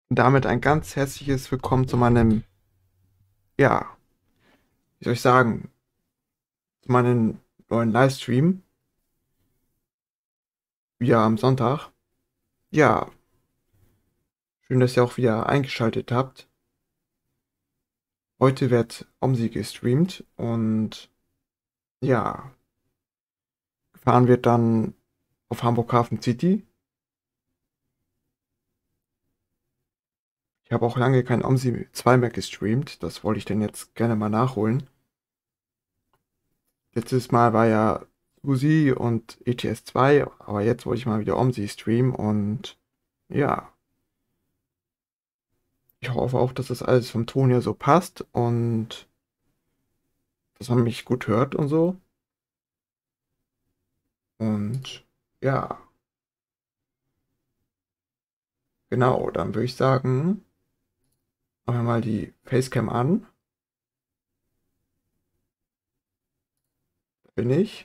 Und damit ein ganz herzliches Willkommen zu meinem, ja, wie soll ich sagen, zu meinem neuen Livestream, wieder am Sonntag. Ja, schön, dass ihr auch wieder eingeschaltet habt. Heute wird OMSI gestreamt und ja, gefahren wird dann auf Hamburg Hafen City. Ich habe auch lange kein OMSI 2 mehr gestreamt, das wollte ich denn jetzt gerne mal nachholen. Letztes Mal war ja Uzi und ETS 2, aber jetzt wollte ich mal wieder OMSI streamen und ja. Ich hoffe auch, dass das alles vom Ton her so passt und dass man mich gut hört und so. Und ja, genau, dann würde ich sagen, machen wir mal die Facecam an. Da bin ich.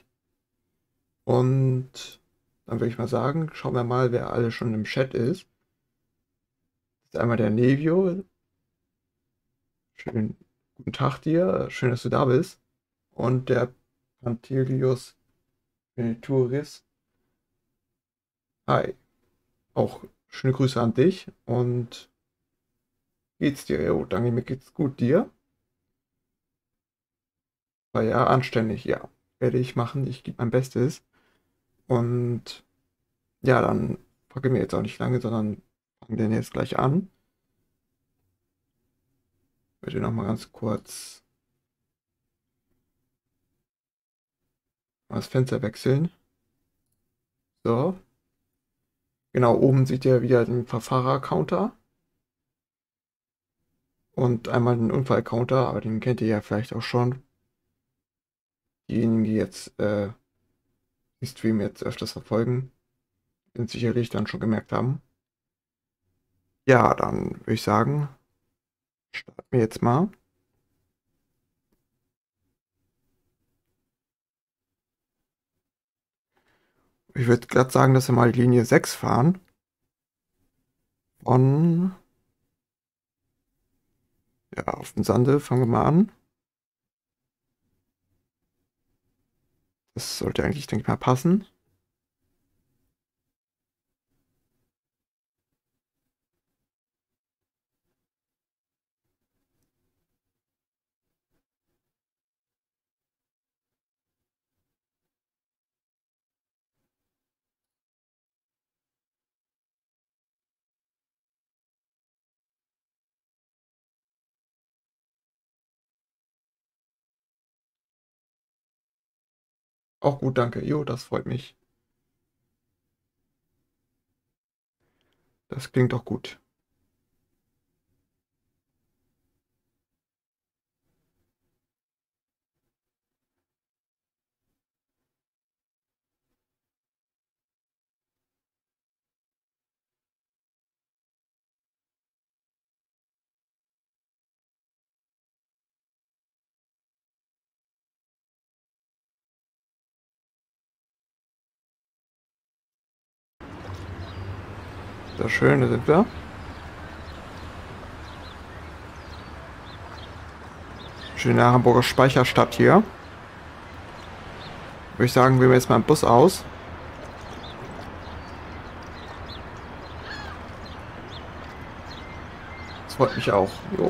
Und dann würde ich mal sagen, schauen wir mal, wer alle schon im Chat ist. Das ist einmal der Nevio. Schönen guten Tag dir. Schön, dass du da bist. Und der Pantelius Venturis. Hi. Auch schöne Grüße an dich. Und geht's dir? Jo, danke, mir geht's gut. Dir? War ja anständig, ja. Werde ich machen. Ich gebe mein Bestes. Und ja, dann packen wir jetzt auch nicht lange, sondern fangen den jetzt gleich an. Ich würde noch mal ganz kurz mal das Fenster wechseln. So. Genau, oben seht ihr wieder den Verfahrer-Counter und einmal den Unfall-Counter, aber den kennt ihr ja vielleicht auch schon. Diejenigen, die jetzt den Stream jetzt öfters verfolgen, sind sicherlich dann schon gemerkt haben. Ja, dann würde ich sagen, starten wir jetzt mal. Ich würde glatt sagen, dass wir mal die Linie 6 fahren. Von, ja, auf den Sande fangen wir mal an. Das sollte eigentlich, denke ich mal, passen. Auch gut, danke. Jo, das freut mich. Das klingt doch gut. Sehr schön, da sind wir. Schöne Hamburger Speicherstadt hier. Würde ich sagen, wählen wir jetzt mal einen Bus aus. Das freut mich auch. Jo.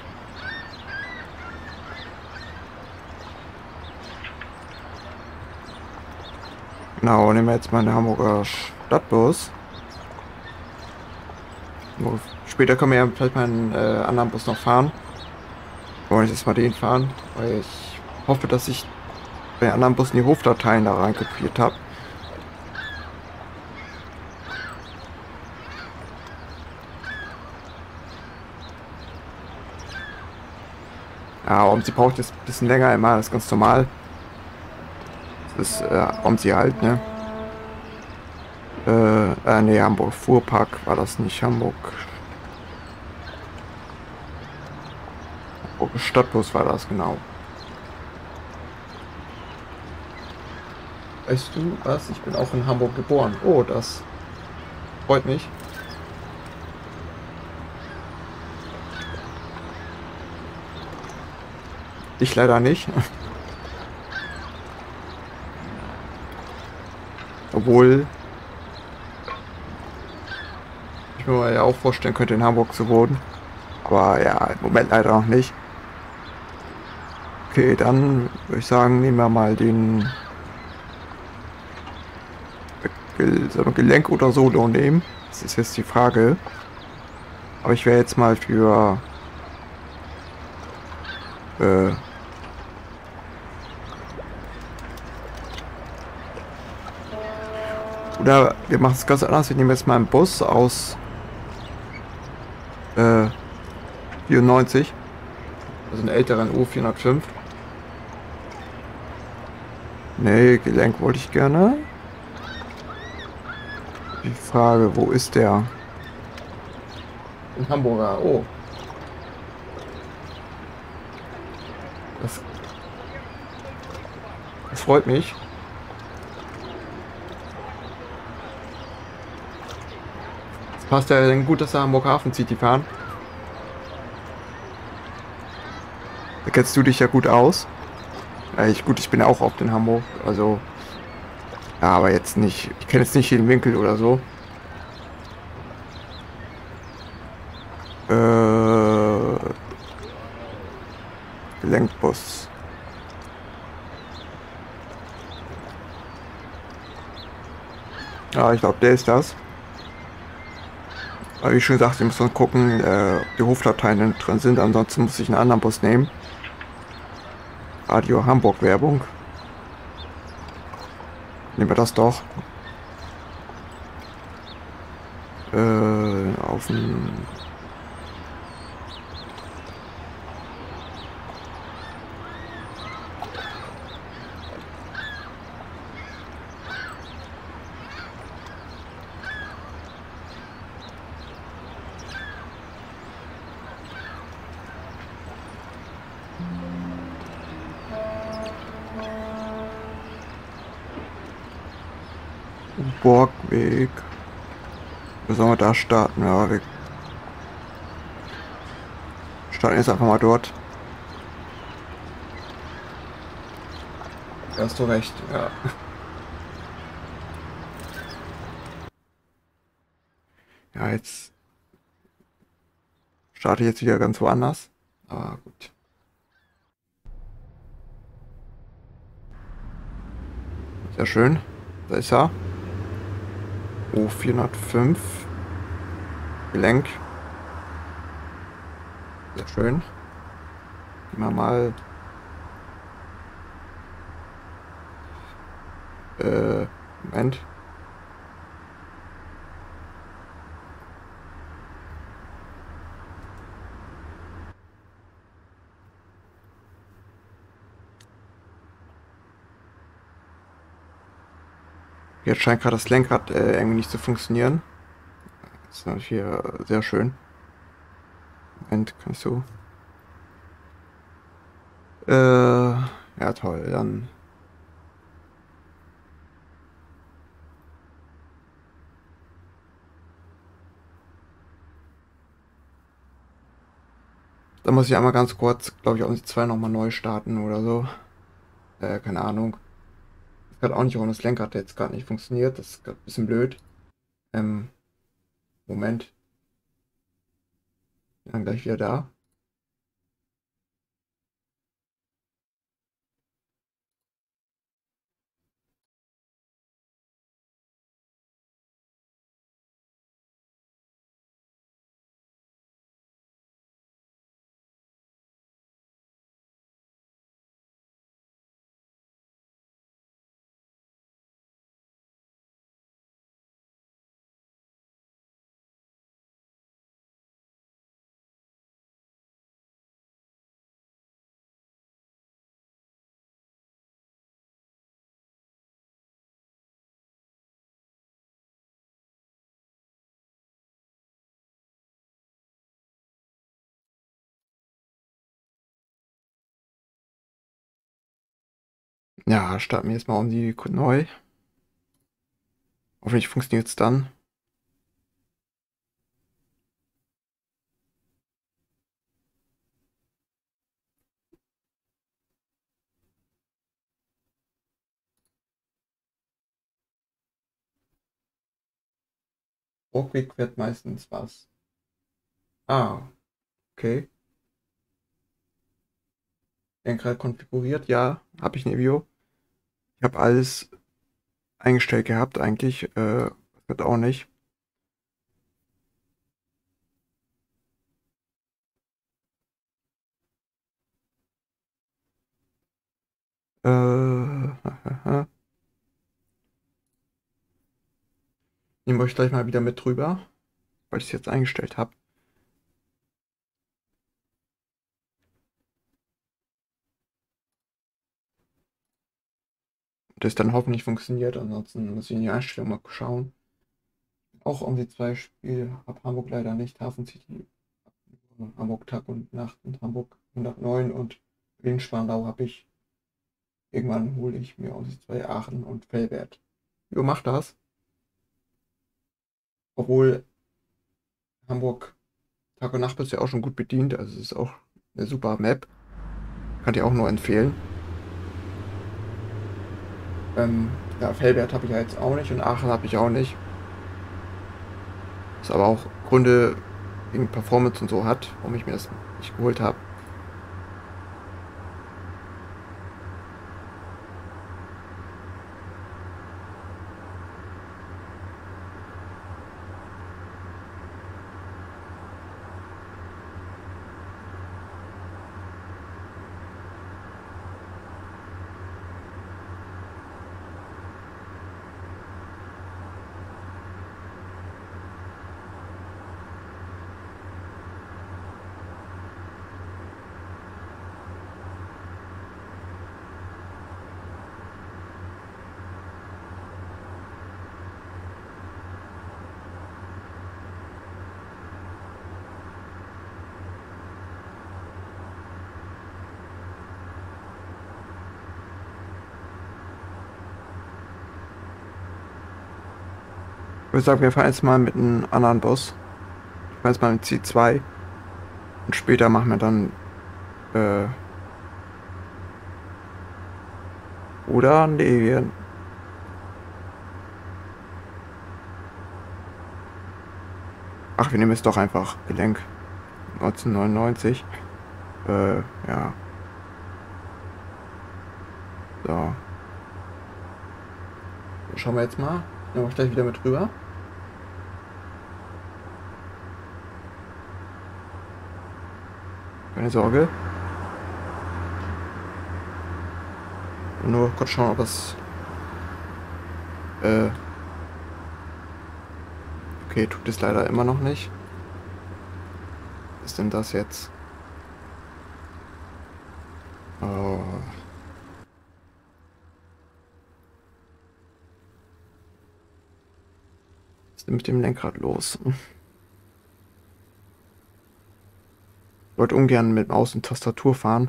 Genau, nehmen wir jetzt mal einen Hamburger Stadtbus. Später können wir ja vielleicht mal einen anderen Bus noch fahren. Wollen jetzt mal den fahren, weil ich hoffe, dass ich bei den anderen Bussen die Hofdateien da rein kopiert habe. Ja, und sie braucht jetzt ein bisschen länger immer, das ist ganz normal. Das ist OMSI halt, ne? Nee, Hamburg Fuhrpark war das nicht. Hamburg Stadtbus war das, genau. Weißt du was? Ich bin auch in Hamburg geboren. Oh, das freut mich. Ich leider nicht. Obwohl ich mir ja auch vorstellen könnte, in Hamburg zu wohnen. Aber ja, im Moment leider noch nicht. Okay, dann würde ich sagen, nehmen wir mal den sollen wir Gelenk oder Solo nehmen. Das ist jetzt die Frage. Aber ich wäre jetzt mal für äh, oder wir machen es ganz anders. Wir nehmen jetzt mal einen Bus aus 94. Also einen älteren U405. Nee, Gelenk wollte ich gerne. Die Frage, wo ist der? In Hamburger. Oh. Das freut mich. Es passt ja dann gut, dass er Hamburg Hafen City fahren. Da kennst du dich ja gut aus. Ja, ich bin ja auch oft in Hamburg. Also, ja, aber jetzt nicht. Ich kenne jetzt nicht jeden Winkel oder so. Gelenkbus. Ja, ich glaube, der ist das. Aber wie schon gesagt, wir müssen gucken, ob die Hoflateinen drin sind. Ansonsten muss ich einen anderen Bus nehmen. Radio Hamburg Werbung. Nehmen wir das doch. Auf den... Burgweg. Wo sollen wir da starten? Ja, wir starten jetzt einfach mal dort. Da hast du recht, ja. Ja, jetzt starte ich jetzt wieder ganz woanders. Aber gut. Sehr schön. Da ist er. U405. Gelenk. Sehr schön. Gehen wir mal. Moment. Jetzt scheint gerade das Lenkrad irgendwie nicht zu funktionieren. Das ist natürlich hier sehr schön. Moment, kannst du. Ja toll, dann muss ich einmal ganz kurz, glaube ich, auch die 2 nochmal neu starten oder so. Keine Ahnung. Das hat auch nicht, warum das Lenkrad jetzt gerade nicht funktioniert. Das ist gerade ein bisschen blöd. Ähm, Moment. Dann gleich wieder da. Ja, starten wir jetzt mal um die neu. Hoffentlich funktioniert es dann. Ruckwick wird meistens was. Ah, okay. Lenkrad konfiguriert, ja, habe ich Nevio. Ich habe alles eingestellt gehabt eigentlich. Wird auch nicht. Nehmen wir euch gleich mal wieder mit drüber, weil ich es jetzt eingestellt habe. Das dann hoffentlich funktioniert, ansonsten muss ich in die Einstellung mal schauen. Auch um die zwei Spiele, ab Hamburg leider nicht, Hafen City, Hamburg Tag und Nacht und Hamburg 109 und Berlin-Spandau habe ich. Irgendwann hole ich mir aus die zwei Aachen und Velbert. Jo, mach das. Obwohl Hamburg Tag und Nacht bist du ja auch schon gut bedient, also es ist auch eine super Map. Kann dir auch nur empfehlen. Ja, Velbert habe ich ja jetzt auch nicht und Aachen habe ich auch nicht. Was aber auch Gründe wegen Performance und so hat, warum ich mir das nicht geholt habe. Ich würde sagen, wir fahren jetzt mal mit einem anderen Boss. Ich fahren jetzt mal mit C2 und später machen wir dann, äh, oder? Nee, ach, wir nehmen jetzt doch einfach Gelenk 1999. Ja, so. Schauen wir jetzt mal. Ich nehme auch gleich wieder mit rüber. Keine Sorge. Nur kurz schauen, ob es. Äh, okay, tut es leider immer noch nicht. Was ist denn das jetzt? Oh, was ist denn mit dem Lenkrad los? Ich wollte ungern mit Maus und Tastatur fahren.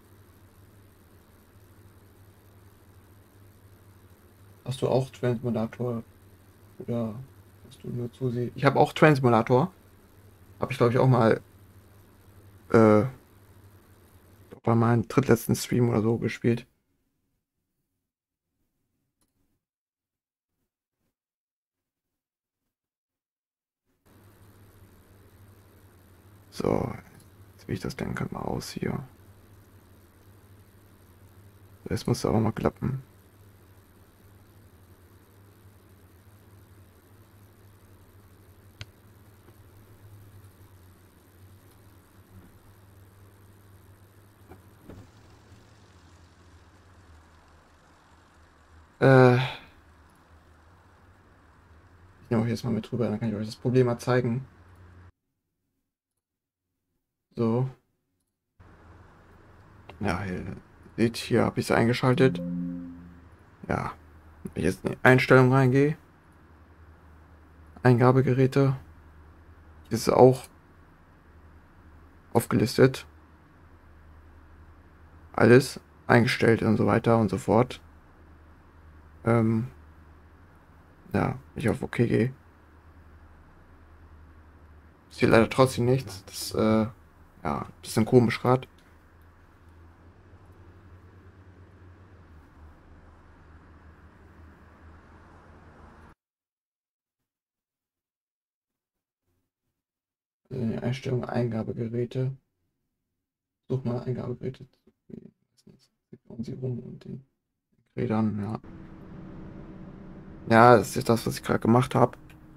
Hast du auch Transmodulator oder hast du nur zusehen? Ich habe auch Transmodulator. Habe ich glaube ich auch mal äh, bei meinem drittletzten Stream oder so gespielt. So, jetzt will ich das Lenkrad mal aus hier. Das muss aber mal klappen. Ich nehme euch jetzt mal mit drüber, dann kann ich euch das Problem mal zeigen. So, ja, ihr seht, hier habe ich es eingeschaltet. Ja, wenn ich jetzt in die Einstellung reingehe, Eingabegeräte, ist es auch aufgelistet. Alles eingestellt und so weiter und so fort. Ähm, ja, ich auf OK gehe. Ist hier leider trotzdem nichts. Das, ja, bisschen komisch gerade. Einstellung Eingabegeräte. Such mal Eingabegeräte. Und sie rum und den Rädern, ja. Ja, das ist das, was ich gerade gemacht habe.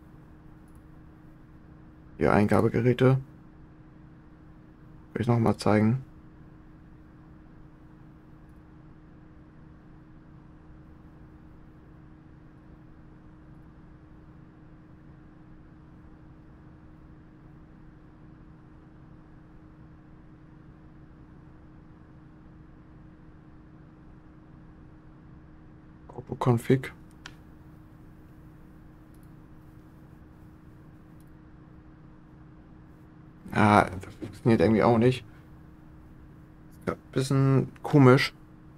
Die Eingabegeräte. Will ich nochmal zeigen. Config. Ja, das funktioniert irgendwie auch nicht. Ja, bisschen komisch.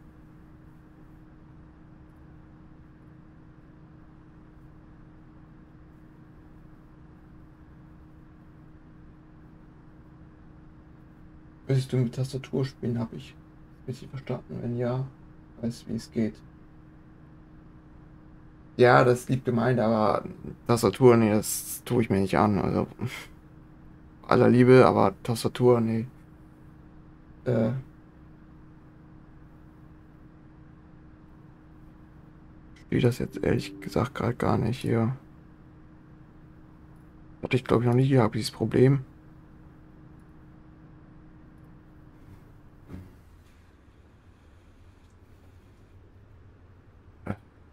Willst du mit Tastatur spielen? Habe ich richtig verstanden? Wenn ja, weiß wie es geht. Ja, das ist lieb gemeint, aber Tastatur, nee, das tue ich mir nicht an. Also aller Liebe, aber Tastatur, nee. Äh, Spiele das jetzt ehrlich gesagt gerade gar nicht hier. Hatte ich glaube ich noch nie gehabt, dieses Problem. Äh,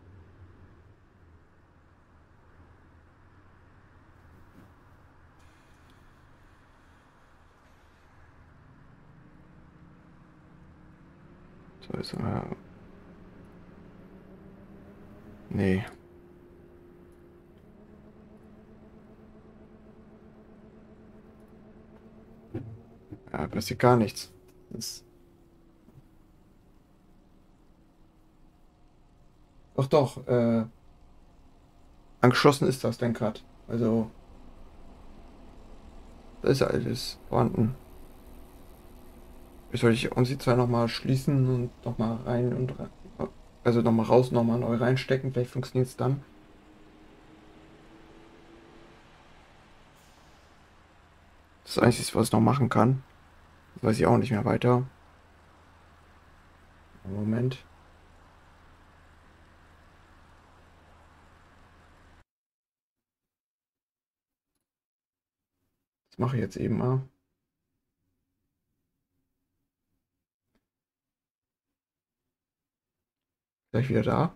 So ist nee, ja, passiert gar nichts. Das, doch, doch, angeschlossen ist das Lenkrad. Also, da ist ja alles vorhanden. Soll ich uns die zwei nochmal schließen und nochmal rein und also nochmal raus, nochmal neu reinstecken? Vielleicht funktioniert es dann. Das ist das Einzige, was ich noch machen kann. Das weiß ich auch nicht mehr weiter. Moment. Das mache ich jetzt eben mal. Gleich wieder da.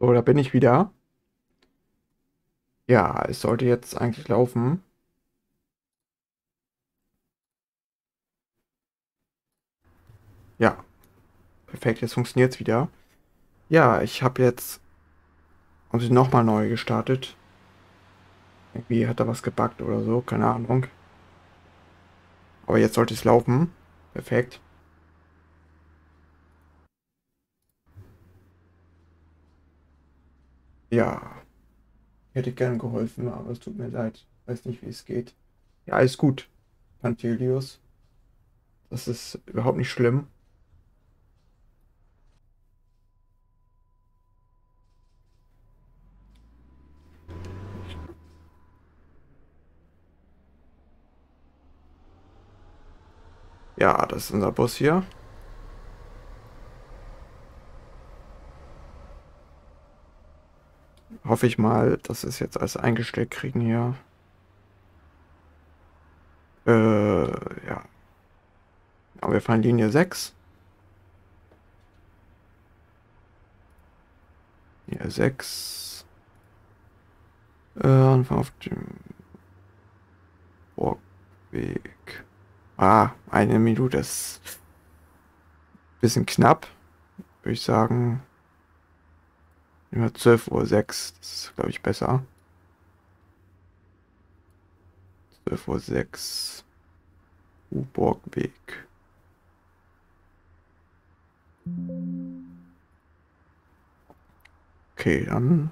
So, da bin ich wieder. Ja, es sollte jetzt eigentlich laufen. Ja, perfekt, jetzt funktioniert es wieder. Ja, ich habe jetzt nochmal neu gestartet. Irgendwie hat da was gebuggt oder so, keine Ahnung. Aber jetzt sollte es laufen. Perfekt. Ja, hätte gern geholfen, aber es tut mir leid. Weiß nicht, wie es geht. Ja, alles gut, Pantelius. Das ist überhaupt nicht schlimm. Ja, das ist unser Bus hier. Hoffe ich mal, dass wir es jetzt alles eingestellt kriegen hier. Ja. Aber wir fahren Linie 6. Linie 6. Anfang auf dem Burgweg. Ah, eine Minute ist ein bisschen knapp. Würde ich sagen. Immer 12:06 Uhr. Das ist, glaube ich, besser. 12:06 Uhr. Burgweg. Okay, dann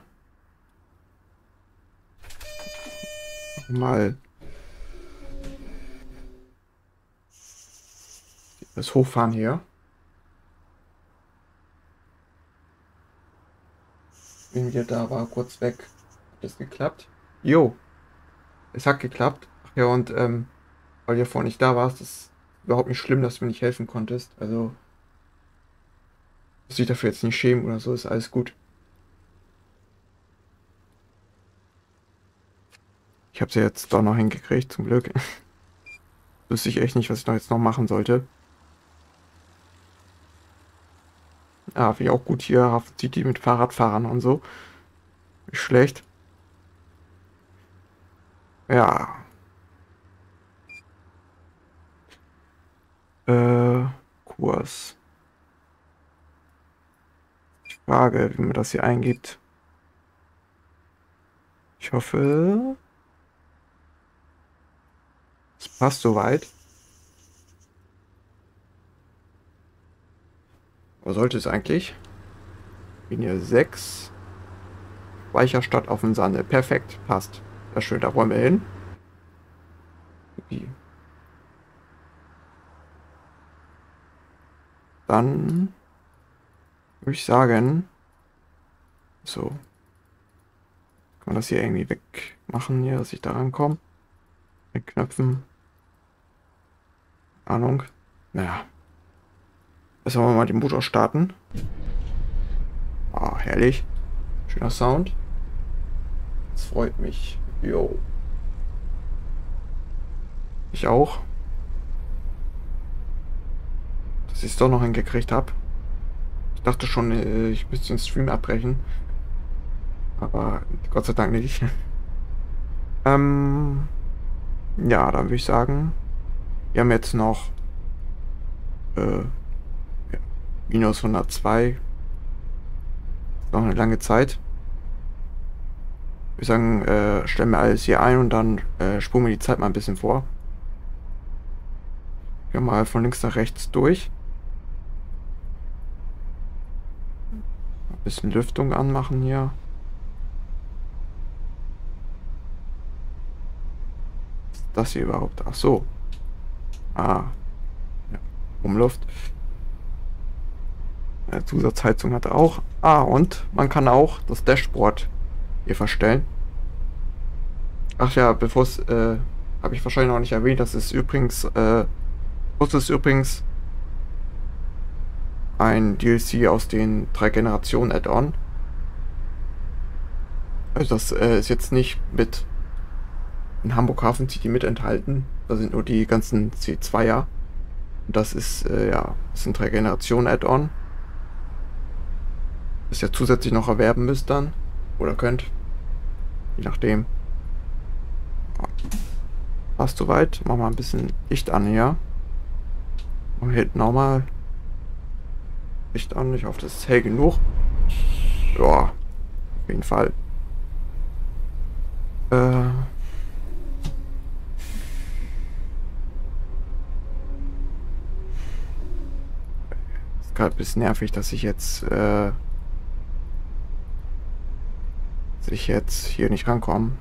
mal das Hochfahren hier. Bin wieder da, war kurz weg. Hat das geklappt? Jo, es hat geklappt. Ach ja, und weil du ja vorhin nicht da warst, ist überhaupt nicht schlimm, dass du mir nicht helfen konntest. Also, muss dich dafür jetzt nicht schämen oder so, ist alles gut. Ich habe sie jetzt doch noch hingekriegt, zum Glück. Wüsste ich echt nicht, was ich noch jetzt noch machen sollte. Ah, finde ich auch gut hier, Hafen City mit Fahrradfahrern und so. Nicht schlecht. Ja, äh, Kurs. Ich frage, wie man das hier eingibt. Ich hoffe, es passt soweit. Wo sollte es eigentlich? Linie 6. Speicherstadt auf dem Sande. Perfekt, passt. Sehr schön, da wollen wir hin. Wie? Dann würde ich sagen, so, kann man das hier irgendwie wegmachen, hier, dass ich da rankomme. Mit Knöpfen. Ahnung. Naja. Jetzt wollen wir mal den Motor starten. Ah, herrlich. Schöner Sound. Das freut mich. Jo. Ich auch. Dass ich es doch noch hingekriegt habe. Ich dachte schon, ich müsste den Stream abbrechen. Aber Gott sei Dank nicht. ähm, ja, dann würde ich sagen, wir haben jetzt noch ja, minus 102. Noch eine lange Zeit. Ich würde sagen, stellen wir alles hier ein und dann spulen wir die Zeit mal ein bisschen vor. Wir mal von links nach rechts durch. Ein bisschen Lüftung anmachen hier. Was ist das hier überhaupt? Ach so. Ah. Ja. Umluft. Zusatzheizung hat er auch. Ah, und man kann auch das Dashboard hier verstellen. Ach ja, bevor es, habe ich wahrscheinlich noch nicht erwähnt, das ist übrigens, ein DLC aus den 3 Generationen Add-on. Also das ist jetzt nicht mit in Hamburg Hafen City mit enthalten. Da sind nur die ganzen C2er. Und das ist, ja, das sind 3 Generationen Add-on. das ihr zusätzlich noch erwerben müsst dann. Oder könnt. Je nachdem. Passt soweit. Machen wir ein bisschen Licht an hier. Und hier hinten auch mal Licht an. Ich hoffe, das ist hell genug. Ja, auf jeden Fall. Ist gerade ein bisschen nervig, dass ich jetzt hier nicht rankomme.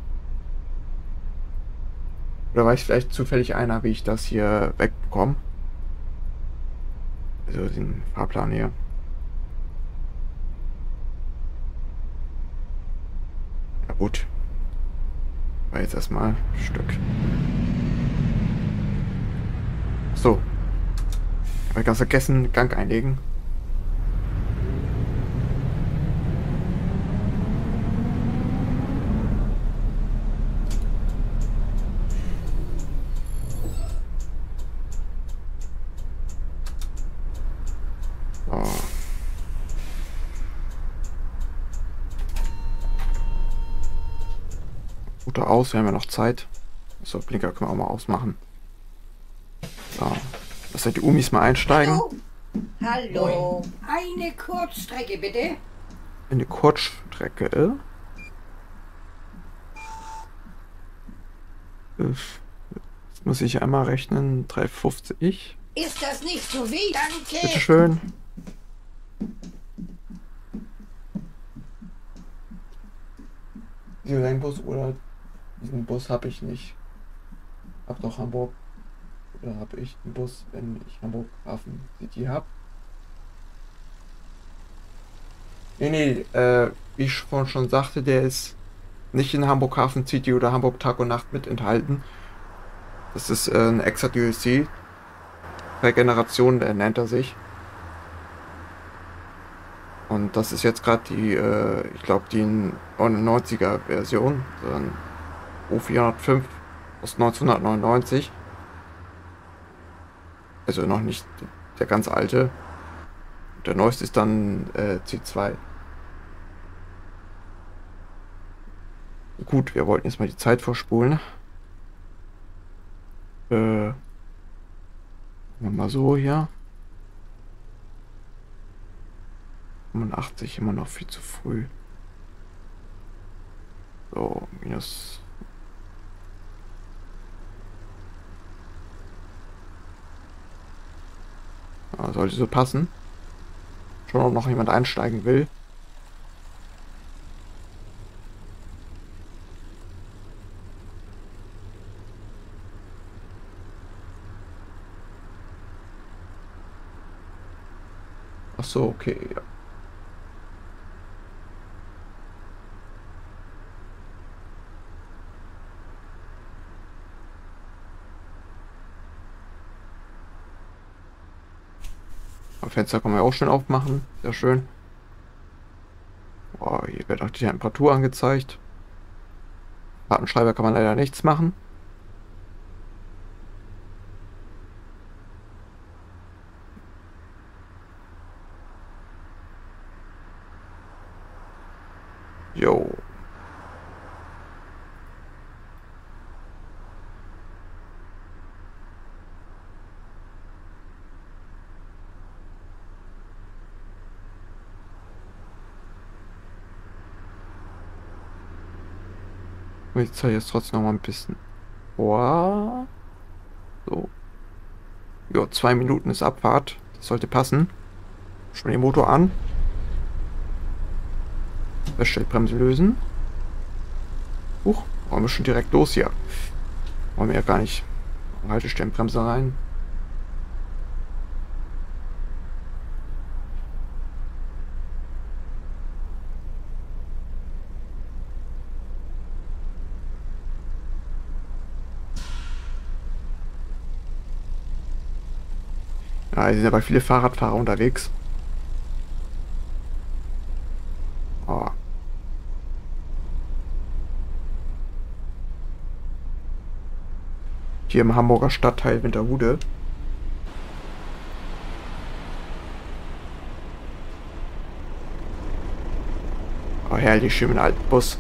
Oder weiß vielleicht zufällig einer, wie ich das hier wegbekomme. Also den Fahrplan hier. Ja gut. War jetzt erstmal ein Stück. So. Habe ich ganz vergessen, Gang einlegen. So. Motor aus, wir haben ja noch Zeit. So, Blinker können wir auch mal ausmachen. So. Lass halt die Umis mal einsteigen. Hallo. Eine Kurzstrecke bitte. Eine Kurzstrecke. Jetzt muss ich einmal rechnen. 3,50. Ist das nicht zu viel? Danke. Bitteschön. Diesen Bus oder diesen Bus habe ich nicht. Hab doch Hamburg. Oder habe ich einen Bus, wenn ich Hamburg Hafen City habe? Nee, wie ich vorhin schon sagte, der ist nicht in Hamburg Hafen City oder Hamburg Tag und Nacht mit enthalten. Das ist ein extra DLC. Per Generation nennt er sich. Und das ist jetzt gerade die, ich glaube, die 99er Version. So ein O405 aus 1999. Also noch nicht der ganz alte. Der neueste ist dann C2. Gut, wir wollten jetzt mal die Zeit vorspulen. Mal so hier. 85 immer noch viel zu früh. So, minus. Ja, sollte so passen. Schon, ob noch jemand einsteigen will. Ach so, okay. Ja. Fenster kann man ja auch schön aufmachen. Sehr schön. Boah, hier wird auch die Temperatur angezeigt. Kartenschreiber kann man leider nichts machen. Jo. Ich zeige jetzt trotzdem noch mal ein bisschen. Boah. So. Jo, 2 Minuten ist Abfahrt. Das sollte passen. Schon den Motor an. Feststellbremse lösen. Huch, wollen wir schon direkt los hier. Wollen wir ja gar nicht. Haltestellenbremse rein. Ja, hier sind aber viele Fahrradfahrer unterwegs. Oh. Hier im Hamburger Stadtteil Winterhude. Oh, herrlich, schön mit einem alten Bus.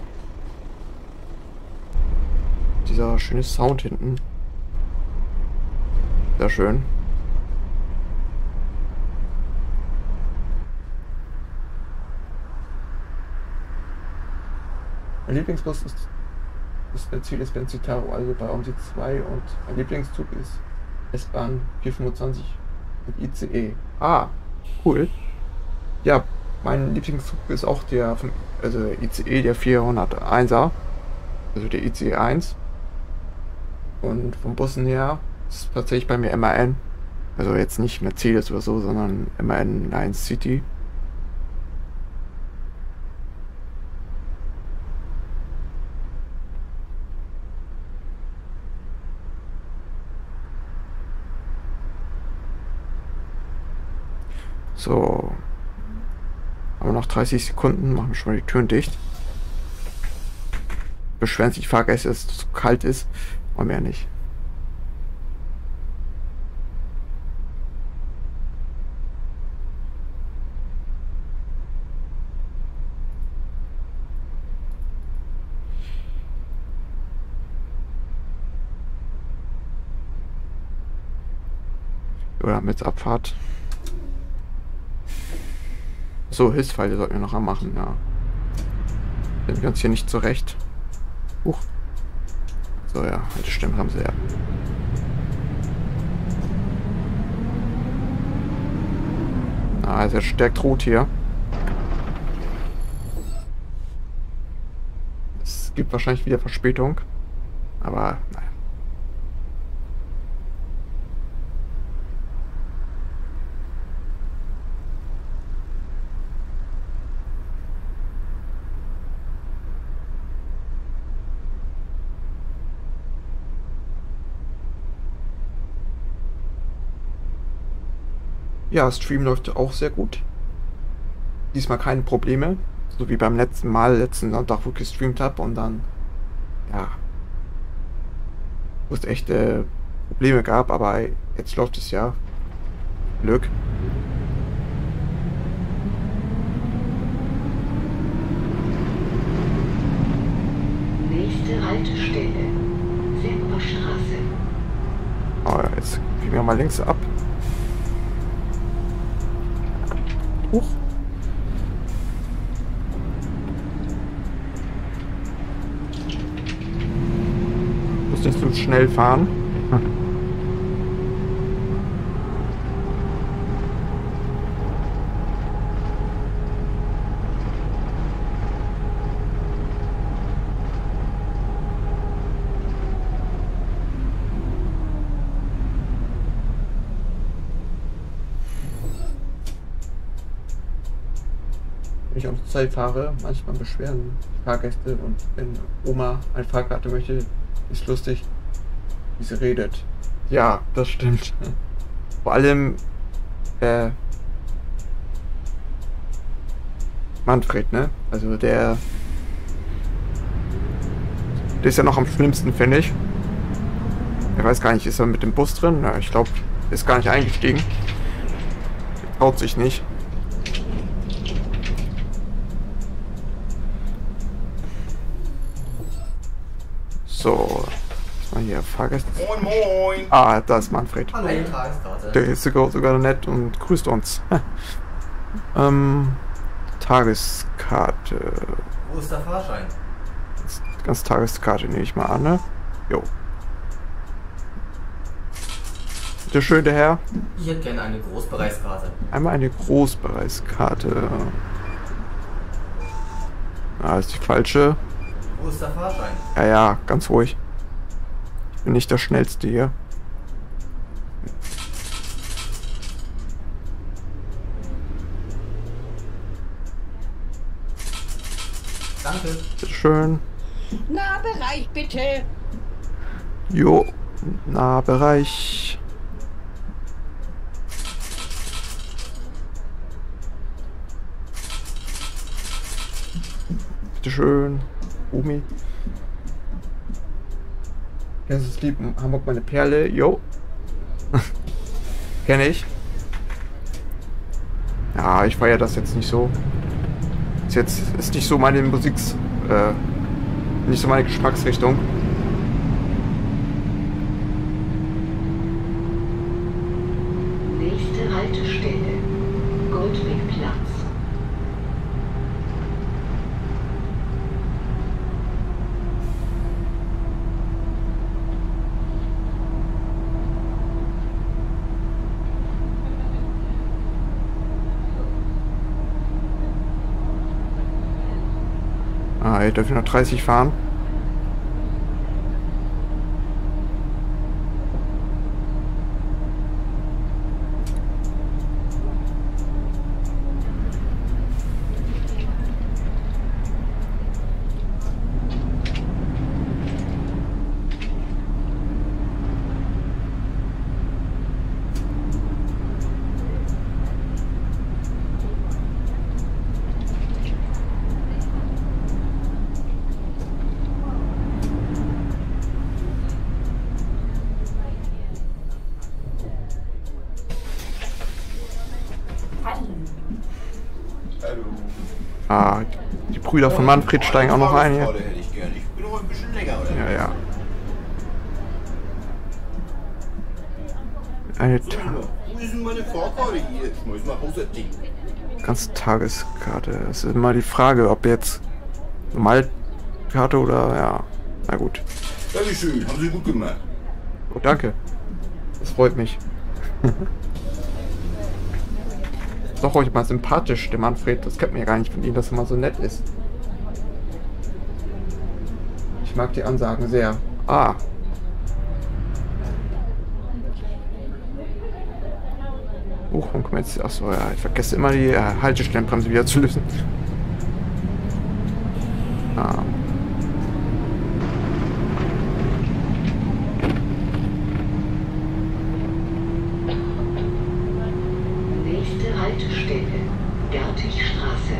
Dieser schöne Sound hinten. Sehr schön. Mein Lieblingsbus ist Mercedes-Benz Citaro, also bei OMSI 2, und mein Lieblingszug ist S-Bahn 425 und ICE. Ah, cool. Ja, mein Lieblingszug ist auch der ICE, der 401er, also der ICE 1. Und vom Bussen her ist tatsächlich bei mir MAN, also jetzt nicht Mercedes oder so, sondern MAN Lions City. So, aber noch 30 Sekunden, machen wir schon mal die Türen dicht. Beschweren sich die Fahrgäste, dass es zu kalt ist, aber mehr nicht. Oder mit Abfahrt. So, Hilfspfeile sollten wir noch machen, ja. Sind wir uns hier nicht zurecht. Huch. So, ja, halt stimmt, haben sie ja. Ah, ist ja stärkt rot hier. Es gibt wahrscheinlich wieder Verspätung. Aber, naja. Ja, Stream läuft auch sehr gut. Diesmal keine Probleme. So wie beim letzten Sonntag, wo ich gestreamt habe und dann, ja, wo es echte Probleme gab, aber jetzt läuft es ja. Glück. Nächste Haltestelle, Semperstraße. Oh, jetzt biegen wir mal links ab. Huch. Muss nicht so schnell fahren. Wenn ich um Zeit fahre, manchmal beschweren die Fahrgäste, und wenn Oma eine Fahrkarte möchte, ist lustig, wie sie redet. Ja, das stimmt. Vor allem Manfred, ne? Also der ist ja noch am schlimmsten, finde ich. Er weiß gar nicht, ist er mit dem Bus drin? Ja, ich glaube, er ist gar nicht eingestiegen. Er traut sich nicht. So, was war hier? Fahrgäste. Moin, moin! Ah, da ist Manfred. Hallo. Eine Tageskarte. Der ist sogar nett und grüßt uns. Tageskarte. Wo ist der Fahrschein? Ganz Tageskarte nehme ich mal an, ne? Jo. Bitte schön, der Herr. Ich hätte gerne eine Großbereichskarte. Einmal eine Großbereichskarte. Ah, ist die falsche. Wo ist der Fahrschein? Ja, ja, ganz ruhig. Ich bin nicht der Schnellste hier. Danke. Bitte schön. Nahbereich bitte. Jo, Nahbereich. Bitte schön. Omi. Kennst du das Lied Hamburg meine Perle? Jo. Kenne ich. Ja, ich feiere das jetzt nicht so. Ist nicht so meine nicht so meine Geschmacksrichtung. Nächste Haltestelle. Goldwegplatz. Ah, hier dürfen noch 30 fahren. Ah, die Brüder von Manfred steigen auch noch ein hier. Hätte ich gern. Ich bin noch ein bisschen länger, oder? Ja, ja. Eine Wo ist denn meine Fahrkarte hier? Ich muss mal außer Ding. ganze Tageskarte. Es ist immer die Frage, ob jetzt Normalkarte oder ja. Na gut. Dankeschön, haben Sie gut gemacht. Oh, danke. Das freut mich. Ist doch heute mal sympathisch, der Manfred. Das kennt man ja gar nicht von ihm, dass er mal so nett ist. Ich mag die Ansagen sehr. Ah. Und komm jetzt. Achso, ja, ich vergesse immer die Haltestellenbremse wieder zu lösen. Ah. Nächste Haltestelle. Gertigstraße.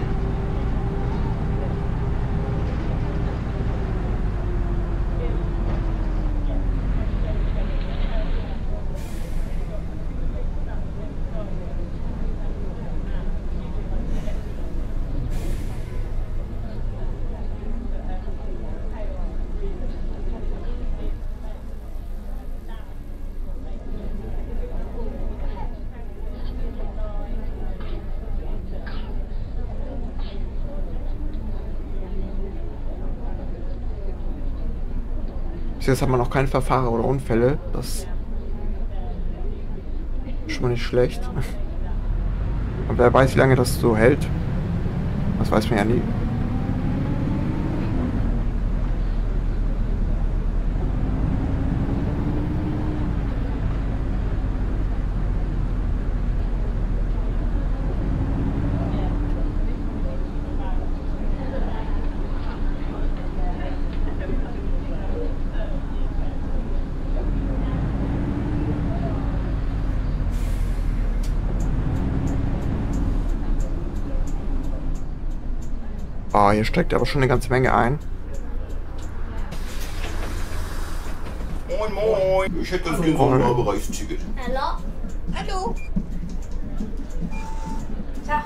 Bis jetzt hat man noch keine Verfahrer oder Unfälle. Das ist schon mal nicht schlecht. Aber wer weiß, wie lange das so hält. Das weiß man ja nie. Oh, hier steckt aber schon eine ganze Menge ein. Moin, moin. Ich hätte ganz gerne so ein Nahbereichsticket. Hallo? Hallo? Tag.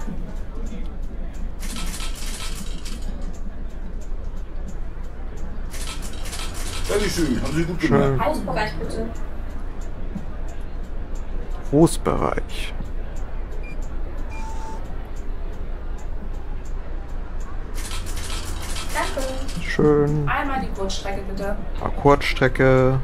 Dankeschön, haben Sie gut gemacht. Schön. Hausbereich bitte. Großbereich. Danke. Schön. Einmal die Kurzstrecke bitte. Akkordstrecke.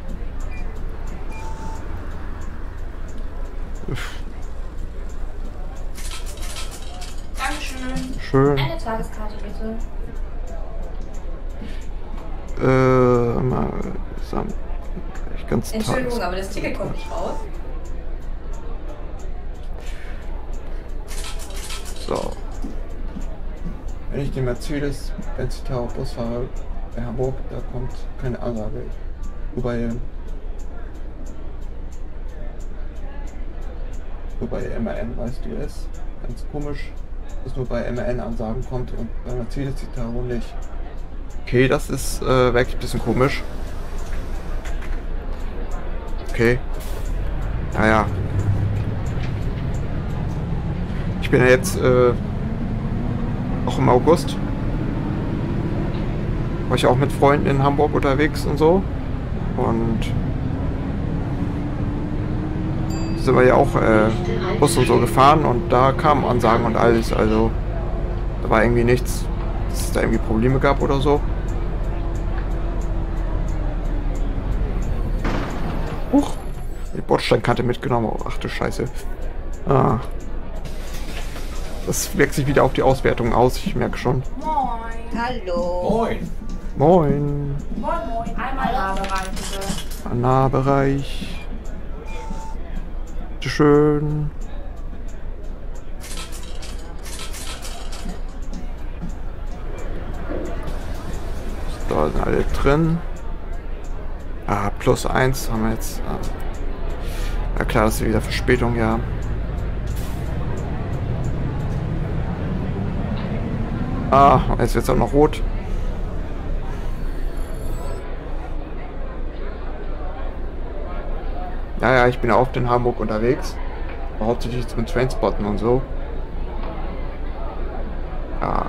Dankeschön. Schön. Eine Tageskarte bitte. Mal samt. Ganz Entschuldigung, aber das Ticket kommt nicht raus. So. Wenn ich den Mercedes-Benz Tower Bus fahre bei Hamburg, da kommt keine Ansage. Nur bei MAN, weißt du es? Ganz komisch, dass nur bei MAN Ansagen kommt und bei Mercedes die Tower nicht. Okay, das ist wirklich ein bisschen komisch. Okay. Naja. Ich bin ja jetzt Auch im August. War ich auch mit Freunden in Hamburg unterwegs und so. Und sind wir ja auch Bus und so gefahren und da kamen Ansagen und alles. Also da war irgendwie nichts, dass es da irgendwie Probleme gab oder so. Huch, die Bordsteinkante mitgenommen. Oh, ach du Scheiße. Ah. Das wirkt sich wieder auf die Auswertung aus, ich merke schon. Hallo. Moin. Moin. Moin, moin. Einmal Nahbereich, bitte. Nahbereich. Bitte schön. Da sind alle drin. Ah, +1 haben wir jetzt. Ah. Ja klar, das ist wieder Verspätung, ja. Ah, jetzt wird es auch noch rot. Ja, ich bin ja oft in Hamburg unterwegs. Hauptsächlich zum Trainspotten und so. Ja.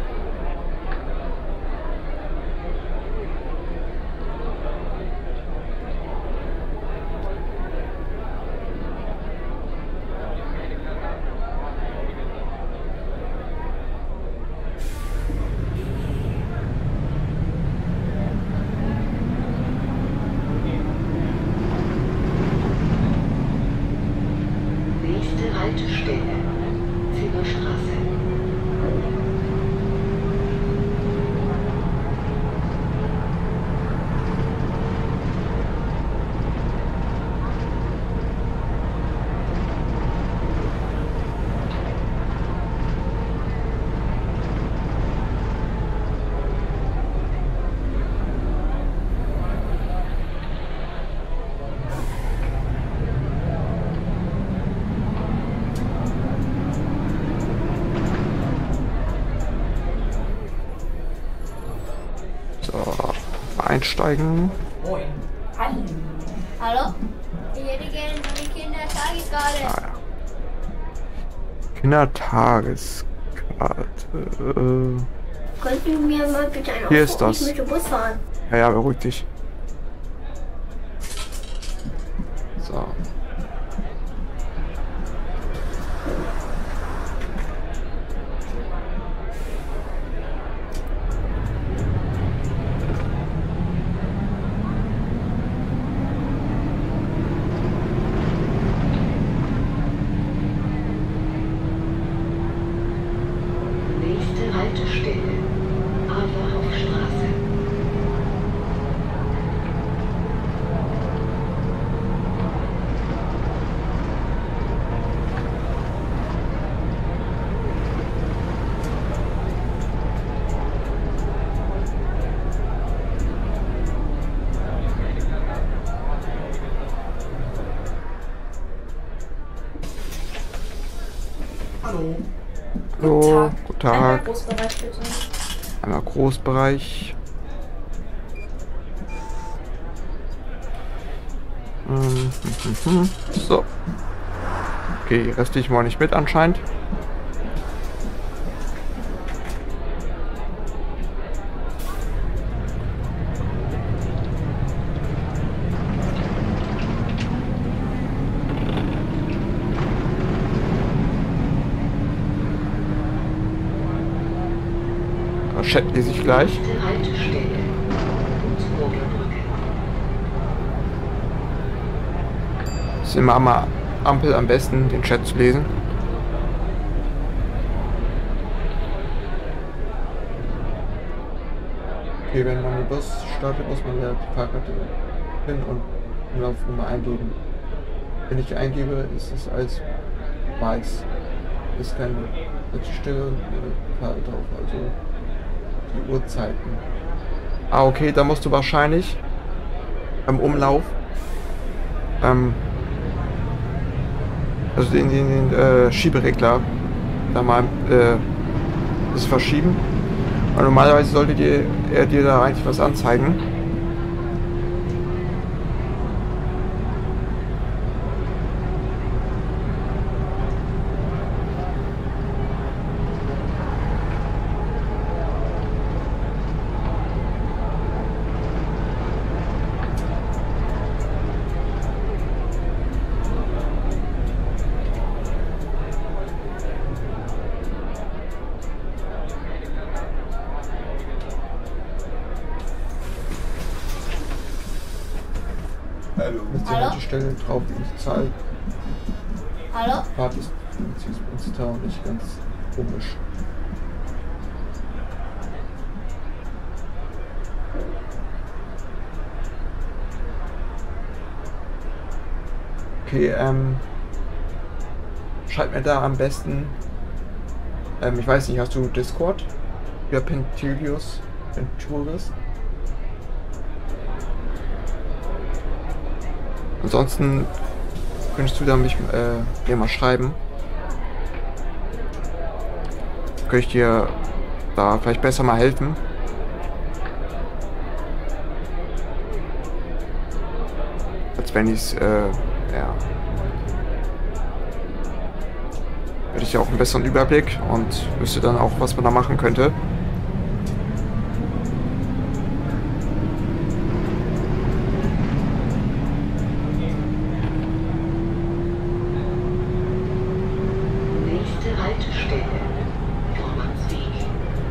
Nächste Haltestelle, Zimmerstraße. Einsteigen. Moin. Hallo. Hallo? Ich hätte gerne so eine Kindertageskarte. Ah, ja. Kindertageskarte. Könntest du mir mal bitte ein Hier ist das. Ich möchte Bus fahren. Ja, beruhig dich. So. Nächste Haltestelle, Adlerhofstraße. Hallo. Hallo, guten Einmal Tag. Großbereich, bitte. Einmal Großbereich. So. Okay, restlich mal nicht mit anscheinend. Chat lese ich gleich. Nächste Haltestelle, Günzburger Brücke. Ist immer am Ampel am besten, den Chat zu lesen. Okay, wenn man den Bus startet, muss man ja die Fahrkarte hin und Umlaufnummer eingeben. Wenn ich eingebe, ist es als weiß. Ist keine Stelle Farbe drauf, also die Uhrzeiten. Ah, okay, da musst du wahrscheinlich beim Umlauf also den Schieberegler da mal das verschieben. Weil normalerweise sollte er dir da eigentlich was anzeigen. jetzt die Hallo? Haltestelle drauf, die Zahl Hallo? Fahrt ist Beziehungsmünster und nicht ganz komisch. Okay, schreib mir da am besten, ich weiß nicht, hast du Discord? Ja, Penturius? Ansonsten könntest du da mir mal schreiben. Könnte ich dir da vielleicht besser mal helfen? Als wenn ich es, ja. Hätte ich ja auch einen besseren Überblick und wüsste dann auch, was man da machen könnte. Nächste Haltestelle, Vormannsweg.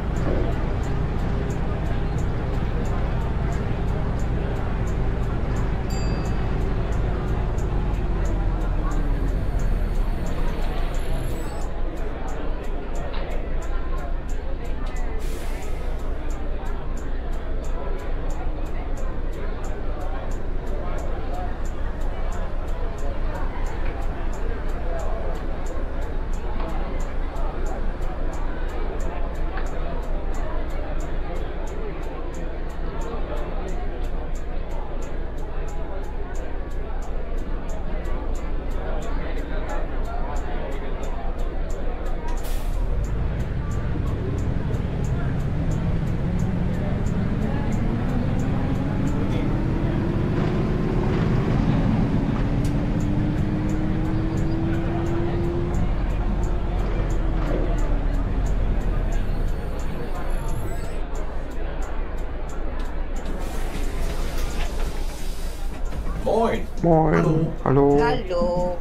Moin. Moin. Hallo. Hallo.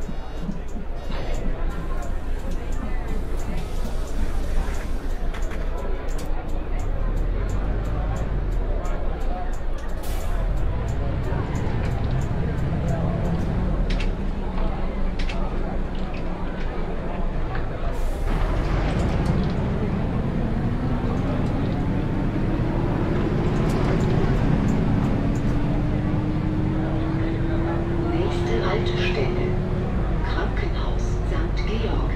Nächste Haltestelle, Krankenhaus St. Georg.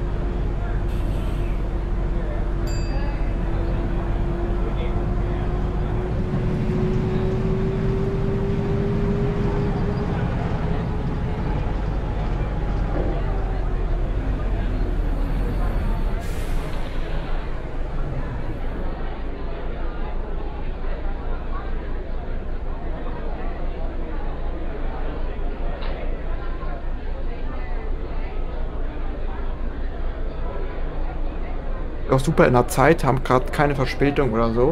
Auch super in der Zeit, haben gerade keine Verspätung oder so.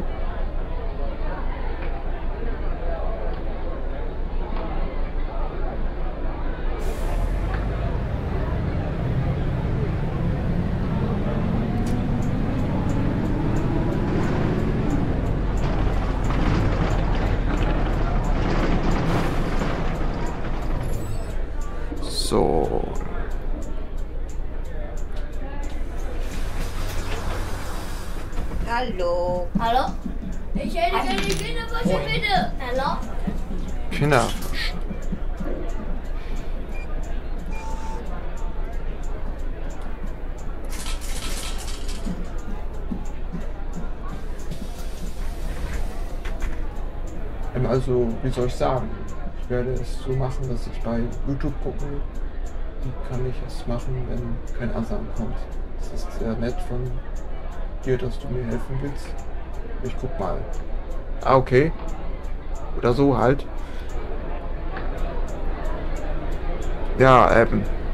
So. Hallo. Hallo? Ich hätte gerne die Kinderwäsche, bitte. Hallo? Kinder. Also, wie soll ich sagen? Ich werde es so machen, dass ich bei YouTube gucke, wie kann ich es machen, wenn kein Asam kommt. Das ist sehr nett von dir, dass du mir helfen willst. Ich guck mal. Ah, okay. Oder so halt. Ja,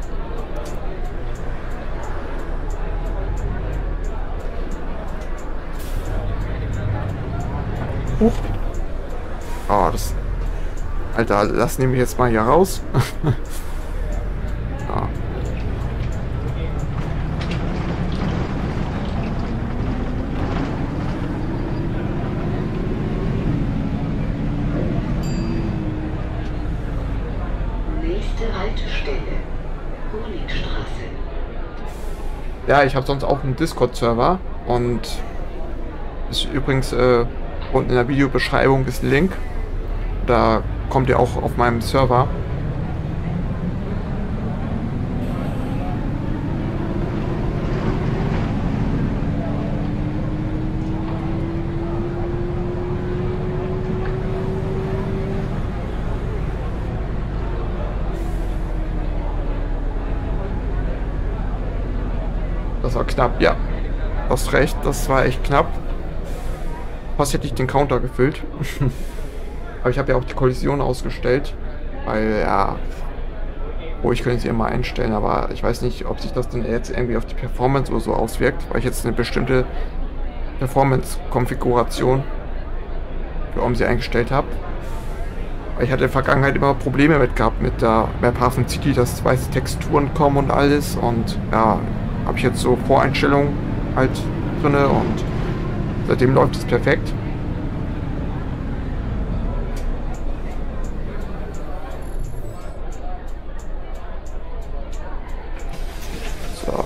Oh, das... Alter, das nehme ich jetzt mal hier raus. Ja. Bergstraße. Ja, ich habe sonst auch einen Discord-Server und ist übrigens unten in der Videobeschreibung ist ein Link. Da kommt ihr auch auf meinem Server. Das war knapp, ja. Du hast recht, das war echt knapp. Fast hätte ich den Counter gefüllt. Aber ich habe ja auch die Kollision ausgestellt. Weil, ja... Oh, ich könnte sie immer einstellen, aber ich weiß nicht, ob sich das denn jetzt irgendwie auf die Performance oder so auswirkt. Weil ich jetzt eine bestimmte Performance-Konfiguration für OMSI eingestellt habe. Weil ich hatte in der Vergangenheit immer Probleme mit gehabt mit der Map Hafen City, dass weiße Texturen kommen und alles. Und ja... habe ich jetzt so Voreinstellungen halt drinne und seitdem läuft es perfekt. So.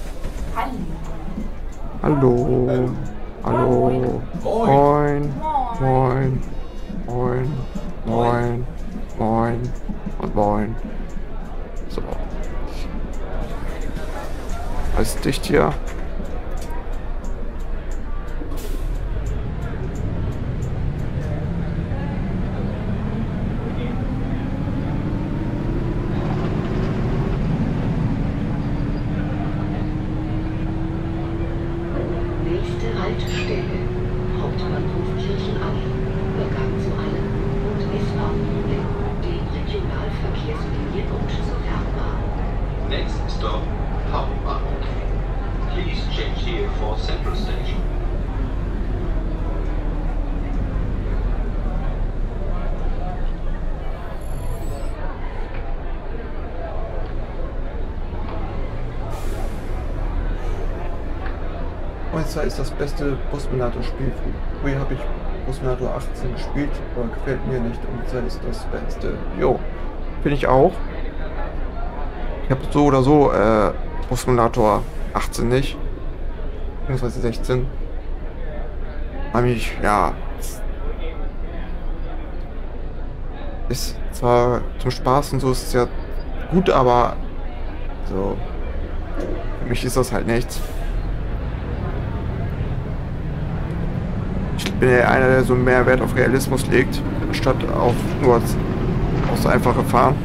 Hallo. Hallo. Moin. Moin. Moin. Moin. Moin. Und moin. So. Alles dicht hier. Nächste Haltestelle. Hauptbahnhof Kirchenallee. Übergang zu Allen und S-Bahn den Regionalverkehrslinien und zur Fernbahn. Next stop, Hauptbahnhof. Please change here for Central Station. Monster ist das beste Bus-Simulator-Spiel. Früher habe ich Bus-Simulator 18 gespielt, aber gefällt mir nicht. Und Monster ist das Beste. Jo, finde ich auch. Ich habe so oder so Bus-Simulator 18 nicht. Beziehungsweise 16. Nämlich, ja. Ist zwar zum Spaß und so ist es ja gut, aber so. Für mich ist das halt nichts. Ich bin ja einer, der so mehr Wert auf Realismus legt, statt auf nur aufs einfache Fahren.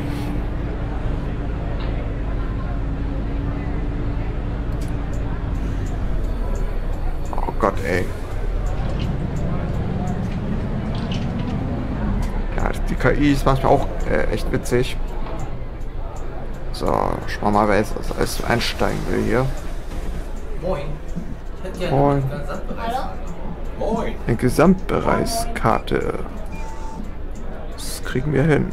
Oh Gott, ey. Ja, die KI ist manchmal auch echt witzig. So, schauen wir mal, wer jetzt alles einsteigen will hier. Moin. Ich hätte gerne Moin. eine Gesamtbereich. Hallo? Moin. Eine Gesamtbereichskarte. Das kriegen wir hin.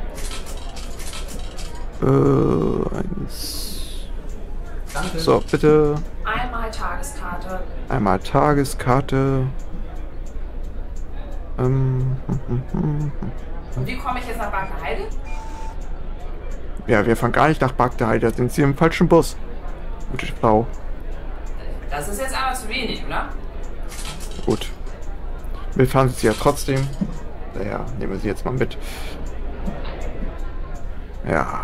Eins. Danke. So, bitte. Einmal Tageskarte. Einmal Tageskarte. Und wie komme ich jetzt nach Bagdeheide? Ja, wir fahren gar nicht nach Bagdad. Da sind Sie im falschen Bus. Gute Frau. Das ist jetzt einmal zu wenig, oder? Gut. Wir fahren sie ja trotzdem. Naja, nehmen wir sie jetzt mal mit. Ja.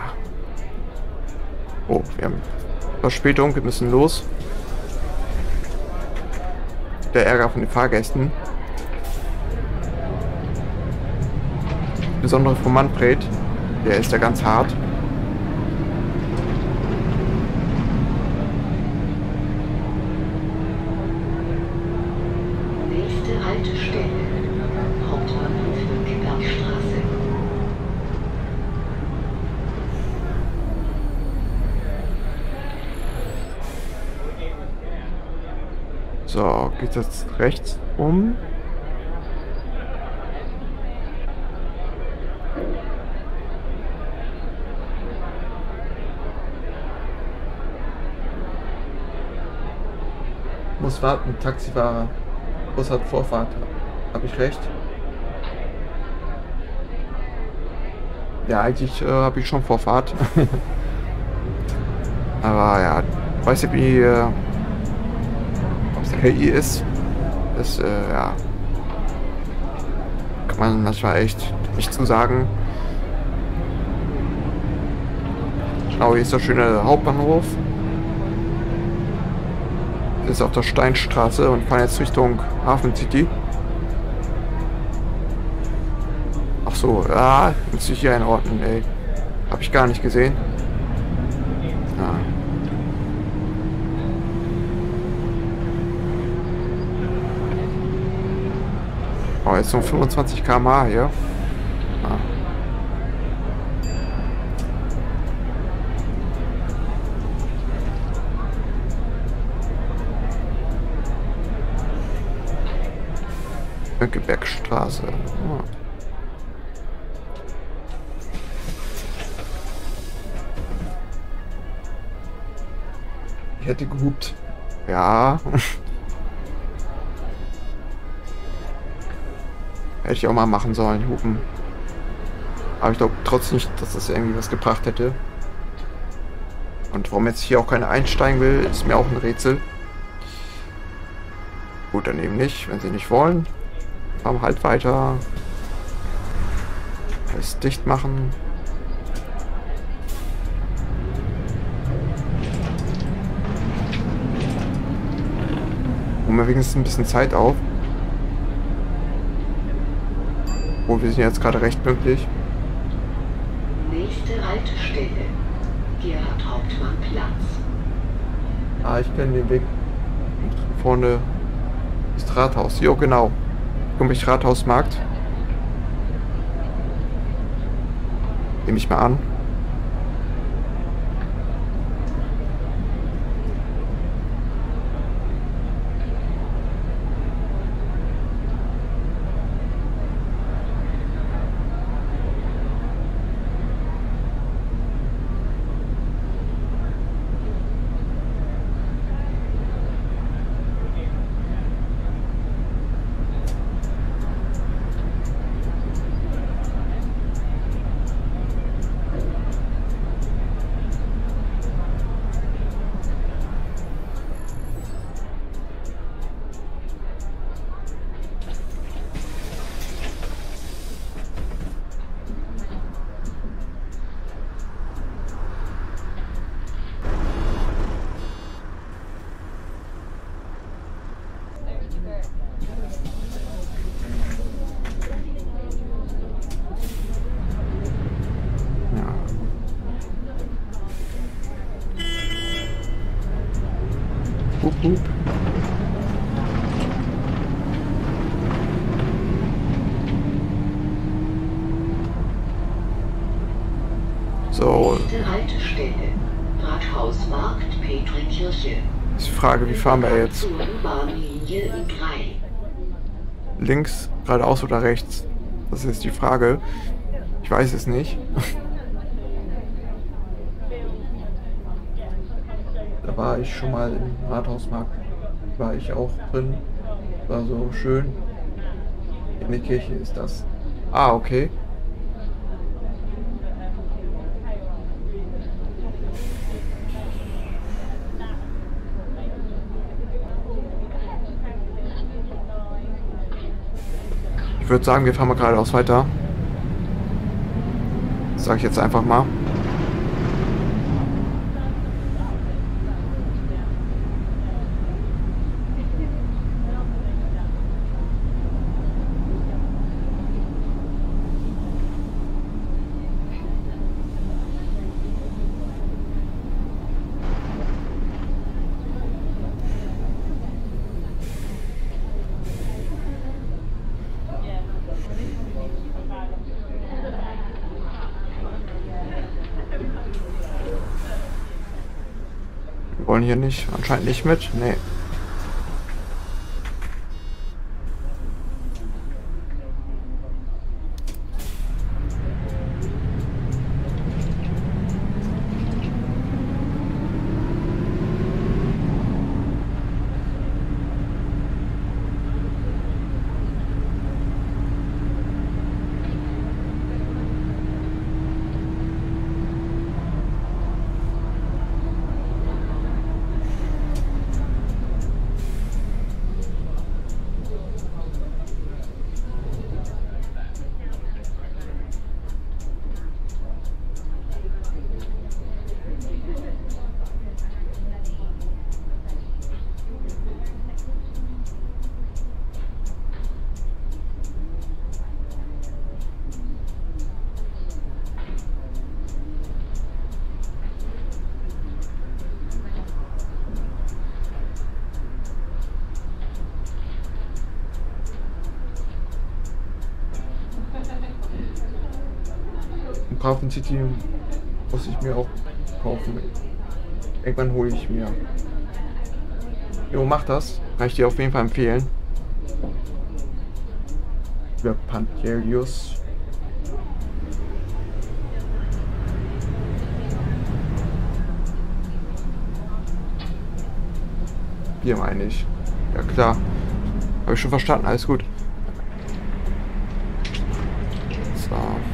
Oh, wir haben Verspätung. Wir müssen los. Der Ärger von den Fahrgästen. Insbesondere von Manfred. Der ist ja ganz hart. Nächste Haltestelle. Hauptbahnhof Bergstraße. So, geht jetzt rechts um. Muss warten, Taxifahrer. Bus hat Vorfahrt. Habe ich recht? Ja, eigentlich habe ich schon Vorfahrt. Aber ja, weiß nicht, wie ob es der KI ist. Das, ja, kann man manchmal echt nicht zu sagen. Genau, hier ist der schöne Hauptbahnhof. Das ist auf der Steinstraße und fahren jetzt Richtung Hafen City. Ach so, ja, muss ich hier einordnen, ey. Hab ich gar nicht gesehen. Ja. Oh, jetzt noch 25 km/h hier. Ja. Mönckebergstraße. Oh. Ich hätte gehupt. Ja. Hätte ich auch mal machen sollen, hupen. Aber ich glaube trotzdem nicht, dass das irgendwie was gebracht hätte. Und warum jetzt hier auch keiner einsteigen will, ist mir auch ein Rätsel. Gut, dann eben nicht. Wenn sie nicht wollen, fahren wir halt weiter. Alles dicht machen. Holen wir wenigstens ein bisschen Zeit auf. Oh, wir sind jetzt gerade recht pünktlich. Nächste Haltestelle. Gerhard Hauptmann Platz. Ah, ich kenne den Weg. Vorne ist Rathaus. Jo, genau. Komme ich Rathausmarkt. Nehme ich mal an. Hup, hup. So. Nächste Haltestelle. Rathausmarkt, Petrikirche. Ist die Frage, wie fahren wir jetzt? Zur Bahnlinie 3. Links, geradeaus oder rechts? Das ist die Frage. Ich weiß es nicht. Da war ich schon mal im Rathausmarkt. War ich auch drin. War so schön. In der Kirche ist das. Ah, okay. Ich würde sagen, wir fahren mal geradeaus weiter. Das sage ich jetzt einfach mal. Wollen hier nicht, anscheinend nicht mit. Nee. Hafen City muss ich mir auch kaufen. Irgendwann hole ich mir. Jo, mach das. Kann ich dir auf jeden Fall empfehlen. Über Pantelius. Bier meine ich. Ja klar. Habe ich schon verstanden, alles gut. So.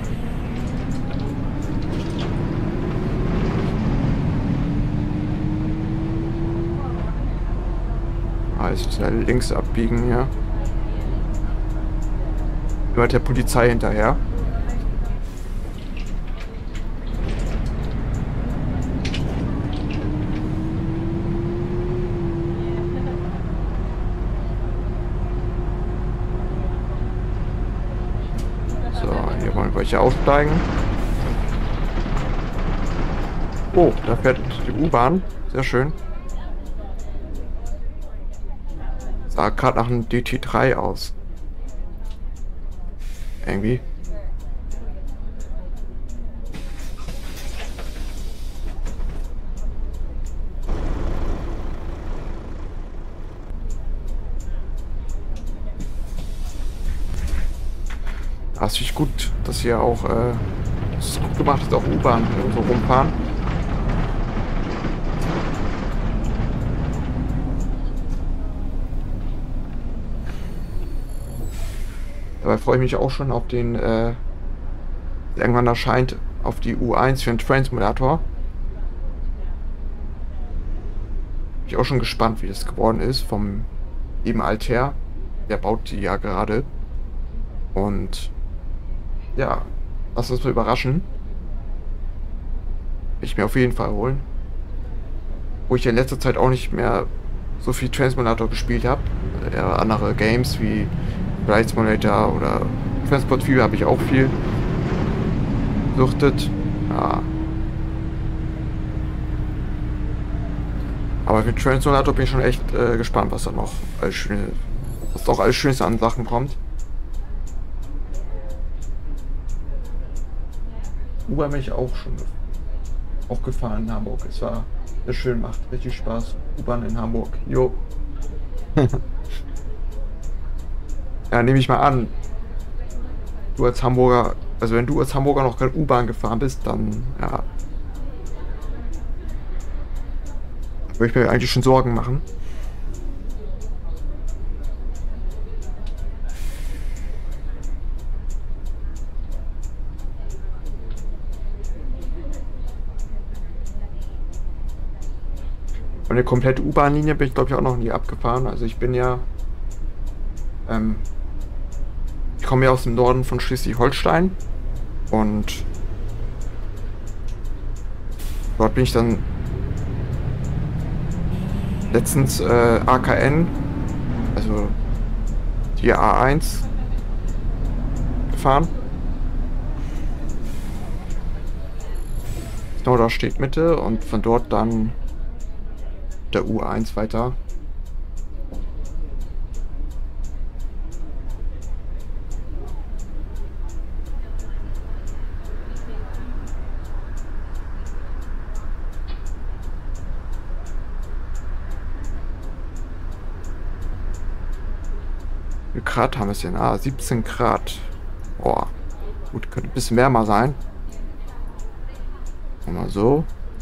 Jetzt müssen wir links abbiegen hier. Immer der Polizei hinterher. So, hier wollen wir welche aussteigen. Oh, da fährt die U-Bahn. Sehr schön. Sah gerade nach einem DT3 aus. Irgendwie. Das ist gut, dass hier auch das ist gut gemacht, dass auch U-Bahn so rumfahren. Dabei freue ich mich auch schon auf den, irgendwann erscheint, auf die U1 für den Train Simulator. Bin ich auch schon gespannt, wie das geworden ist vom lieben Altair. Der baut die ja gerade. Und ja, lass uns mal überraschen. Will ich mir auf jeden Fall holen. Wo ich ja in letzter Zeit auch nicht mehr so viel Train Simulator gespielt habe. Andere Games wie Flight Simulator oder Transport Fever habe ich auch viel suchtet. Ja. Aber für Train Simulator bin ich schon echt gespannt, was da noch alles schöne, was doch alles Schönes an Sachen kommt. U-Bahn bin ich auch schon gefahren in Hamburg. Es war sehr schön, macht richtig Spaß. U-Bahn in Hamburg. Jo. Ja, nehme ich mal an. Du als Hamburger, also wenn du als Hamburger noch keine U-Bahn gefahren bist, dann ja. Würde ich mir eigentlich schon Sorgen machen. Und eine komplette U-Bahn-Linie bin ich glaube ich auch noch nie abgefahren. Also ich bin ja ich komme ja aus dem Norden von Schleswig-Holstein und dort bin ich dann letztens AKN, also die A1 gefahren. Genau, da steht Mitte und von dort dann der U1 weiter. Wie viel Grad haben wir es denn? 17 Grad. Boah. Gut, könnte ein bisschen wärmer sein. Mal so.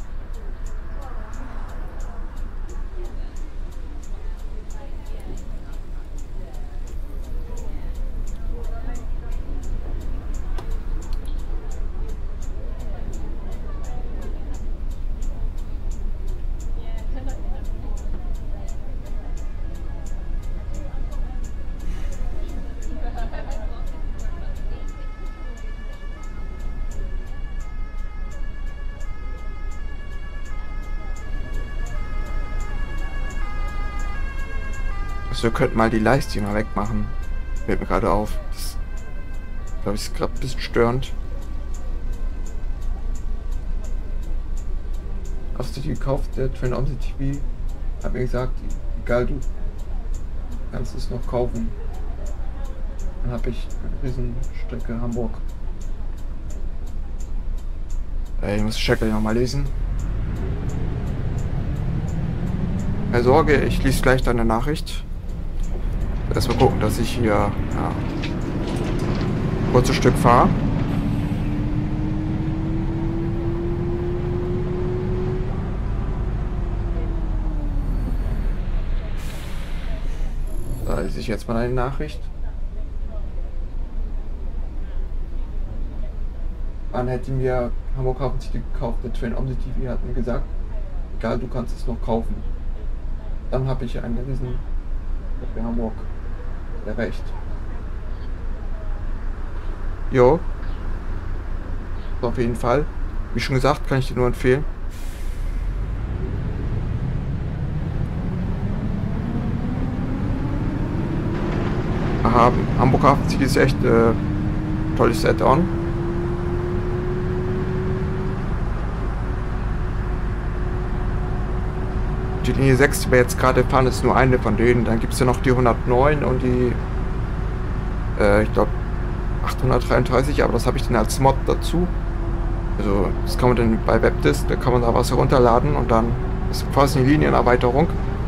Also wir könnten mal die Leiste mal wegmachen. Fällt mir gerade auf. Das glaube ich ist gerade ein bisschen störend. Hast du die gekauft, der Train on the TV? Hab mir gesagt, egal, du kannst es noch kaufen. Dann habe ich eine Riesenstrecke Hamburg. Ich muss den Chat gleich nochmal lesen. Keine Sorge, ich lese gleich deine Nachricht. Erstmal gucken, dass ich hier ja, ein kurzes Stück fahre. Da lese ich jetzt mal eine Nachricht. Man hätte mir Hamburg Hafen City gekauft, der Train on the TV hat mir gesagt, egal, du kannst es noch kaufen. Dann habe ich angewiesen, für Hamburg recht. Jo. Auf jeden Fall. Wie schon gesagt, kann ich dir nur empfehlen. Aha, Hamburg Hafen City ist echt tolles Add-on. Die Linie 6, die wir jetzt gerade fahren, ist nur eine von denen. Dann gibt es ja noch die 109 und die, ich glaube, 833, aber das habe ich dann als Mod dazu. Also das kann man dann bei WebDisk, da kann man da was herunterladen und dann ist quasi eine Linienerweiterung.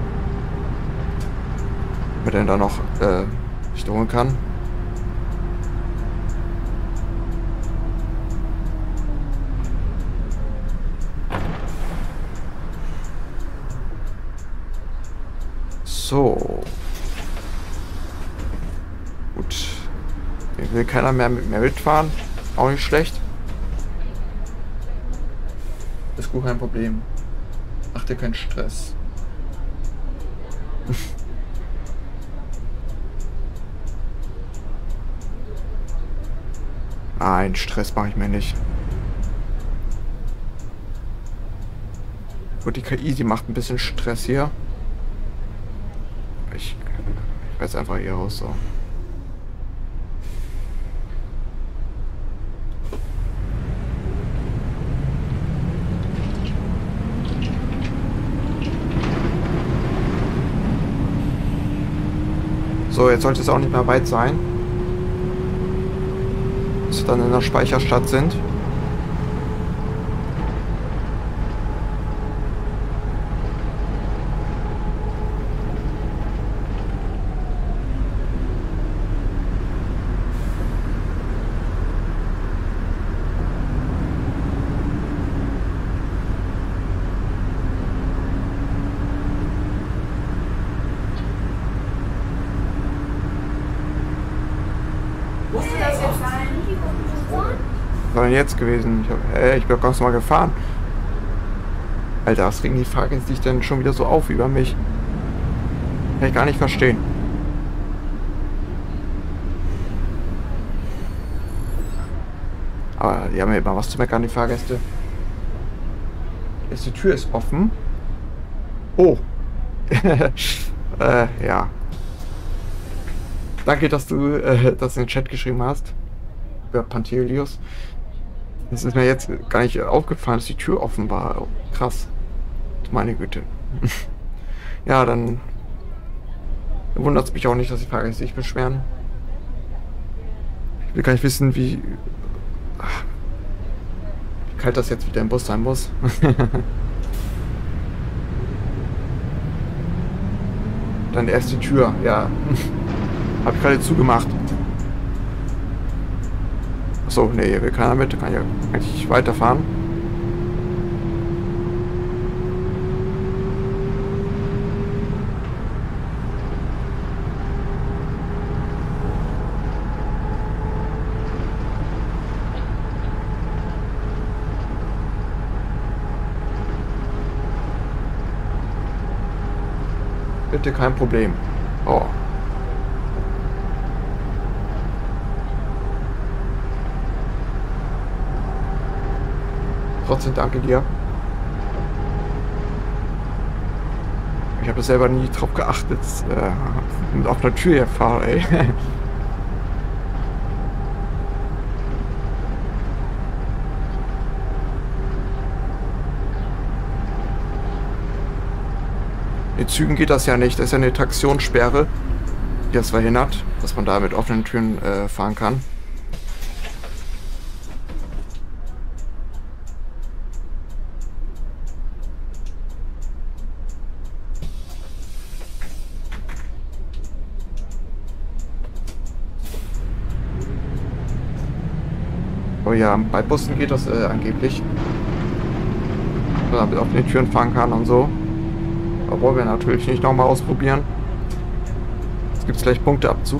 Mit der dann noch nicht holen kann. So. Gut. Hier will keiner mehr mitfahren. Auch nicht schlecht. Ist gut, kein Problem. Mach dir keinen Stress. Nein, Stress mache ich mir nicht. Gut, die KI, die macht ein bisschen Stress hier. Ich weiß einfach hier raus so. So, jetzt sollte es auch nicht mehr weit sein. Bis wir dann in der Speicherstadt sind. Was war denn jetzt gewesen? Ich bin doch ganz normal gefahren. Alter, was regen die Fahrgäste sich denn schon wieder so auf über mich? Kann ich gar nicht verstehen. Aber die haben ja immer was zu meckern, die Fahrgäste. Die Tür ist offen. Oh. Ja. Danke, dass du das in den Chat geschrieben hast. Über Pantelius. Es ist mir jetzt gar nicht aufgefallen, dass die Tür offen war. Oh, krass. Meine Güte. Ja, dann wundert es mich auch nicht, dass die Fahrgäste sich beschweren. Ich will gar nicht wissen, wie kalt das jetzt wieder im Bus sein muss. Dann erst die Tür, ja. Hab ich gerade zugemacht. Achso, nee, hier will keiner mit, kann ja eigentlich weiterfahren. Bitte, kein Problem. Oh. Trotzdem danke dir. Ich habe selber nie drauf geachtet, mit offener Tür hier fahre, ey. In Zügen geht das ja nicht, das ist ja eine Traktionssperre, die das verhindert, dass man da mit offenen Türen fahren kann. Oh ja, bei Bussen geht das angeblich. Dass man auf den Türen fahren kann und so. Aber wollen wir natürlich nicht nochmal ausprobieren. Jetzt gibt es gleich Punkteabzug.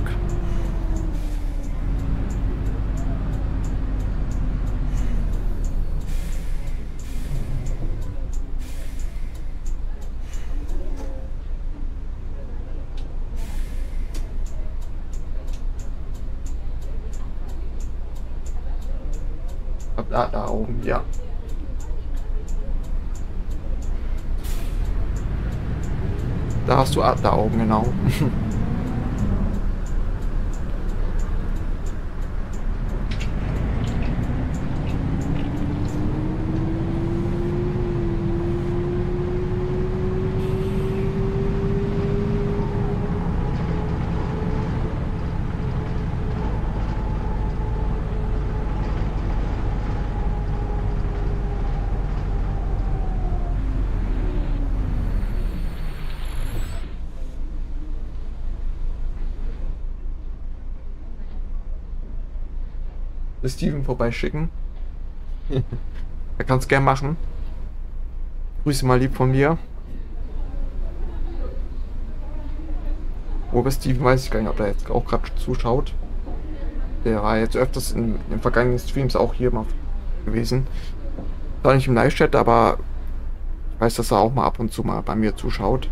Da oben, ja. Da hast du da oben, genau. Steven vorbeischicken. Er kann es gern machen. Grüße mal lieb von mir. Bei Steven weiß ich gar nicht, ob er jetzt auch gerade zuschaut. Der war jetzt öfters in den vergangenen Streams auch hier mal gewesen. Zwar nicht im Live-Chat, aber ich weiß, dass er auch mal ab und zu mal bei mir zuschaut.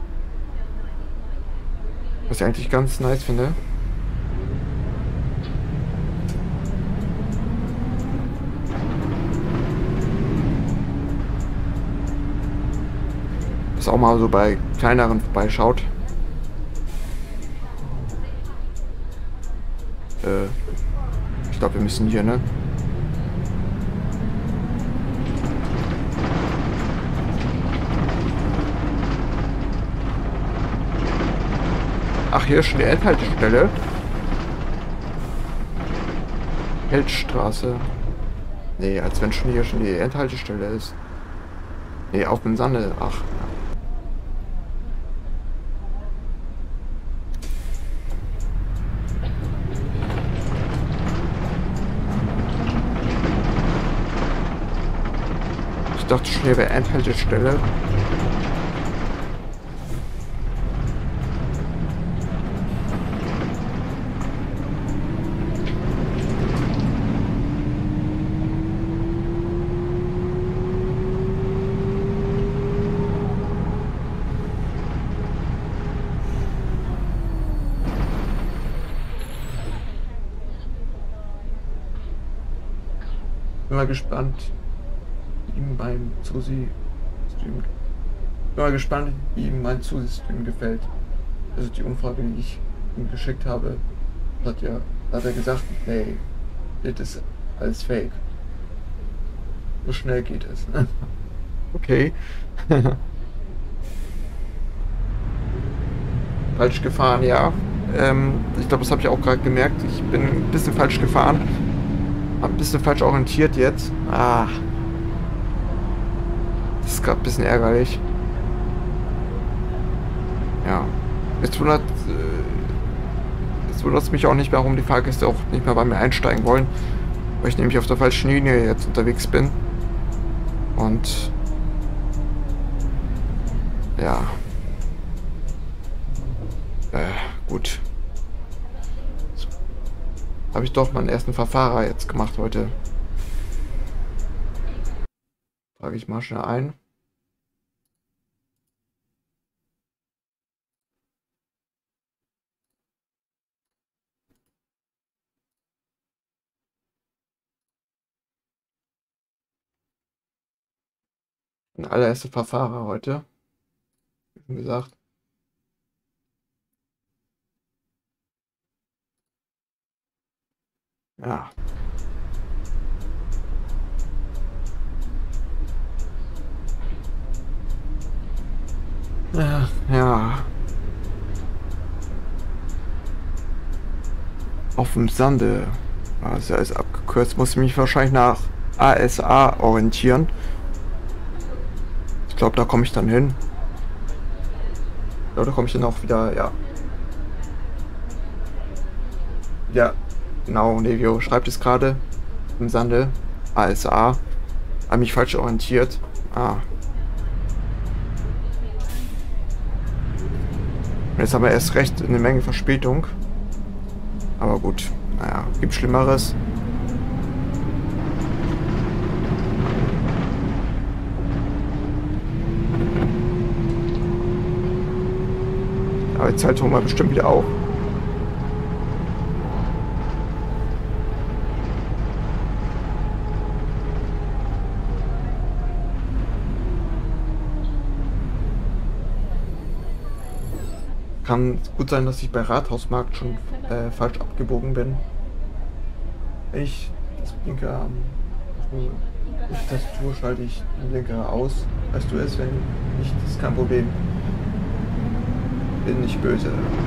Was ich eigentlich ganz nice finde. Auch mal so bei kleineren vorbeischaut. Ich glaube, wir müssen hier, ne? Ach, hier ist schon die Endhaltestelle. Feldstraße. Nee, als wenn schon hier schon die Endhaltestelle ist. Nee, auf dem Sande. Ach. Ich dachte schon, hier wäre Endhaltestelle. Bin mal gespannt. Ihm beim Susi-Stream. Bin mal gespannt, wie ihm mein Susi-Stream gefällt. Also die Umfrage, die ich ihm geschickt habe, hat er gesagt, nee, das ist alles fake. So schnell geht es. Okay. Falsch gefahren, ja. Ich glaube, das habe ich auch gerade gemerkt. Ich bin ein bisschen falsch gefahren. Hab ein bisschen falsch orientiert jetzt. Ah. Das ist gerade ein bisschen ärgerlich. Ja. Jetzt wundert es mich auch nicht mehr, warum die Fahrgäste auch nicht mehr bei mir einsteigen wollen. Weil ich nämlich auf der falschen Linie jetzt unterwegs bin. Und ja. Gut. So. Habe ich doch meinen ersten Verfahrer jetzt gemacht heute. Trage ich mal schnell ein. Ein allererster Verfahrer heute. Wie gesagt. Ja. Ja. Auf dem Sande. Also ist abgekürzt. Muss ich mich wahrscheinlich nach ASA orientieren. Ich glaube, da komme ich dann hin. Ich glaube, da komme ich dann auch wieder, ja. Ja, genau, Nevio schreibt es gerade. im Sande. ASA. Habe mich falsch orientiert. Ah. Jetzt haben wir erst recht eine Menge Verspätung. Aber gut, naja, gibt Schlimmeres. Aber die Zeit holen wir bestimmt wieder auf. Kann gut sein, dass ich bei Rathausmarkt schon falsch abgebogen bin. Ich das Blinker auf die Tastatur schalte ich den Blinker aus. Weißt du es, wenn nicht, ist kein Problem. Bin nicht böse.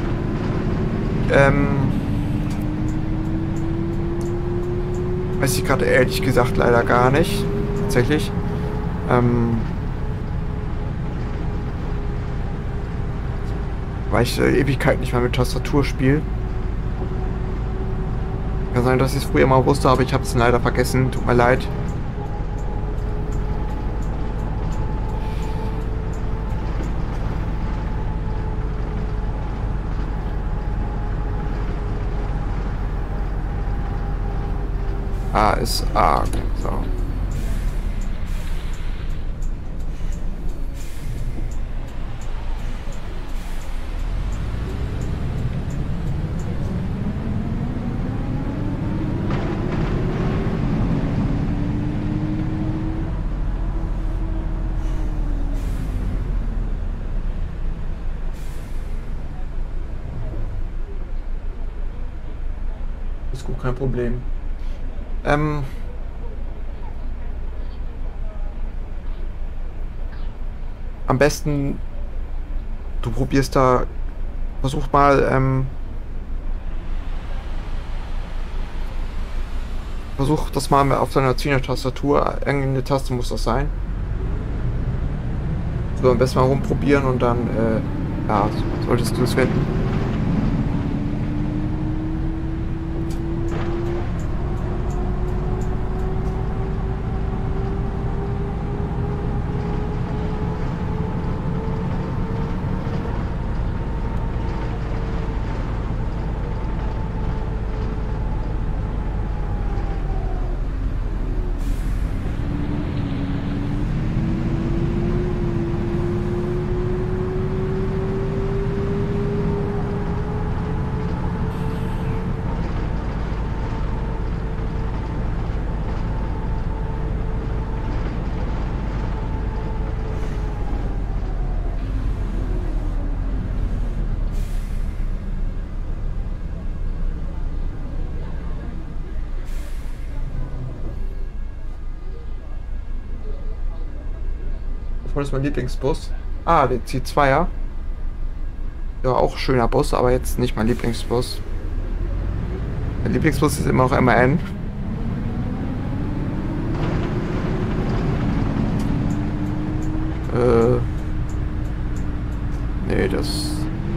Weiß ich gerade ehrlich gesagt leider gar nicht. Tatsächlich. Weil ich Ewigkeit nicht mehr mit Tastatur spiele. Kann sein, dass ich es früher mal wusste, aber ich habe es leider vergessen. Tut mir leid. A ist A. So. Ist gut, kein Problem. Am besten, du probierst da, versuch mal, versuch das mal auf deiner 10er Tastatur, irgendeine Taste muss das sein. So, am besten mal rumprobieren und dann, ja, solltest du es finden. Das ist mein Lieblingsbus. Ah, der C2er. Ja, auch schöner Bus, aber jetzt nicht mein Lieblingsbus. Mein Lieblingsbus ist immer noch MAN. Nee, das...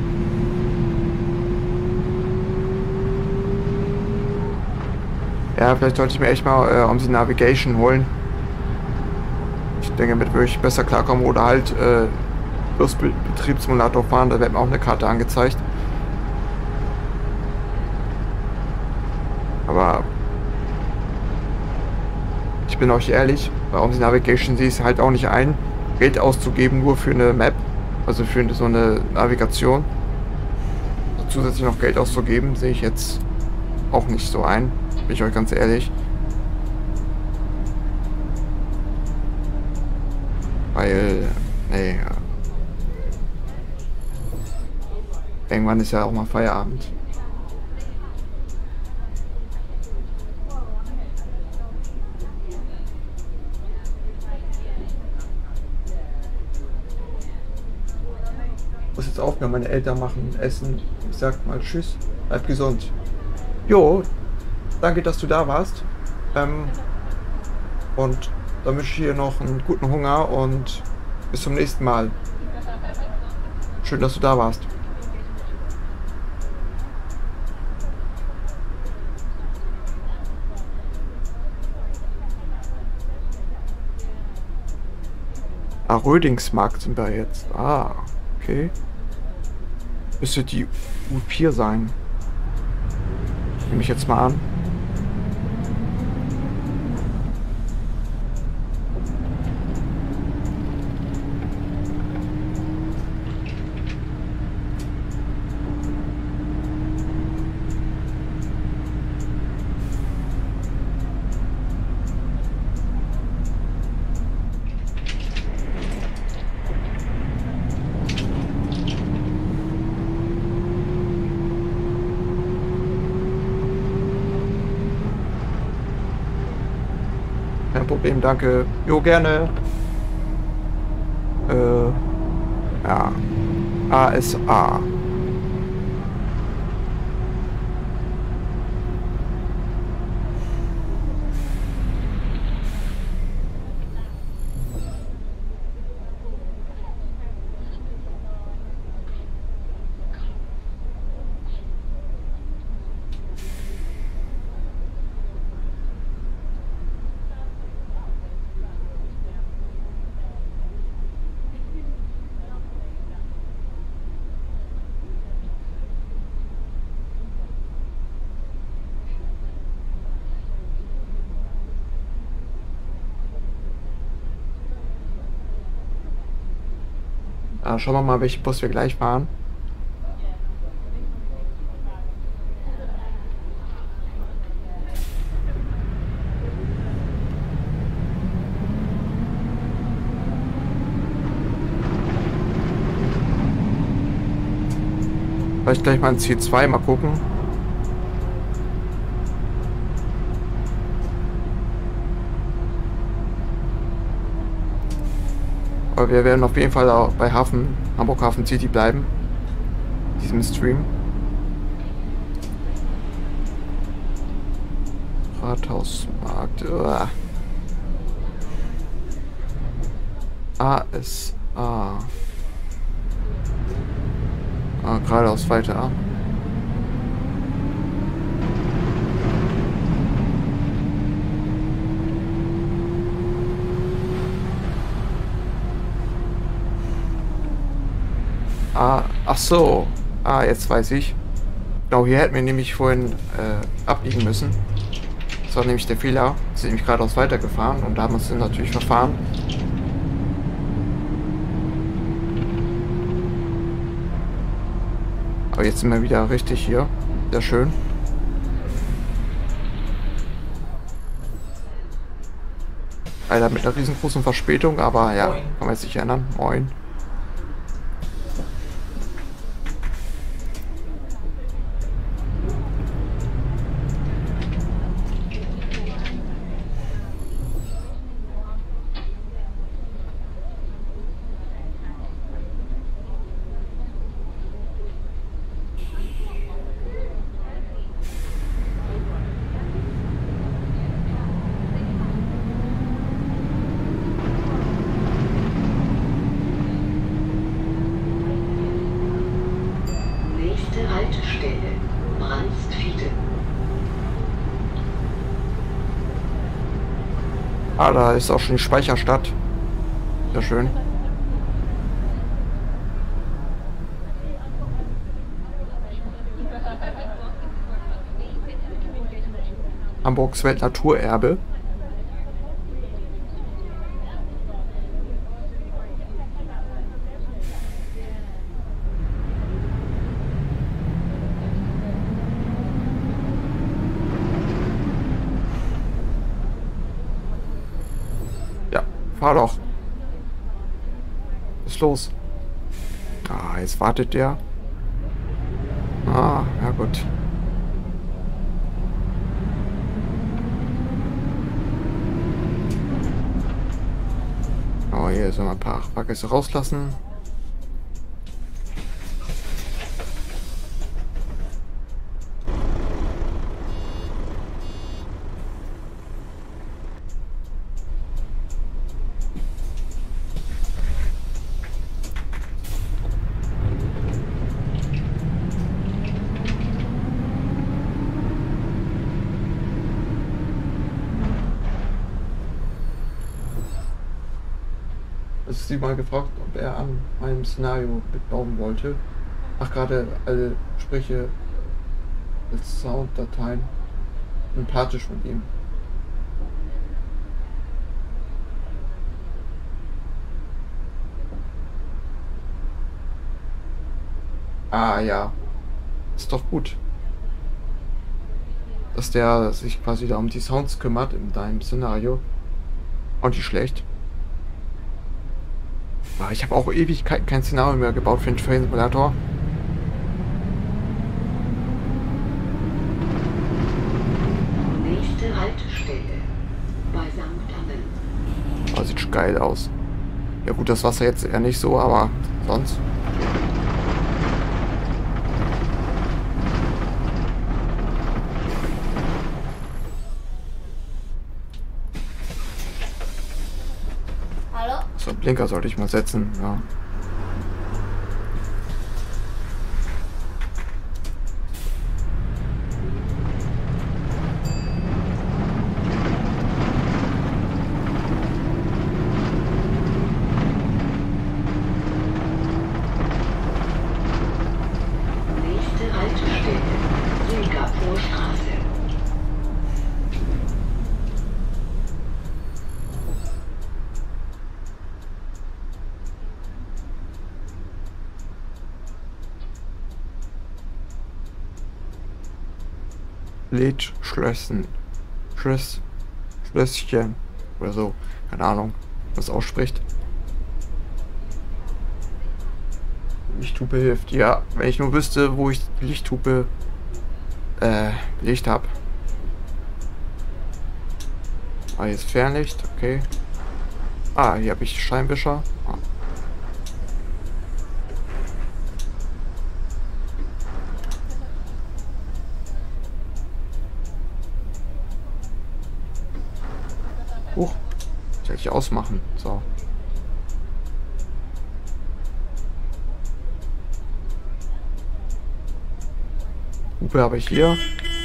Ja, vielleicht sollte ich mir echt mal die Navigation holen. Ich denke, damit würde ich besser klarkommen oder halt Betriebssimulator fahren, da wird mir auch eine Karte angezeigt. Aber ich bin euch ehrlich, bei die Navigation sehe ich es halt auch nicht ein, Geld auszugeben nur für eine Map, also für so eine Navigation. Also zusätzlich noch Geld auszugeben, sehe ich jetzt auch nicht so ein, bin ich euch ganz ehrlich. Weil, nee, ja. Irgendwann ist ja auch mal Feierabend. Ich muss jetzt aufhören, meine Eltern machen Essen. Ich sag mal Tschüss, bleib gesund. Jo, danke, dass du da warst. Und dann wünsche ich dir noch einen guten Hunger und bis zum nächsten Mal. Schön, dass du da warst. Rödingsmarkt sind wir jetzt. Ah, okay. Müsste die U4 sein. Nehme ich jetzt mal an. Kein Problem, danke. Jo, gerne. Ja. ASA. Schauen wir mal, welchen Bus wir gleich fahren. Vielleicht gleich mal ein C2 mal gucken. Aber wir werden auf jeden Fall auch bei Hamburg Hafen City bleiben. Diesem Stream. Rathausmarkt. ASA. Geradeaus weiter. Ach so. Jetzt weiß ich. Genau, hier hätten wir nämlich vorhin abbiegen müssen. Das war nämlich der Fehler. Wir sind nämlich geradeaus weitergefahren und da haben wir uns dann natürlich verfahren. Aber jetzt sind wir wieder richtig hier. Sehr schön. Leider mit einer riesengroßen Verspätung, aber ja, kann man jetzt nicht erinnern. Moin. Haltestelle Brandstfiete. Da ist auch schon die Speicherstadt. Sehr schön. Hamburgs Weltnaturerbe. Fahr doch. Was ist los? Jetzt wartet der. Ja gut. Oh, hier sollen wir ein paar Fahrgäste rauslassen. sie mal gefragt, ob er an meinem Szenario mitbauen wollte. Ach, gerade alle Sprüche als Sounddateien. Sympathisch von ihm. Ah ja, ist doch gut, dass der sich quasi da um die Sounds kümmert in deinem Szenario. Und nicht schlecht. Ah, ich habe auch ewig kein Szenario mehr gebaut für den Train Simulator. Nächste Haltestelle bei St. Ammen. Oh, sieht schon geil aus. Ja gut, das Wasser jetzt eher nicht so, aber sonst. Hallo? So, Blinker sollte ich mal setzen, ja. Nächste Haltestelle Singapurstraße. Schlösschen oder so, keine Ahnung, was ausspricht. Lichthupe hilft, ja, wenn ich nur wüsste, wo ich die Lichthupe Licht habe. Ah, hier ist Fernlicht, okay. Ah, hier habe ich Scheinwischer. Ah. Huch, soll ich ausmachen? So. Hupe habe ich hier.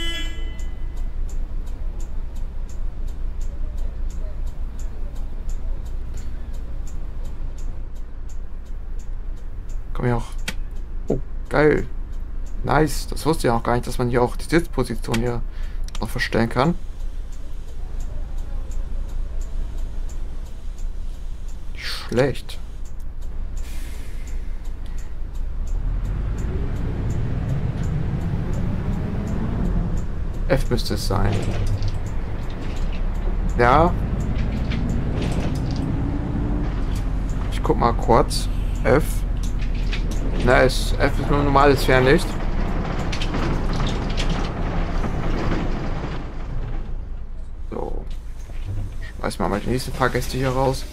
Komm hier auch. Oh, geil. Nice. Das wusste ich auch gar nicht, dass man hier auch die Sitzposition hier noch verstellen kann. Schlecht. F müsste es sein. Ja. Ich guck mal kurz. F. Na, F ist nur normales Fernlicht. So. Schmeiß mal die nächsten Fahrgäste hier raus.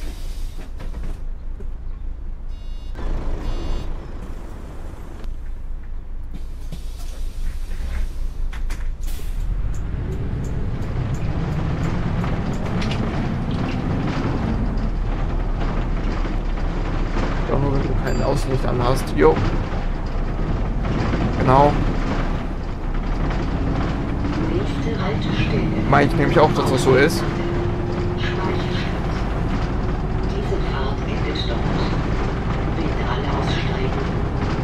Außenlicht an hast. Jo. Genau. Nächste Haltestelle. Meine ich nämlich auch, dass das so ist. Speicherstadt. Diese Fahrt endet dort. Bitte alle aussteigen.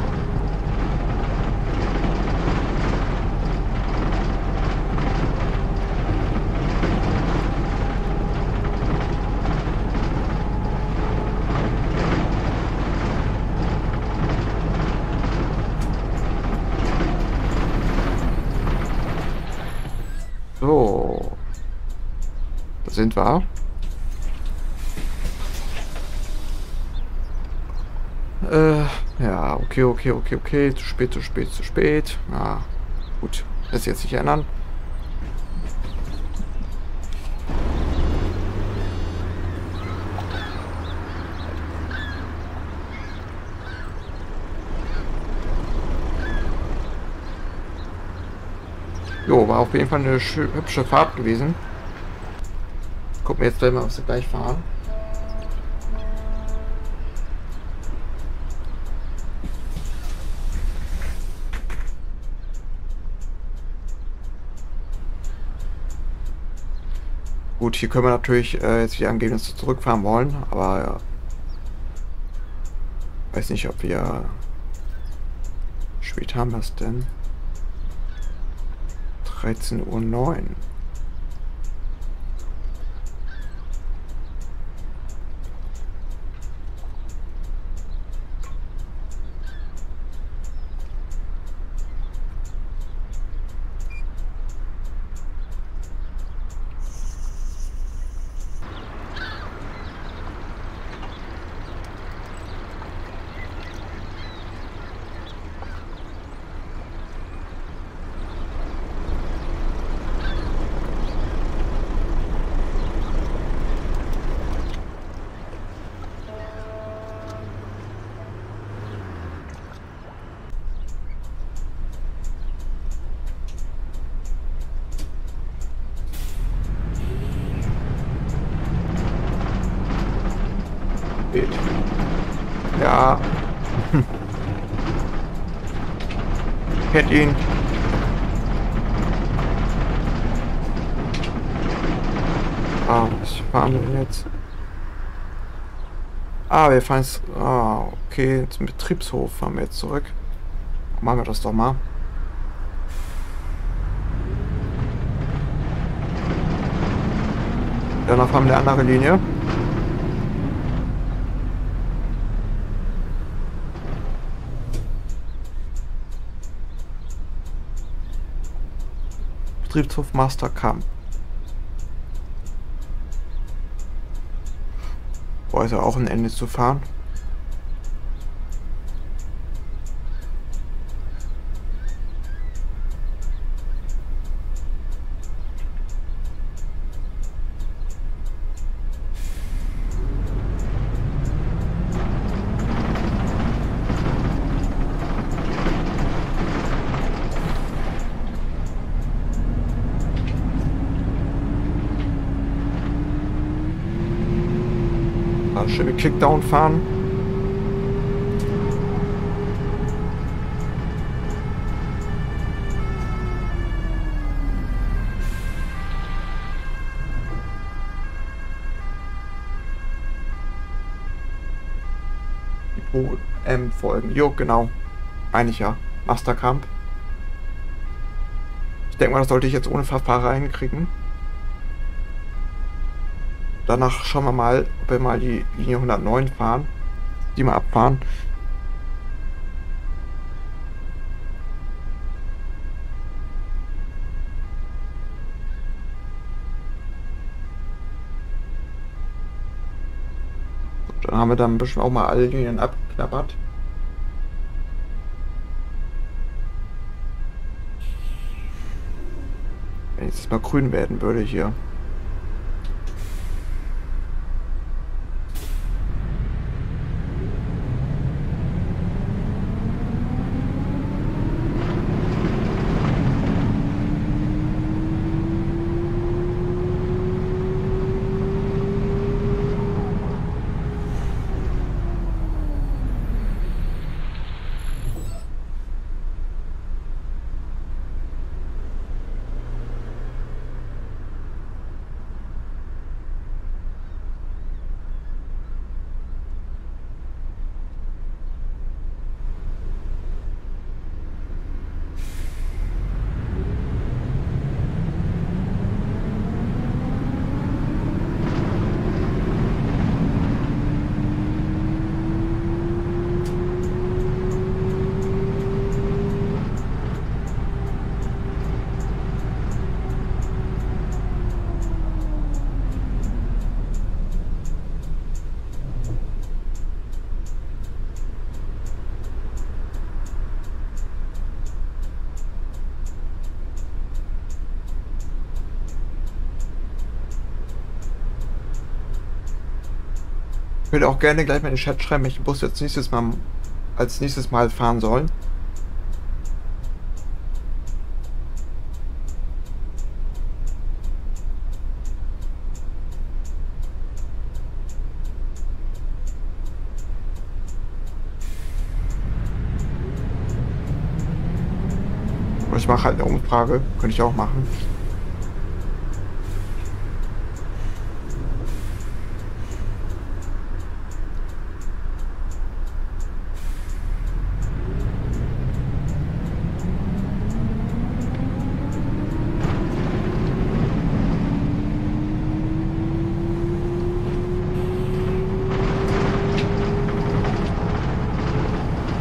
So. Da sind wir. Ja, okay. Zu spät. Ah, gut. Das jetzt nicht ändern. Jo, war auf jeden Fall eine hübsche Fahrt gewesen. Gucken wir jetzt gleich mal, was wir gleich fahren. Gut, hier können wir natürlich jetzt wieder angeben, dass wir zurückfahren wollen, aber ja, Weiß nicht, ob wir... Spät haben wir es denn? 13:09 Uhr. Ja. Kennt ihn. Was fahren wir denn jetzt? Wir fahren jetzt... okay, zum Betriebshof fahren wir jetzt zurück. Machen wir das doch mal. Danach fahren wir eine andere Linie. Betriebshof Masterkamp. Wo ist ja auch ein Ende zu fahren. Schön mit Kickdown fahren. Die folgen. Jo, genau. Eigentlich ja. Masterkamp. Ich denke mal, das sollte ich jetzt ohne Verfahrer hinkriegen. Danach schauen wir mal, ob wir mal die Linie 109 fahren. Die mal abfahren. Dann haben wir dann ein bisschen auch mal alle Linien abgeklappert. Wenn jetzt mal grün werden würde hier. Ich würde auch gerne gleich mal in den Chat schreiben, welchen Bus jetzt als nächstes Mal fahren soll. Oder ich mache halt eine Umfrage, könnte ich auch machen.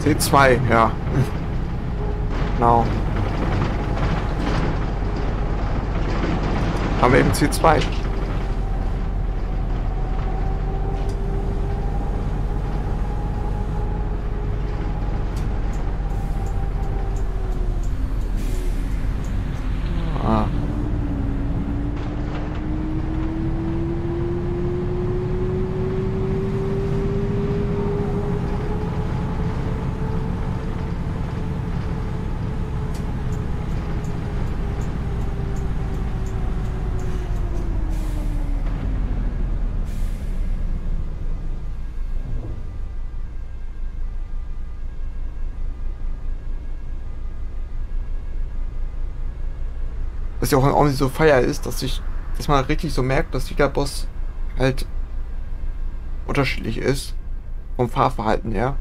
C2, ja. Genau. Haben wir eben C2. Ah. Was ja auch nicht so feier ist, dass man richtig so merkt, dass jeder Boss halt unterschiedlich ist. Vom Fahrverhalten her.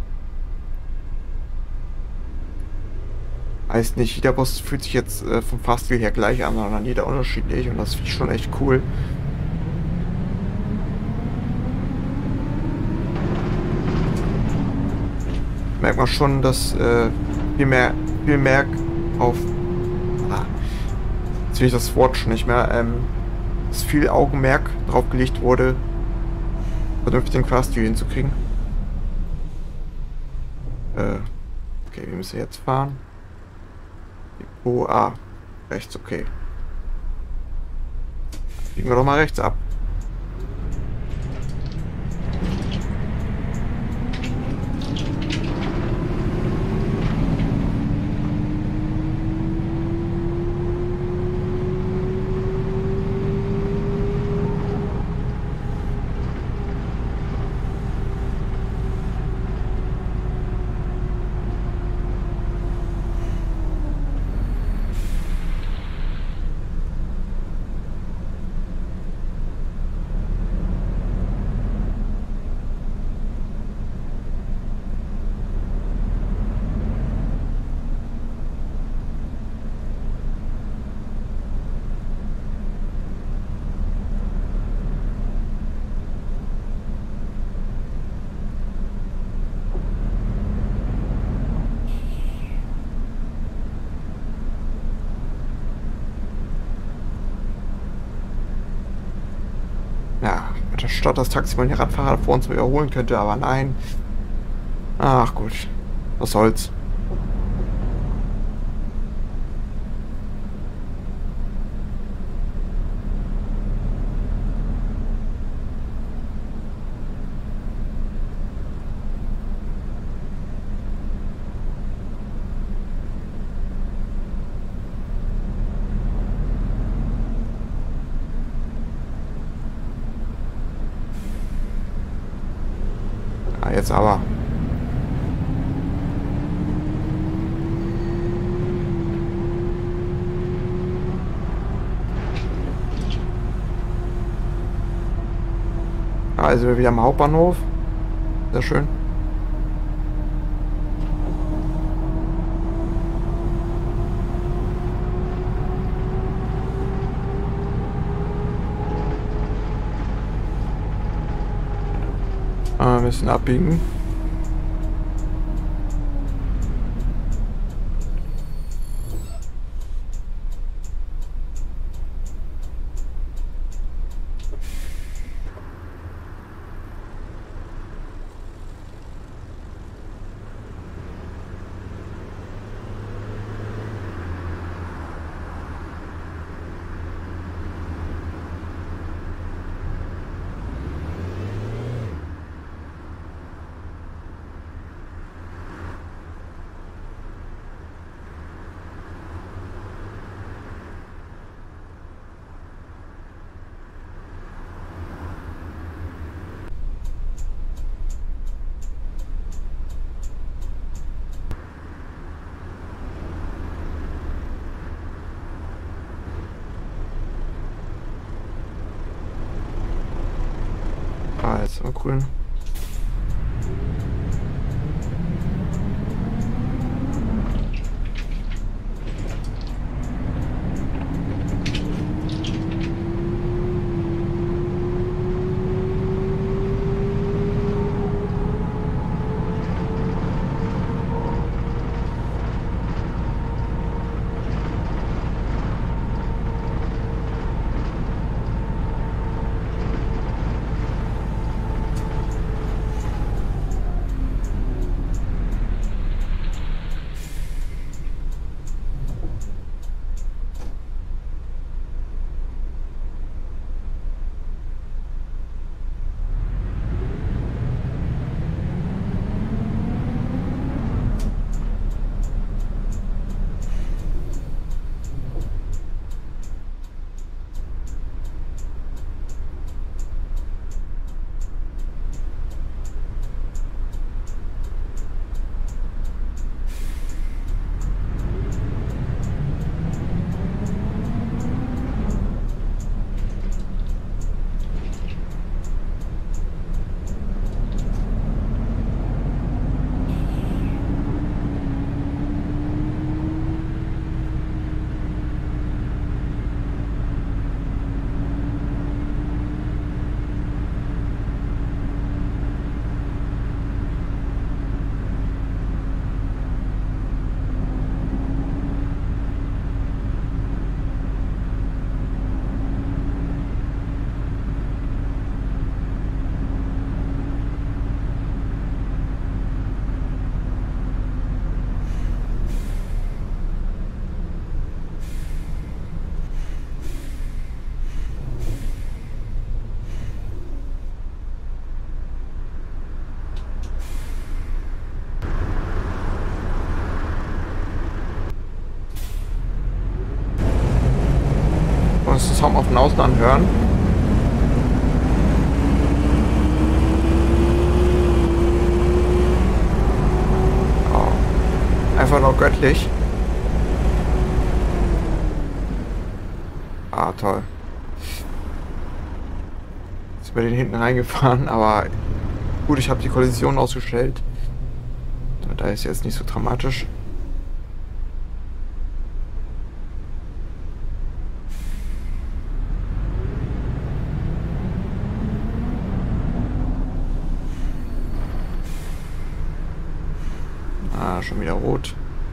Heißt nicht, jeder Boss fühlt sich jetzt vom Fahrstil her gleich an, sondern jeder unterschiedlich und das finde ich schon echt cool. Merkt man schon, dass viel mehr auf... jetzt will ich das Wort schon nicht mehr, dass viel Augenmerk drauf gelegt wurde, vernünftig den Fahrstil hinzukriegen. Okay, wir müssen jetzt fahren. Oh, rechts, okay. Biegen wir doch mal rechts ab. Ja, mit der Stadt das Taxi mal die Radfahrer vor uns überholen könnte, aber nein. Ach gut, was soll's. Jetzt aber. Also wir wieder am Hauptbahnhof. Sehr schön. Ein bisschen abbiegen. Jetzt mal grün. Song auf dem Ausland hören. Oh. Einfach nur göttlich. Ah, toll. Jetzt bin ich hinten reingefahren, aber gut, ich habe die Kollision ausgestellt. Da ist jetzt nicht so dramatisch. Ah, schon wieder rot.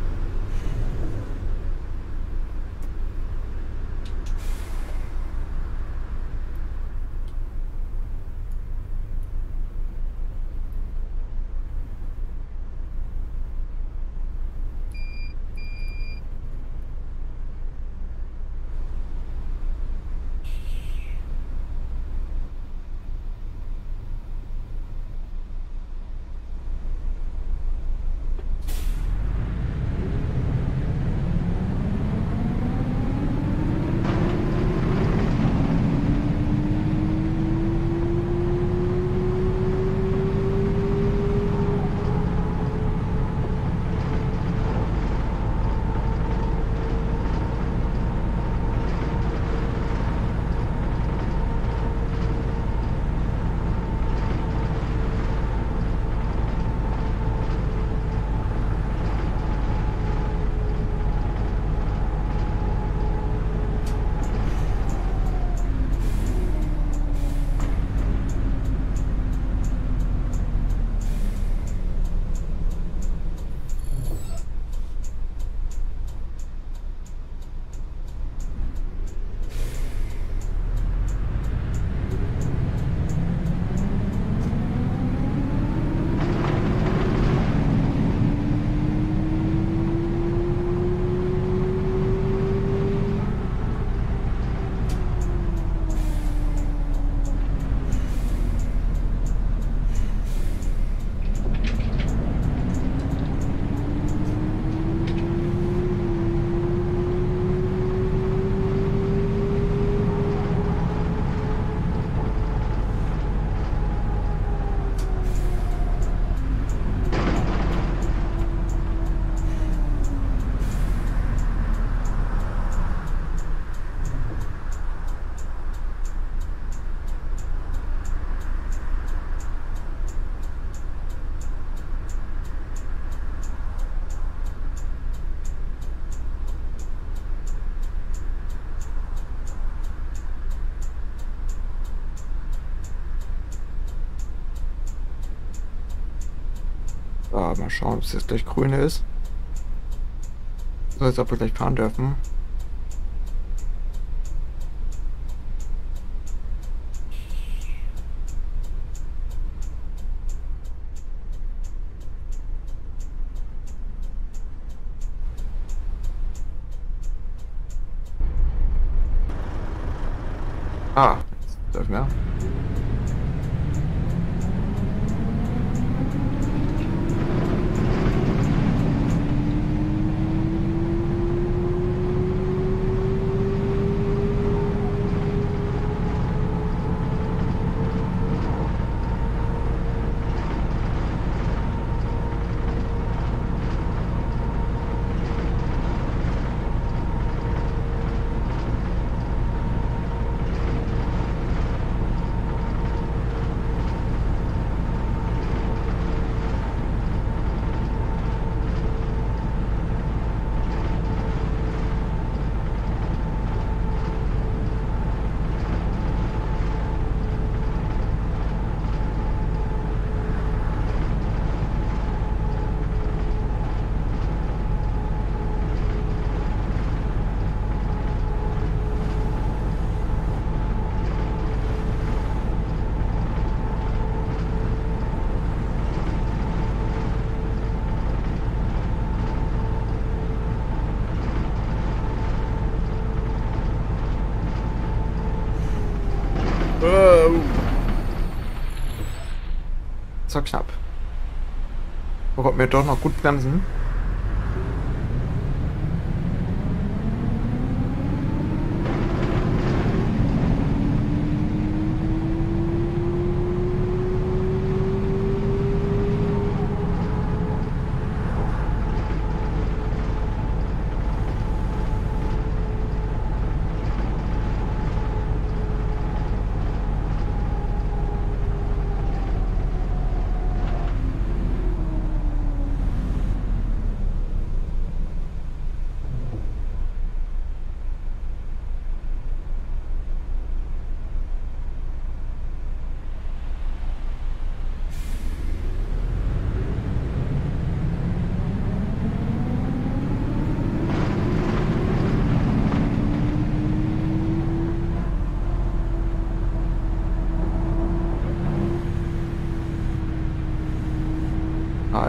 So, mal schauen, ob es jetzt gleich grün ist. So, jetzt ob wir gleich fahren dürfen. Ah, jetzt dürfen wir. So knapp. Oh Gott, mir doch noch gut bremsen.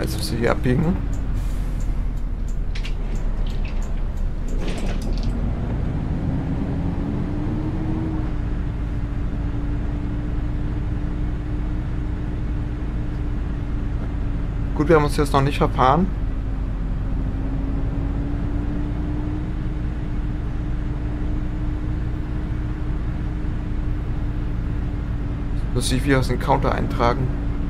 Jetzt müssen wir hier abbiegen. Gut, wir haben uns jetzt noch nicht verfahren. Muss ich wieder aus dem Counter eintragen.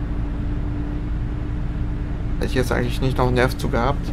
Hätte ich jetzt eigentlich nicht noch einen Nerv zu gehabt.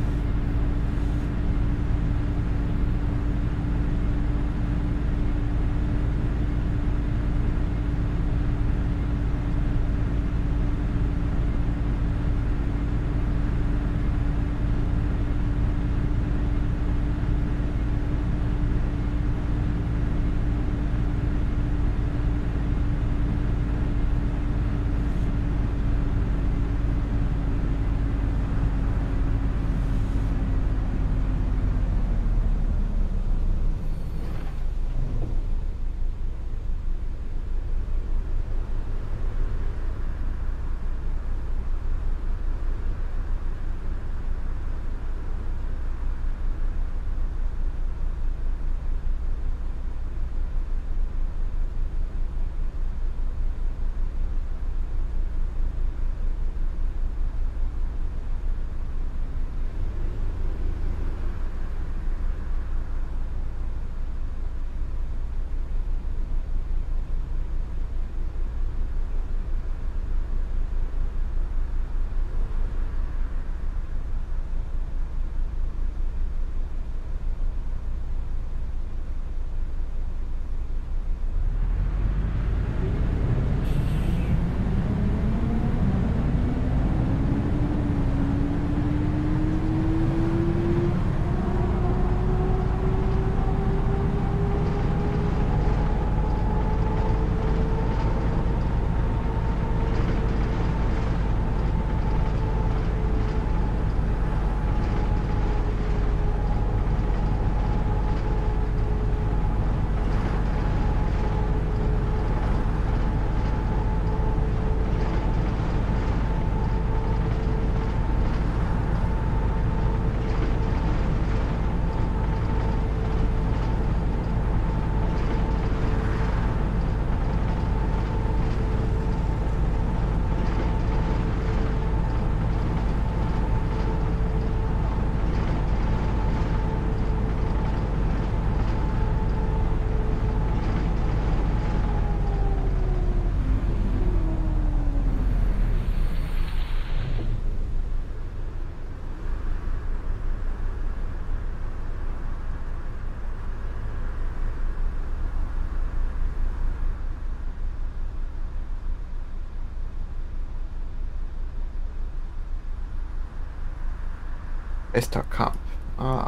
Esterkamp. Ah.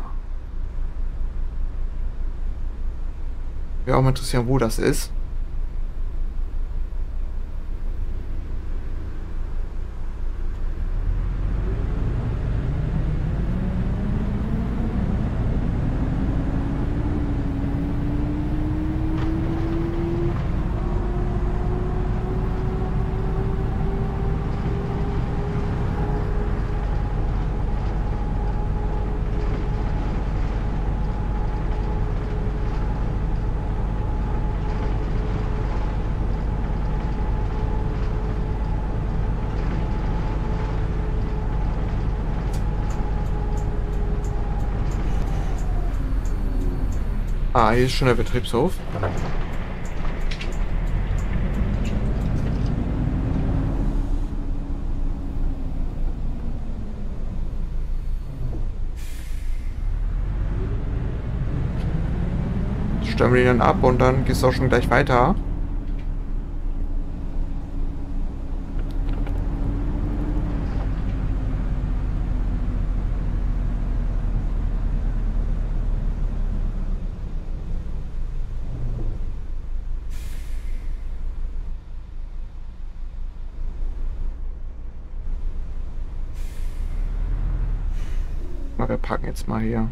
Wäre auch mal interessieren, wo das ist. Ah, hier ist schon der Betriebshof. Stellen wir den dann ab und dann geht es auch schon gleich weiter. Wir packen jetzt mal hier.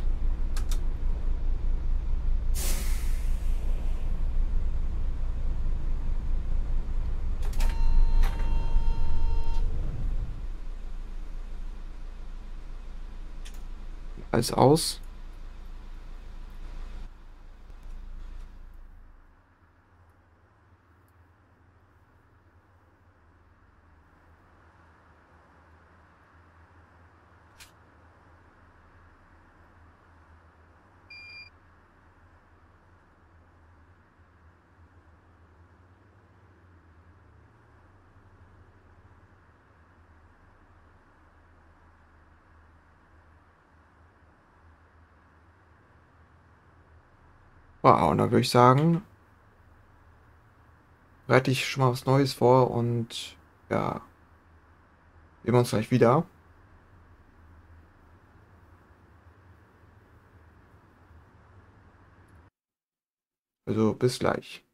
alles aus. Wow, und dann würde ich sagen, bereite ich schon mal was Neues vor und ja, sehen wir uns gleich wieder. Also bis gleich.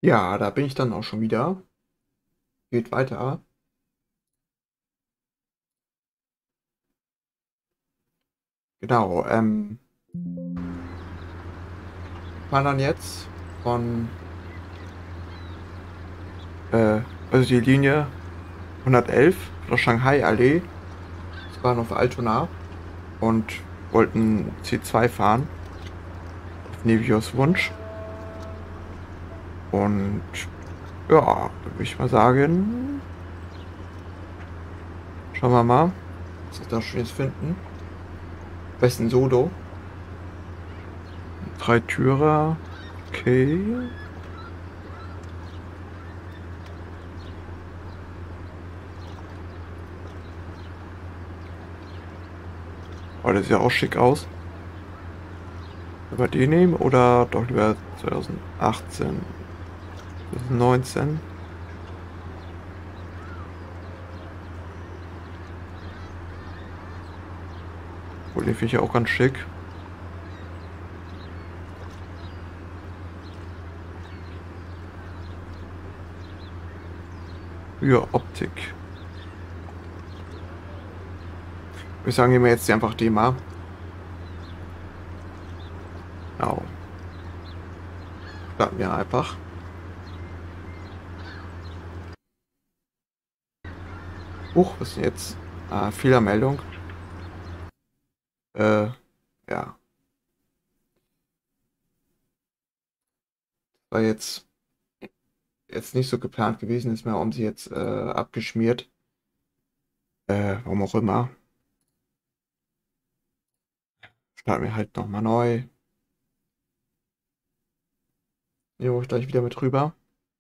Ja, da bin ich dann auch schon wieder. Geht weiter. Genau, fahren dann jetzt von, also die Linie 111 von Shanghai-Allee bis Bahnhof Altona und wollten C2 fahren, auf Nevios Wunsch. Und ja, da würde ich mal sagen, schauen wir mal, was wir da Schönes finden. Am besten Solo. 3 Türer, okay. Oh, das sieht ja auch schick aus. Über die nehmen oder doch lieber 2018, 2019? Obwohl, den finde ich ja auch ganz schick. Ja, Optik. Ich würde sagen, nehmen wir jetzt einfach die mal. Genau. Starten wir einfach. Huch, was ist denn jetzt? Fehlermeldung. Ja. War jetzt nicht so geplant gewesen, ist mir um sie jetzt abgeschmiert. Warum auch immer. Starten wir halt nochmal neu. Jo, gleich wieder mit rüber.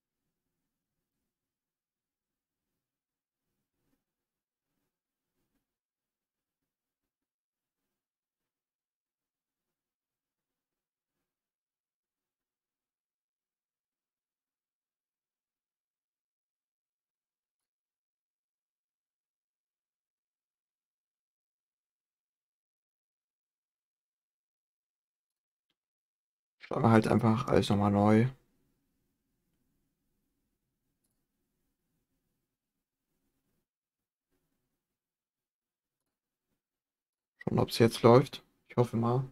Starten wir halt einfach alles nochmal neu. Schauen, ob es jetzt läuft. Ich hoffe mal.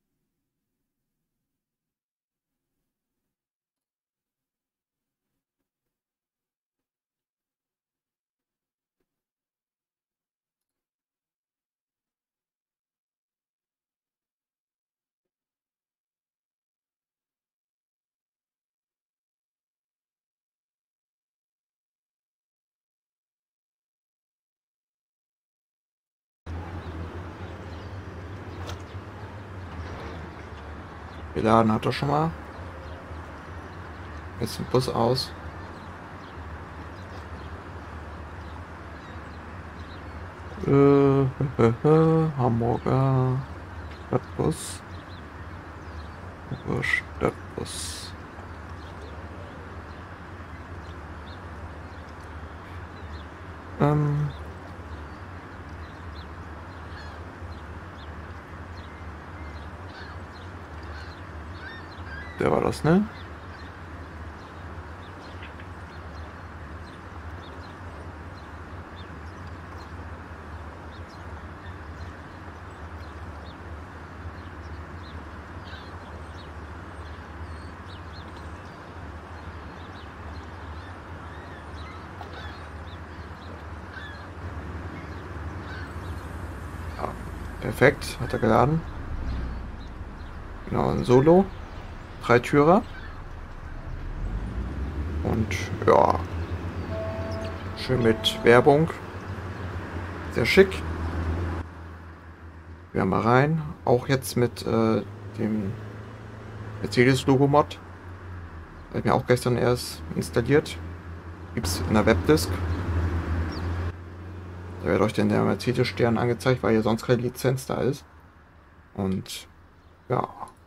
Geladen hat er schon mal. Jetzt den Bus aus. Hamburger Stadtbus. Hamburger Stadtbus. Der war das, ne? Ja, perfekt, hat er geladen. Genau, ein Solo. 3 Türer. Und ja, schön mit Werbung. Sehr schick. Wir haben mal rein. Auch jetzt mit dem Mercedes-Logo-Mod. Habe ich mir auch gestern erst installiert. Gibt es in der Webdisk. Da wird euch dann der Mercedes-Stern angezeigt, weil hier sonst keine Lizenz da ist. Und ja.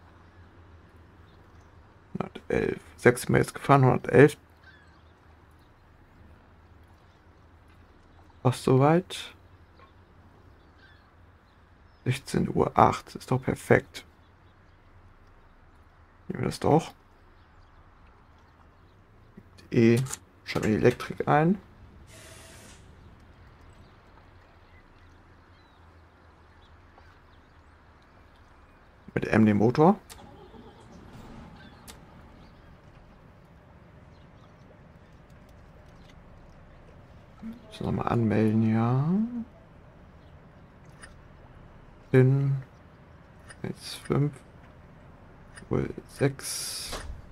111. 6 Mails gefahren, 111. Fast soweit. 16:08 Uhr. Ist doch perfekt. Nehmen wir das doch. E. Schalten wir die Elektrik ein. Mit M den Motor. So, nochmal anmelden, ja. PIN 1,5 6.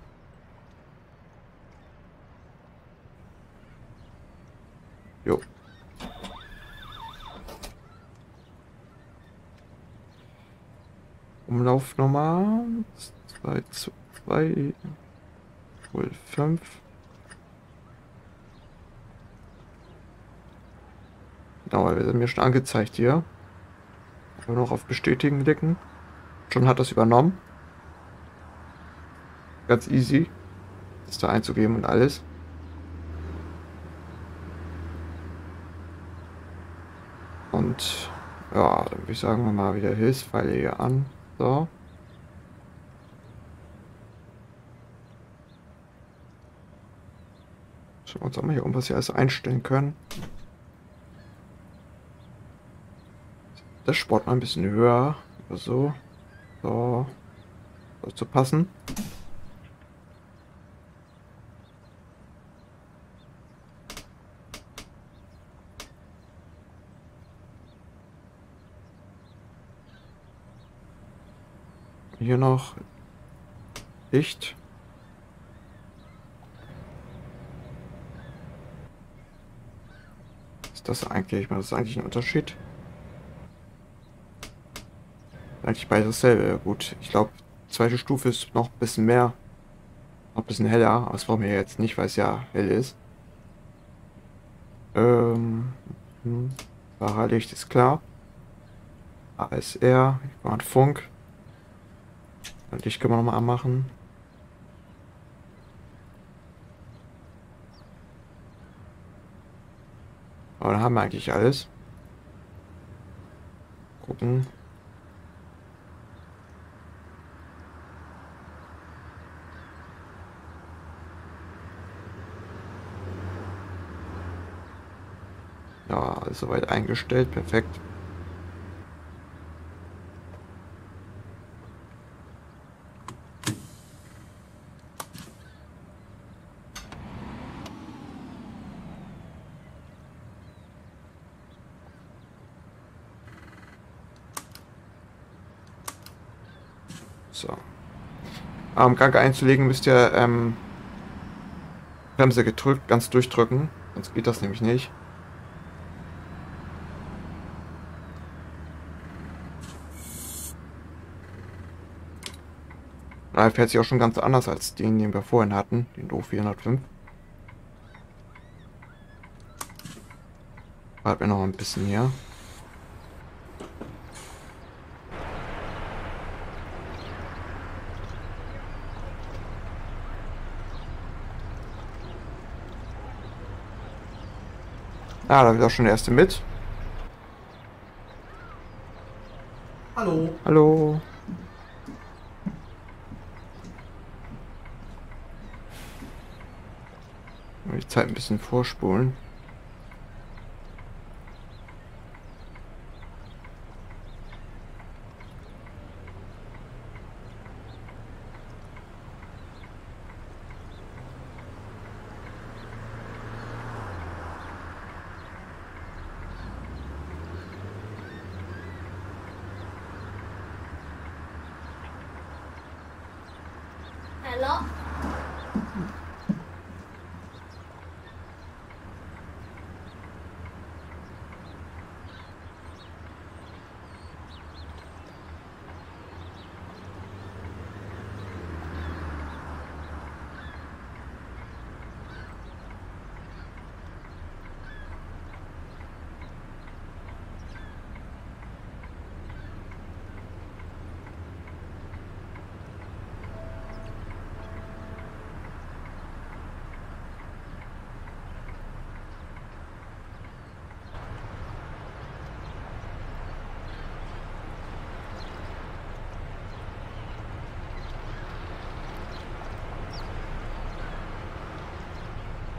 Jo. Umlaufnummer 2 5. Genau, wir sind mir schon angezeigt hier. Nur noch auf Bestätigen klicken. Schon hat das übernommen. Ganz easy, das da einzugeben und alles. Und ja, dann würde ich sagen, wir mal wieder Hilfspfeile hier an. So. Schauen wir uns auch mal hier um, was wir alles einstellen können. Das Sport mal ein bisschen höher. Oder so. So. Soll zu passen. Hier noch Licht. Ist das eigentlich? Das ist eigentlich ein Unterschied. Eigentlich beides dasselbe. Gut, ich glaube, zweite Stufe ist noch ein bisschen mehr. Noch ein bisschen heller. Aber das brauchen wir jetzt nicht, weil es ja hell ist. Fahrerlicht ist klar. ASR, Funk. Licht können wir nochmal anmachen. Aber dann haben wir eigentlich alles. Gucken. Ja, alles soweit eingestellt. Perfekt. So. Gang einzulegen müsst ihr Bremse gedrückt, ganz durchdrücken. Sonst geht das nämlich nicht. Da fährt sich auch schon ganz anders als den wir vorhin hatten, den Do 405. Warten wir noch ein bisschen hier. Ah, da ist auch schon der erste mit. Hallo. Hallo. Die Zeit ein bisschen vorspulen. Hallo?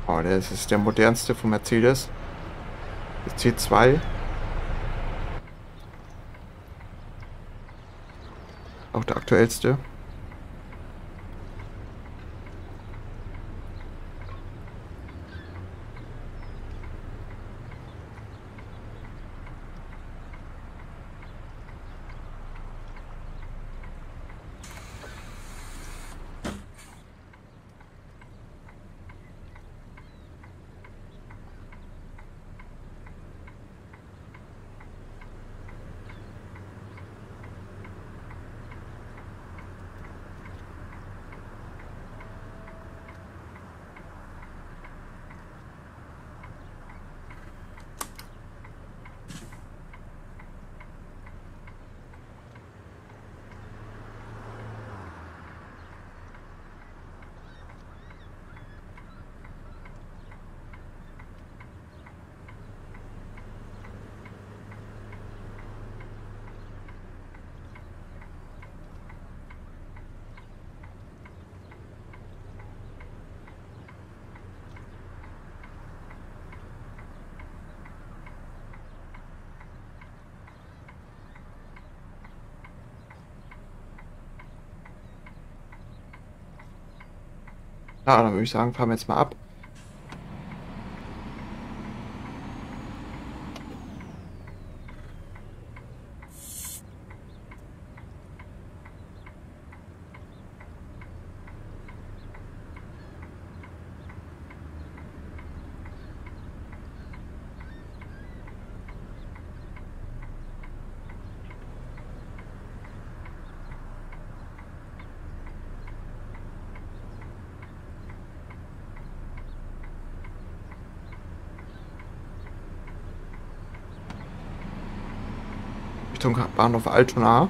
Oh, das ist der modernste von Mercedes. Der C2. Auch der aktuellste. Na, dann würde ich sagen, fahren wir jetzt mal ab. Richtung Bahnhof Altona.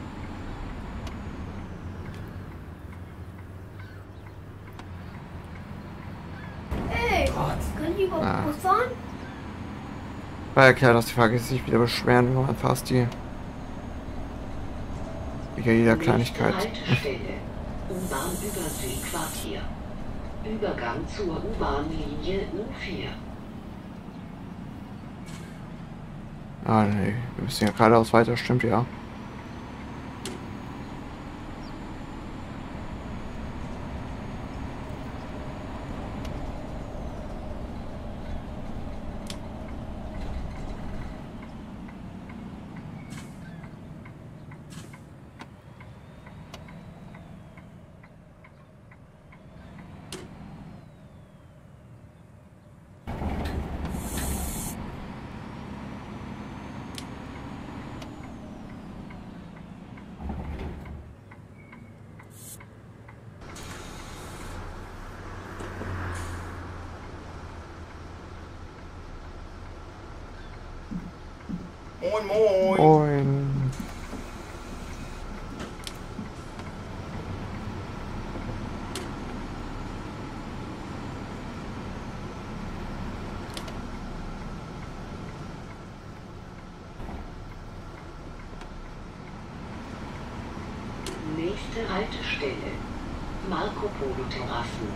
Hey, können die überhaupt Bus fahren? War ja klar, dass die Fahrgäste sich wieder beschweren, wenn man fast die... Wegen jeder Kleinigkeit. Haltestelle. U-Bahn-Überseequartier. Übergang zur U-Bahn-Linie U4. Ah, nee, wir müssen ja geradeaus weiter, stimmt ja. Moin, moin. Moin. Nächste Haltestelle. Marco Polo Terrassen.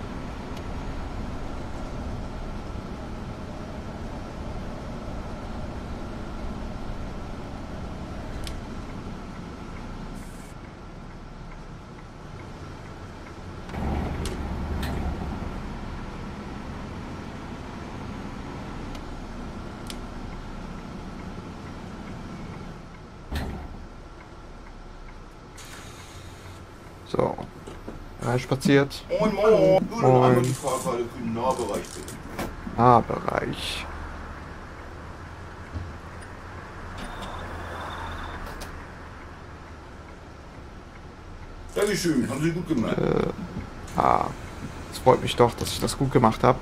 So. Reinspaziert. Moin, moin. Nur noch einmal die Moin. Fahrkarte für den Nahbereich bitte. A-Bereich. Dankeschön, haben Sie gut gemacht. Es freut mich doch, dass ich das gut gemacht habe.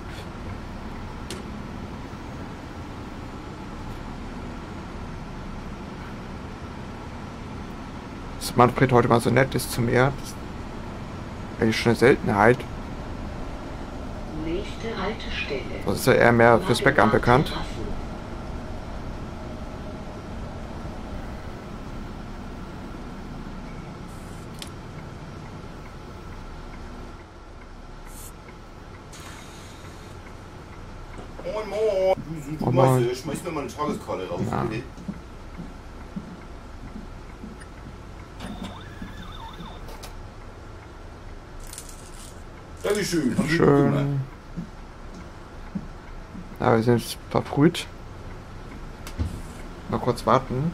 Dass Manfred heute mal so nett ist zu mir, das ist eigentlich schon eine Seltenheit. Nächste Haltestelle. Das ist ja eher mehr fürs Backup bekannt. Moin, moin. Du Moin. schmeiß mir mal eine Tageskarte raus, Ja. bitte. Dankeschön. Haben Sie gut gemacht. Schön. Ja, wir sind jetzt verfrüht. Mal kurz warten.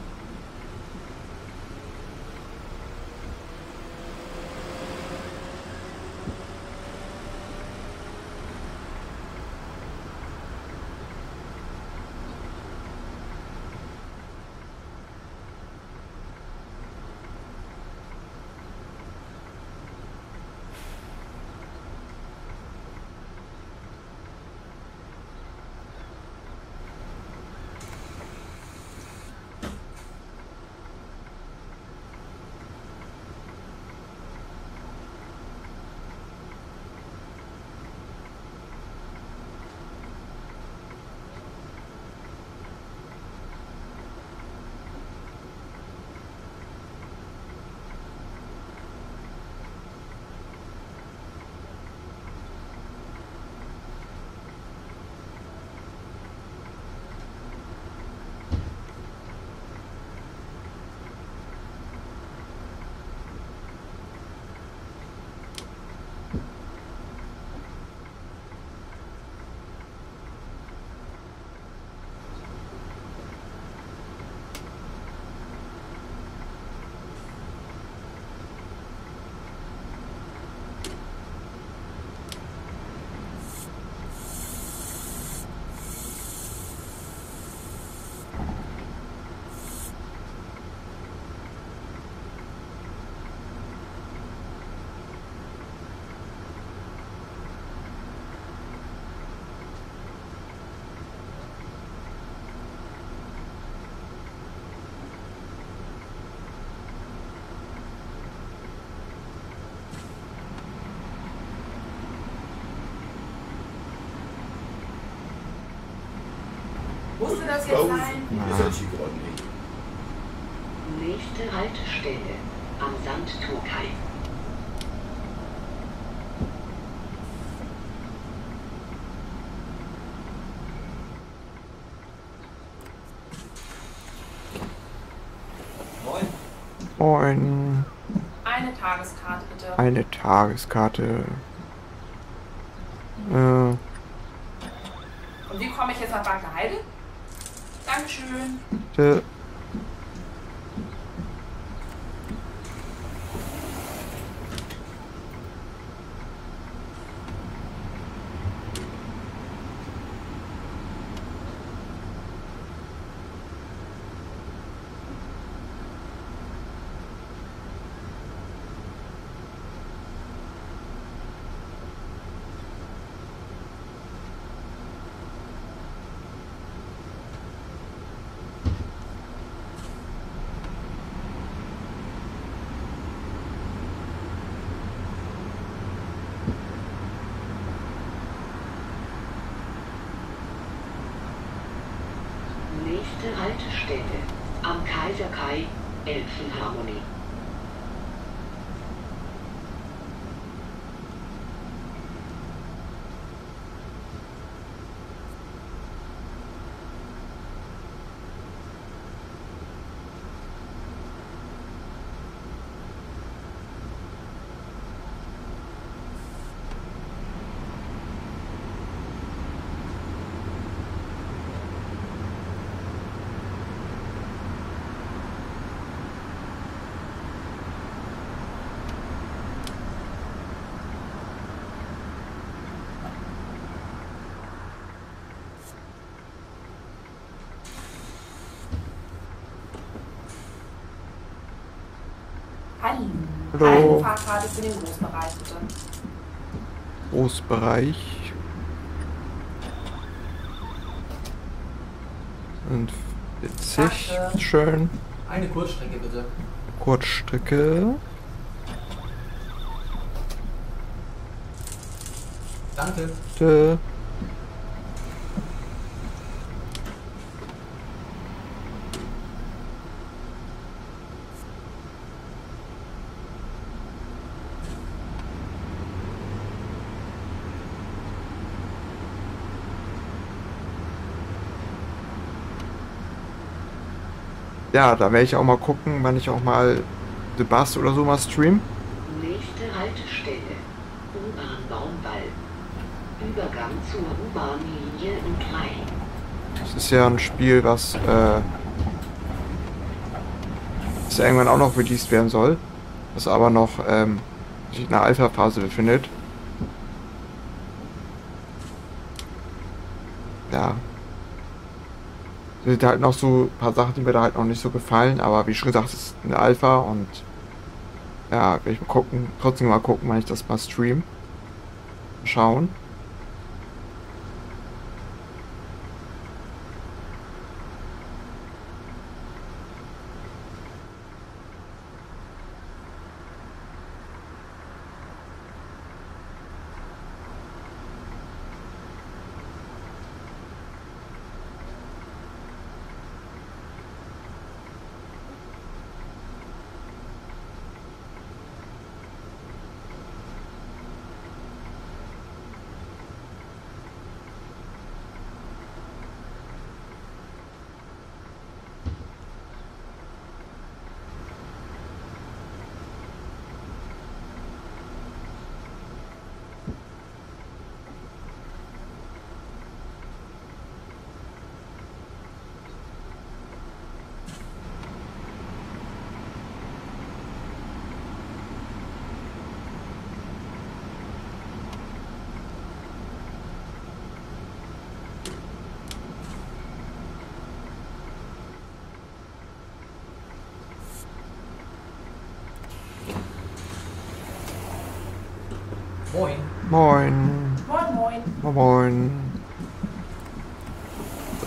Musste das jetzt Raus. sein? Ihr seid hier gerade nicht. Nächste Haltestelle am Sandturkai. Moin. Eine Tageskarte bitte. Eine Tageskarte. Und wie komme ich jetzt nach Bad Heide? Dankeschön. Bitte. Nächste Haltestelle am Kaiserkai Elbphilharmonie. Hallo. Hallo. Eine Fahrkarte für den Großbereich bitte. Großbereich. Und witzig. Danke. Schön. Eine Kurzstrecke bitte. Kurzstrecke. Danke. Bitte. ja, da werde ich auch mal gucken, wann ich auch mal The Bus oder so mal stream. Nächste Haltestelle. U-Bahn Baumwall. Übergang zur U-Bahn-Linie U3. Das ist ja ein Spiel, was ja irgendwann auch noch released werden soll, was aber noch sich in der Alpha-Phase befindet. Ja. Es sind halt noch so ein paar Sachen, die mir da halt noch nicht so gefallen, aber wie schon gesagt, es ist eine Alpha und ja, werde ich mal gucken, trotzdem mal gucken, wann ich das mal stream. Schauen. Moin. Moin. Moin, moin. Moin. Moin. So.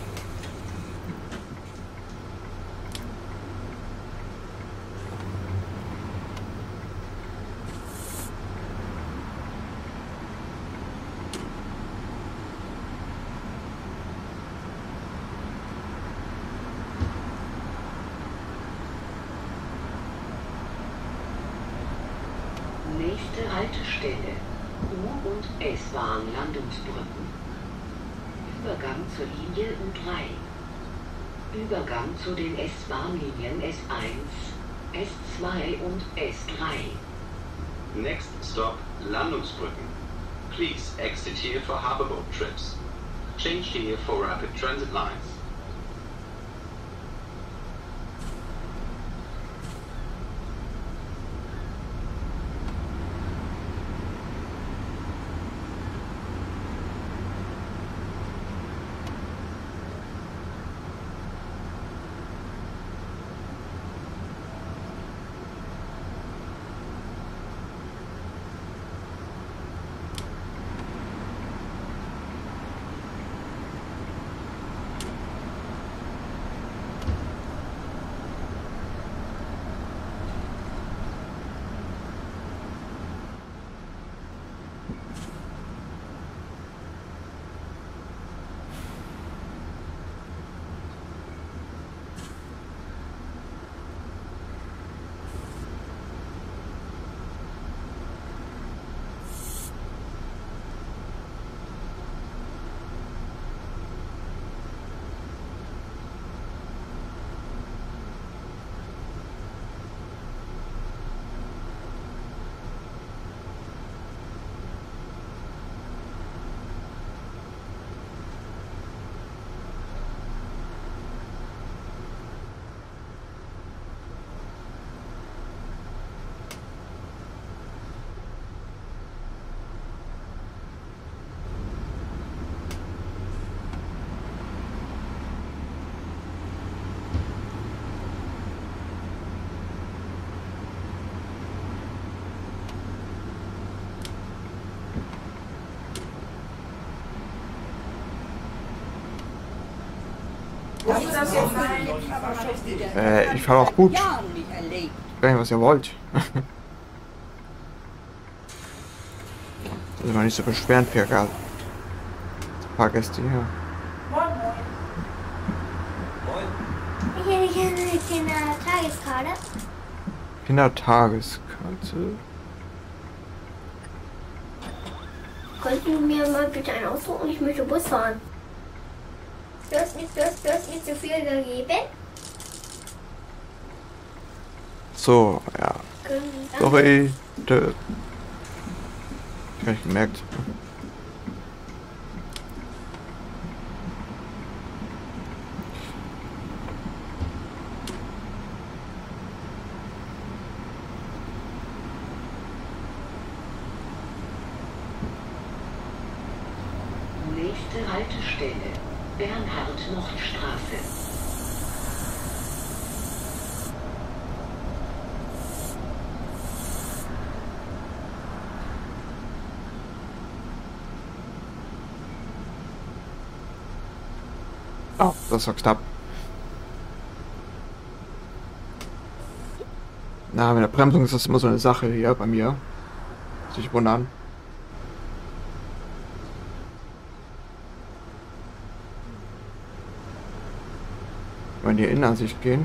Nächste Haltestelle. U- und S-Bahn Landungsbrücken. Übergang zur Linie U3. Übergang zu den S-Bahn-Linien S1, S2 und S3. Next stop, Landungsbrücken. Please exit here for Harborboat trips. Change here for rapid transit lines. Ich fahre auch gut. Ich weiß gar nicht, was ihr wollt. Das ist mal nicht so beschwerend, Fahrgäste hier. Moin, moin. Ich hätte gerne eine Kindertageskarte. Kindertageskarte. Könntest du mir mal bitte einen ausdrucken? Ich möchte Bus fahren. Du hast nicht so viel gegeben? So, ja. Sorry. Gar nicht gemerkt. Nächste Haltestelle, Bernhard-Nocht-Straße. Oh, das war knapp. Na, mit der Bremsung ist das immer so eine Sache hier bei mir. Sich wundern. Wenn die Innenansicht gehen.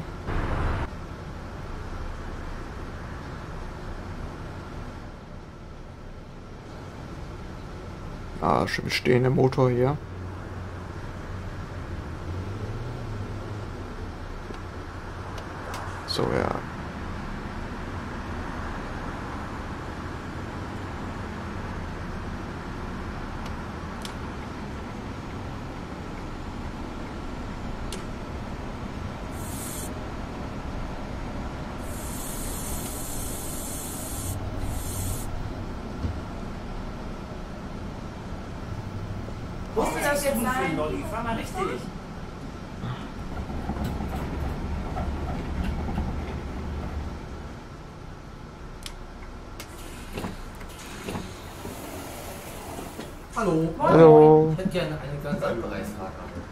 Ah, schön stehender Motor hier. So, ja. Musste das jetzt sein? Lolli, fahr mal richtig. Hallo. Hallo. Ich hätte gerne eine ganz andere Reisfrage.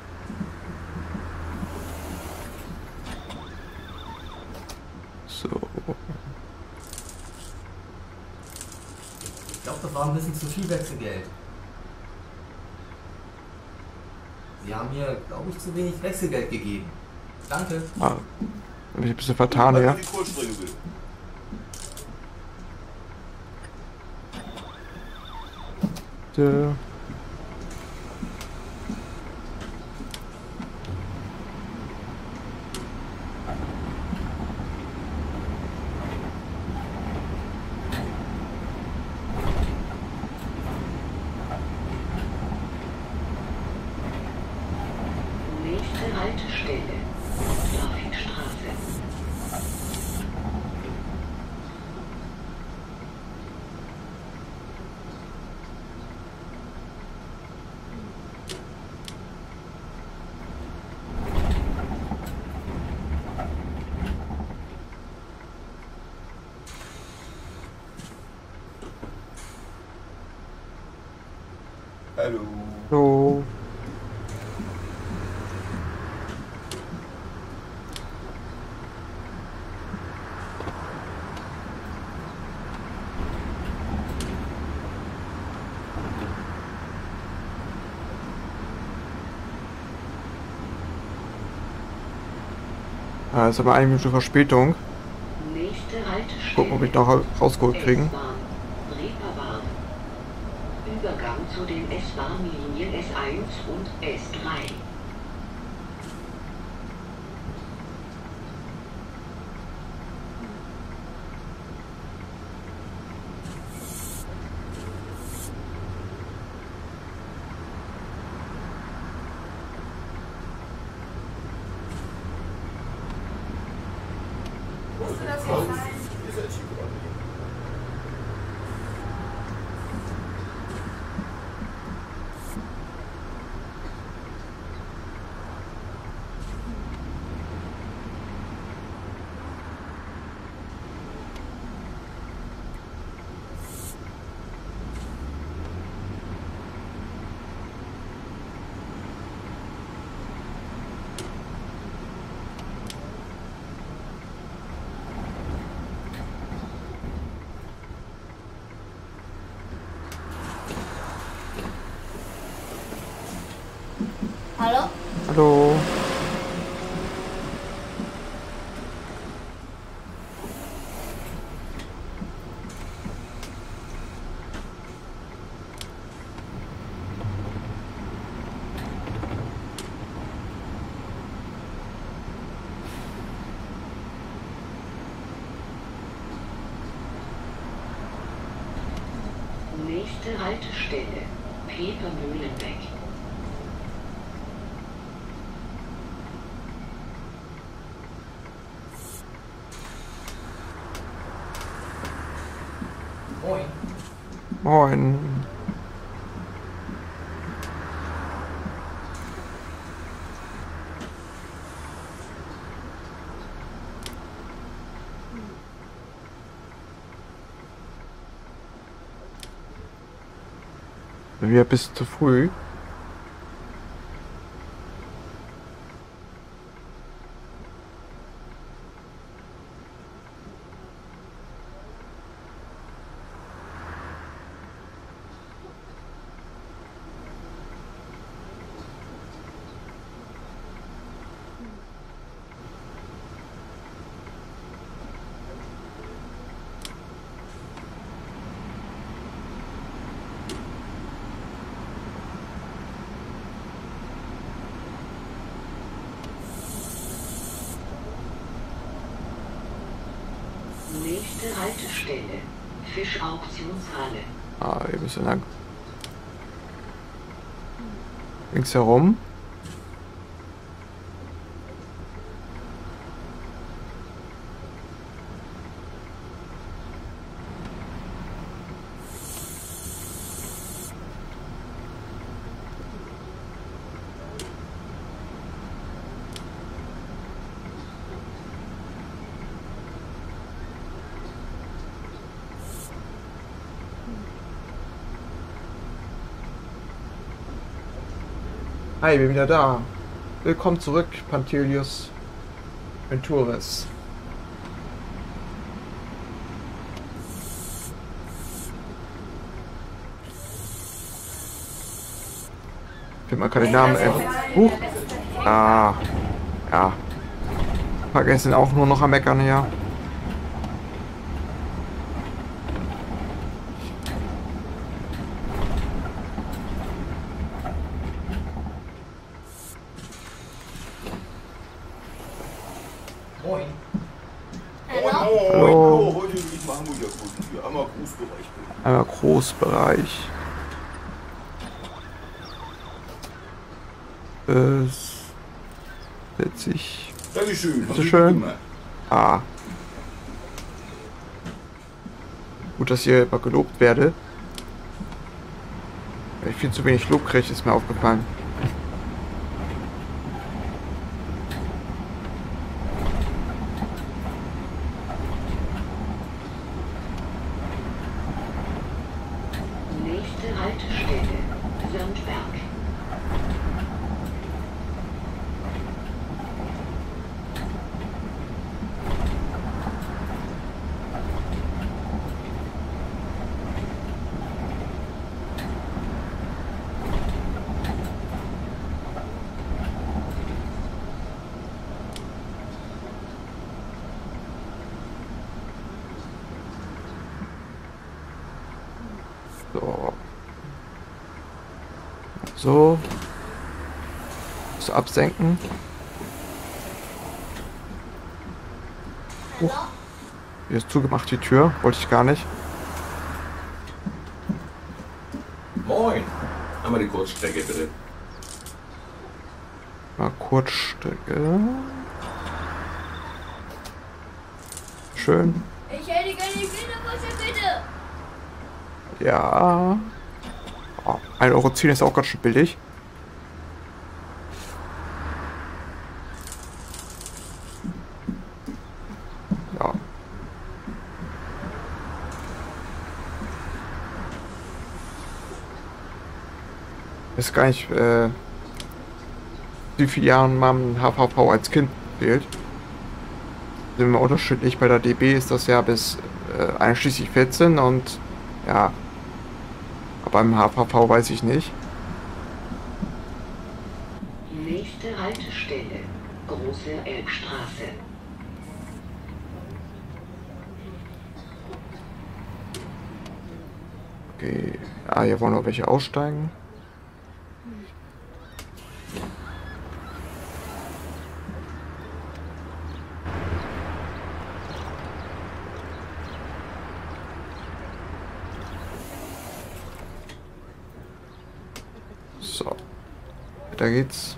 So. Ich glaube, das war ein bisschen zu viel Wechselgeld. Sie haben mir, glaube ich, zu wenig Wechselgeld gegeben. Danke. Ah, hab ich ein bisschen vertan, ja. Die Kohlstrecke bitte. So. Nächste Haltestelle, Trafikstraße. Hallo. So. Jetzt haben wir eine Minute Verspätung. Nächste Haltestelle. Gucken, ob ich noch rausgeholt kriegen. S-Bahn, Reeperbahn. Übergang zu den S-Bahn-Linien S1 und S3. Musste das jetzt sein? Ihr seid schief gerade. Hallo? Hallo. Haltestelle. Pepermühlenbeck. Moin. Moin. Wir bist zu früh. Nächste Haltestelle. Fischauktionshalle. Ah, wir müssen lang. Links herum. Hi, bin wieder da. Willkommen zurück, Pantelius Ventures. Ich finde mal gerade den Namen. Huch. Ah. Ja. Vergessen auch nur noch am Meckern hier. Moin. Hallo. Heute nicht machen wir ja gut. Hier einmal Großbereich. Einmal Großbereich. Witzig. Dankeschön. Bitte schön. Ah. Gut, dass ihr immer gelobt werde. Weil ich viel zu wenig Lob kriege, ist mir aufgefallen. Nächste Haltestelle. Sandberg. So. So. So absenken. Hier ist zugemacht die Tür. Wollte ich gar nicht. Moin. Einmal die Kurzstrecke bitte. Mal Kurzstrecke. Schön. Ich hätte gerne die Kinderwurst, bitte. Ja. Oh, 1,10 € ist auch ganz schön billig. Ja. Ich weiß gar nicht, wie viele Jahren man HVV als Kind wählt. Sind wir unterschiedlich. Bei der DB ist das ja bis einschließlich 14 und ja. Aber beim HVV weiß ich nicht. Nächste Haltestelle. Große Elbstraße. Okay. Ah, hier wollen noch welche aussteigen. Weiter geht's.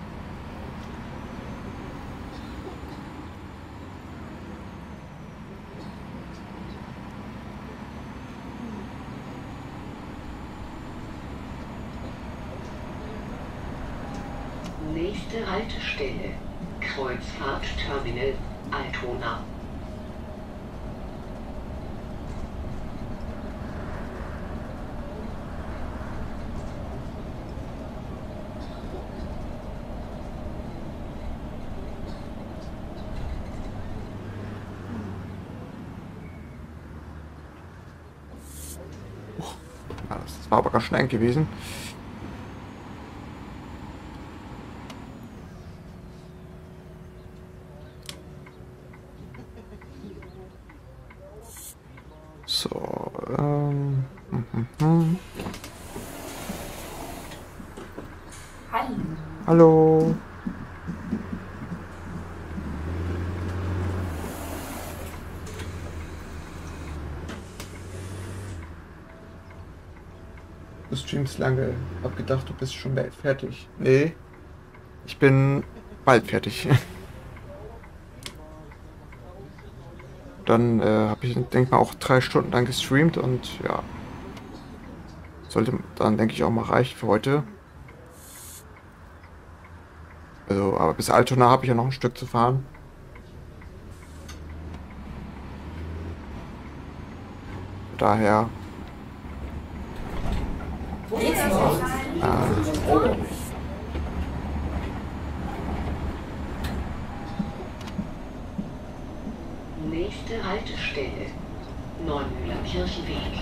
Nächste Haltestelle: Kreuzfahrtterminal Altona. Ja, das war aber ganz schnell gewesen. So, Hallo. Hallo. Du streamst lange. Hab gedacht, du bist schon bald fertig. Nee, ich bin bald fertig. Dann habe ich, denke mal, auch 3 Stunden lang gestreamt und ja, sollte dann, denke ich, auch mal reichen für heute. Also, aber bis Altona habe ich ja noch ein Stück zu fahren. Daher. Nächste Haltestelle: Neumühler Kirchenweg.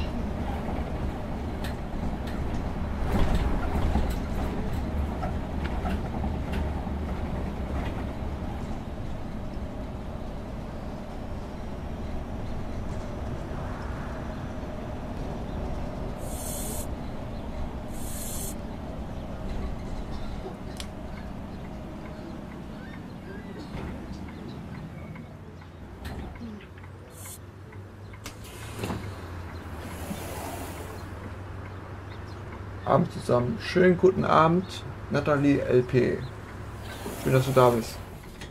Abend zusammen. Schönen guten Abend, Nathalie LP. Schön, dass du da bist.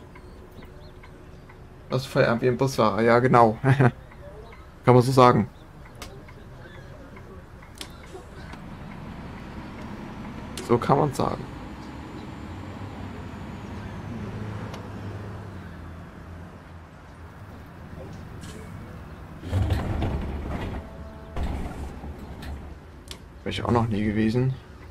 Das ist Feierabend wie ein Busfahrer. Ja, genau. Kann man so sagen. So kann man sagen. Wäre ich auch noch nie gewesen.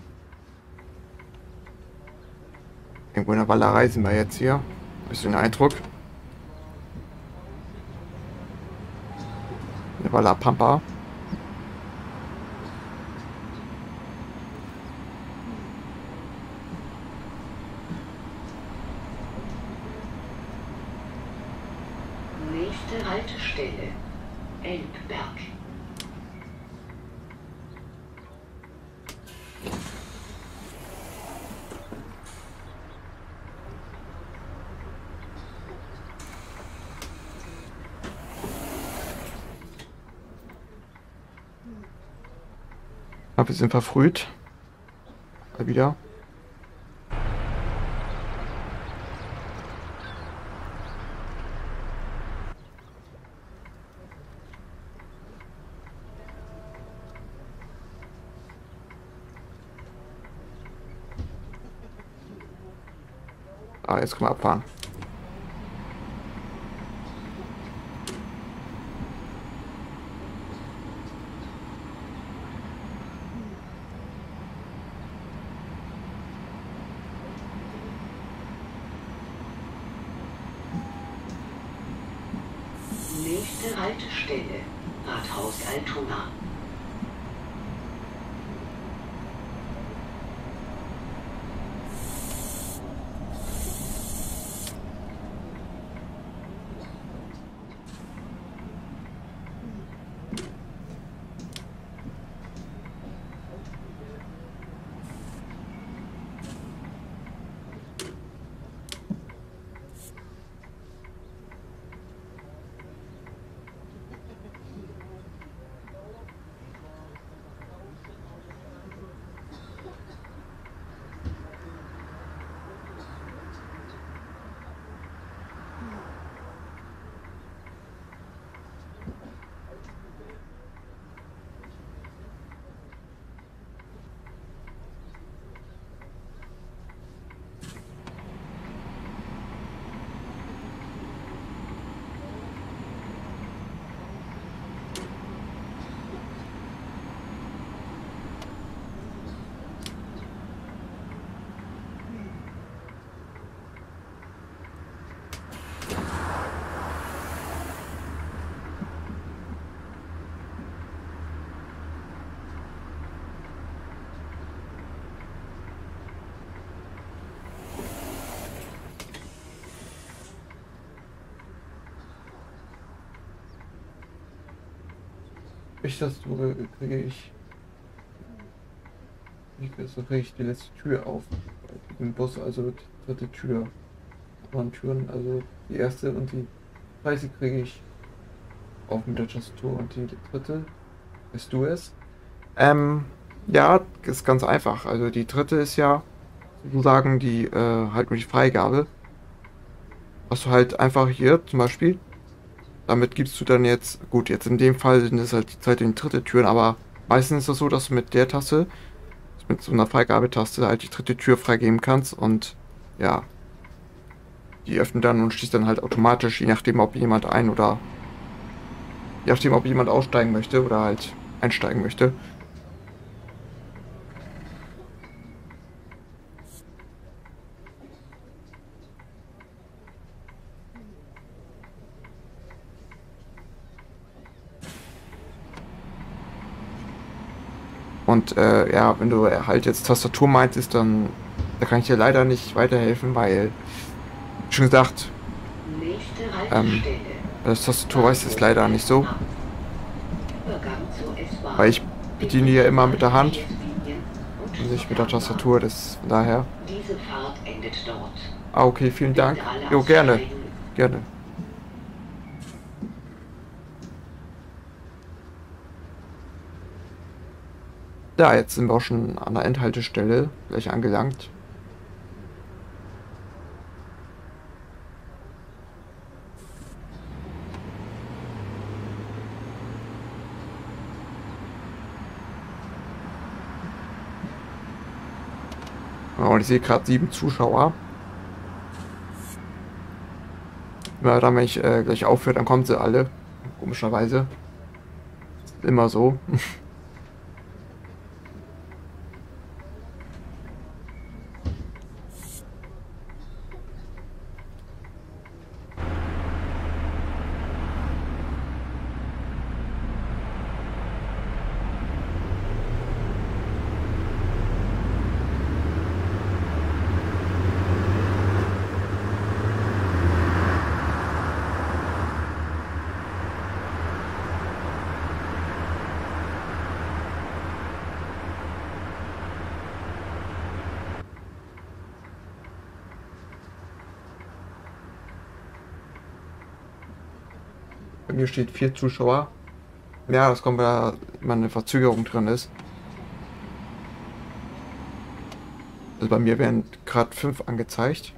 Irgendwo in der Wallerei sind wir jetzt hier. Bisschen Eindruck. Eine Waller Pampa. Nächste Haltestelle: Elbberg. Aber wir sind verfrüht. Mal wieder. Ah, jetzt können wir abfahren. Nächste Haltestelle: Rathaus Altona. Sprechtastatur kriege ich. So kriege ich die letzte Tür auf. Bei dem Bus, also die dritte Tür. Aber Türen, also die erste und die zweite kriege ich auf mit der Tastatur und die dritte. Bist du es? Ja, ist ganz einfach. Also die dritte ist ja sozusagen die halt nur die Freigabe. Was du halt einfach hier zum Beispiel, damit gibst du dann jetzt, gut, jetzt in dem Fall sind es halt die zweite und die dritte Türen, aber meistens ist es so, dass du mit der Taste, mit so einer Freigabetaste halt die dritte Tür freigeben kannst und ja, die öffnet dann und schließt dann halt automatisch, je nachdem, ob jemand je nachdem, ob jemand aussteigen möchte oder halt einsteigen möchte. Und ja, wenn du halt jetzt Tastatur meintest, dann da kann ich dir leider nicht weiterhelfen, weil, wie schon gesagt, Nächste Haltestelle. das Tastatur weiß es leider nicht so, Übergang zur S-Bahn. weil ich bediene die ja immer mit der Hand Verkehrslinien und und nicht mit der zur Tastatur, das von daher. Diese Fahrt endet dort. Ah, okay, vielen Dank. Bitte alle Jo, gerne, aussteigen. gerne. Ja, jetzt sind wir auch schon an der Endhaltestelle gleich angelangt. Ja, und ich sehe gerade 7 Zuschauer. Ja, dann, wenn ich gleich aufhöre, dann kommen sie alle. Komischerweise. Immer so. Bei mir steht 4 Zuschauer. Ja, das kommt, weil da immer eine Verzögerung drin ist. Also bei mir werden gerade 5 angezeigt.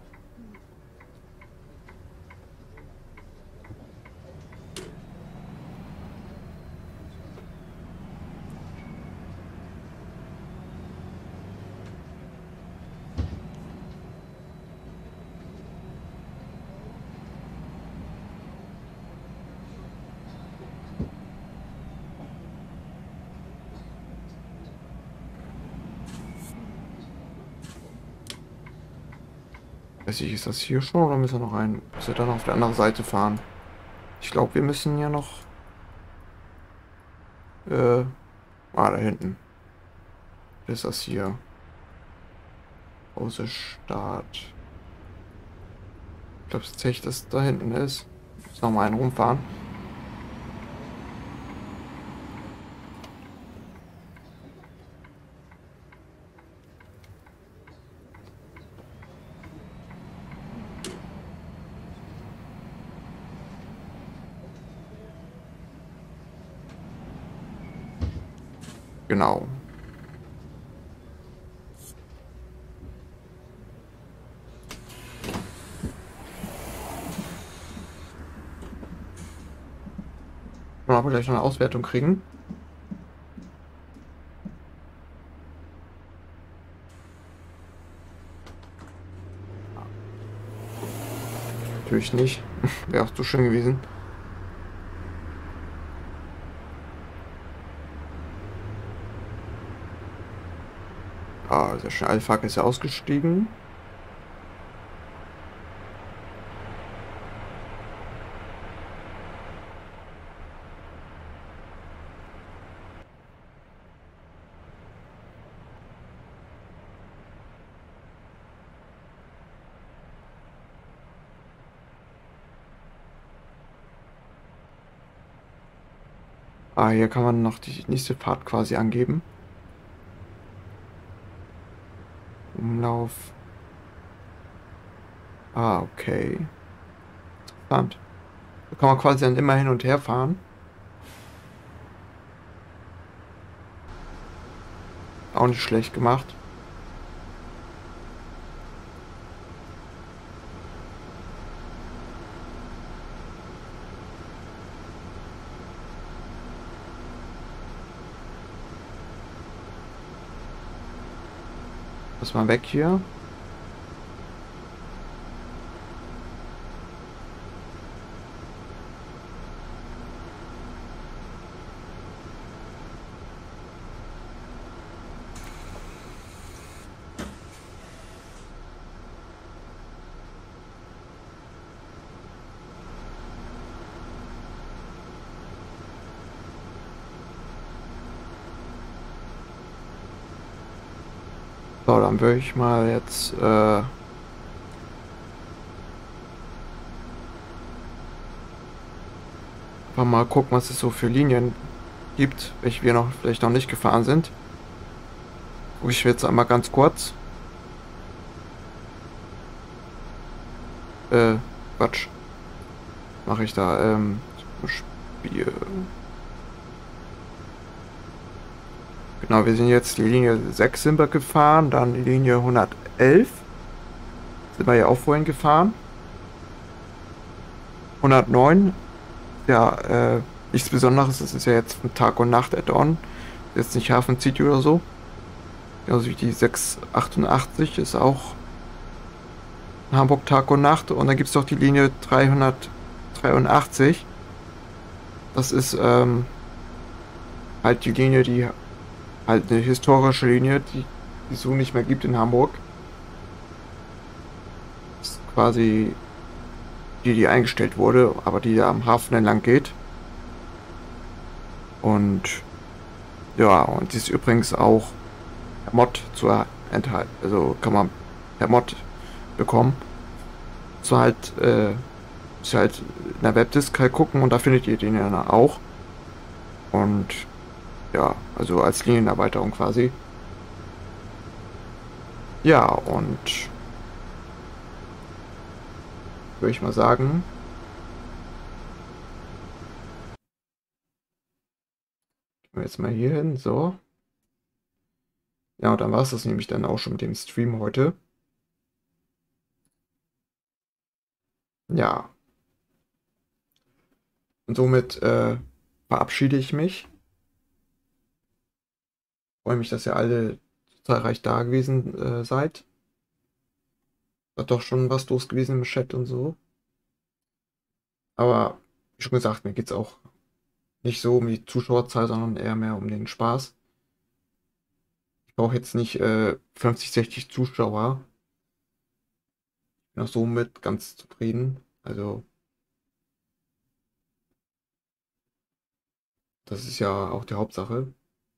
Weiß ich, ist das hier schon oder müssen wir noch müssen wir dann auf der anderen Seite fahren? Ich glaube, wir müssen ja noch. Da hinten. Was ist das hier? Große Stadt. Ich glaube, tatsächlich, dass da hinten ist. Muss noch mal einen rumfahren. Genau. Wollen aber gleich noch eine Auswertung kriegen. Natürlich nicht. Wäre auch zu schön gewesen. Ah, sehr schön. Alpha ist ja ausgestiegen. Ah, hier kann man noch die nächste Fahrt quasi angeben. Umlauf. Ah, okay. Interessant. Da kann man quasi dann immer hin und her fahren. Auch nicht schlecht gemacht. Lass mal weg hier. So, dann würde ich mal jetzt einfach mal gucken, was es so für Linien gibt, welche wir noch vielleicht noch nicht gefahren sind. Gucke ich jetzt einmal ganz kurz. Quatsch. Mache ich da, Spiel. Genau, wir sind jetzt die Linie 6 sind wir gefahren, dann die Linie 111 sind wir ja auch vorhin gefahren. 109, ja, nichts Besonderes, das ist ja jetzt von Tag und Nacht Add-on, jetzt nicht Hafen City oder so. Genauso wie die 688 ist auch Hamburg Tag und Nacht. Und dann gibt es noch die Linie 383. Das ist halt die Linie, die halt eine historische Linie, die es so nicht mehr gibt in Hamburg. Das ist quasi die eingestellt wurde, aber die am Hafen entlang geht. Und ja, und die ist übrigens auch per Mod zu enthalten. Also kann man per Mod bekommen. So halt, ist halt in der Webdisk halt gucken und da findet ihr den ja auch. Und ja, also als Linienerweiterung quasi. Ja, und würde ich mal sagen, gehen wir jetzt mal hier hin, so. Ja, und dann war es das nämlich dann auch schon mit dem Stream heute. Ja. Und somit verabschiede ich mich. Freue mich, dass ihr alle zahlreich da gewesen seid. Hat doch schon was los gewesen im Chat und so. Aber wie schon gesagt, mir geht es auch nicht so um die Zuschauerzahl, sondern eher mehr um den Spaß. Ich brauche jetzt nicht 50, 60 Zuschauer. Ich bin auch somit ganz zufrieden. Also, das ist ja auch die Hauptsache.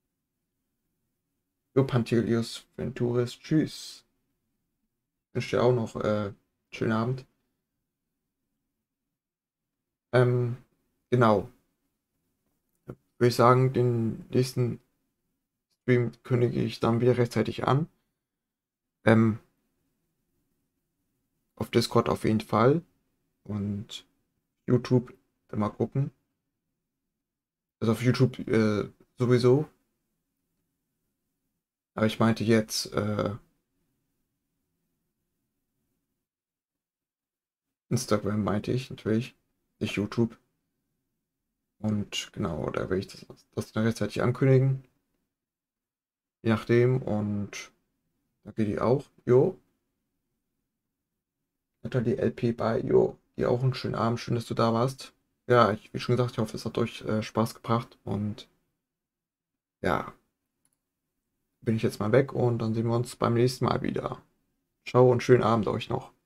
Jo, Pantelius Venturis, tschüss. Ich wünsche dir auch noch schönen Abend. Genau. Würde ich sagen, den nächsten Stream kündige ich dann wieder rechtzeitig an. Auf Discord auf jeden Fall. Und YouTube dann mal gucken. Also auf YouTube sowieso. Aber ich meinte jetzt Instagram meinte ich natürlich, nicht YouTube. Und genau, da werde ich das dann rechtzeitig ankündigen. Je nachdem. Und da geht die auch. Jo. Natalie LP bei. Jo. Dir auch einen schönen Abend. Schön, dass du da warst. Ja, wie schon gesagt, ich hoffe, es hat euch Spaß gebracht. Und ja, bin ich jetzt mal weg und dann sehen wir uns beim nächsten Mal wieder. Ciao und schönen Abend euch noch.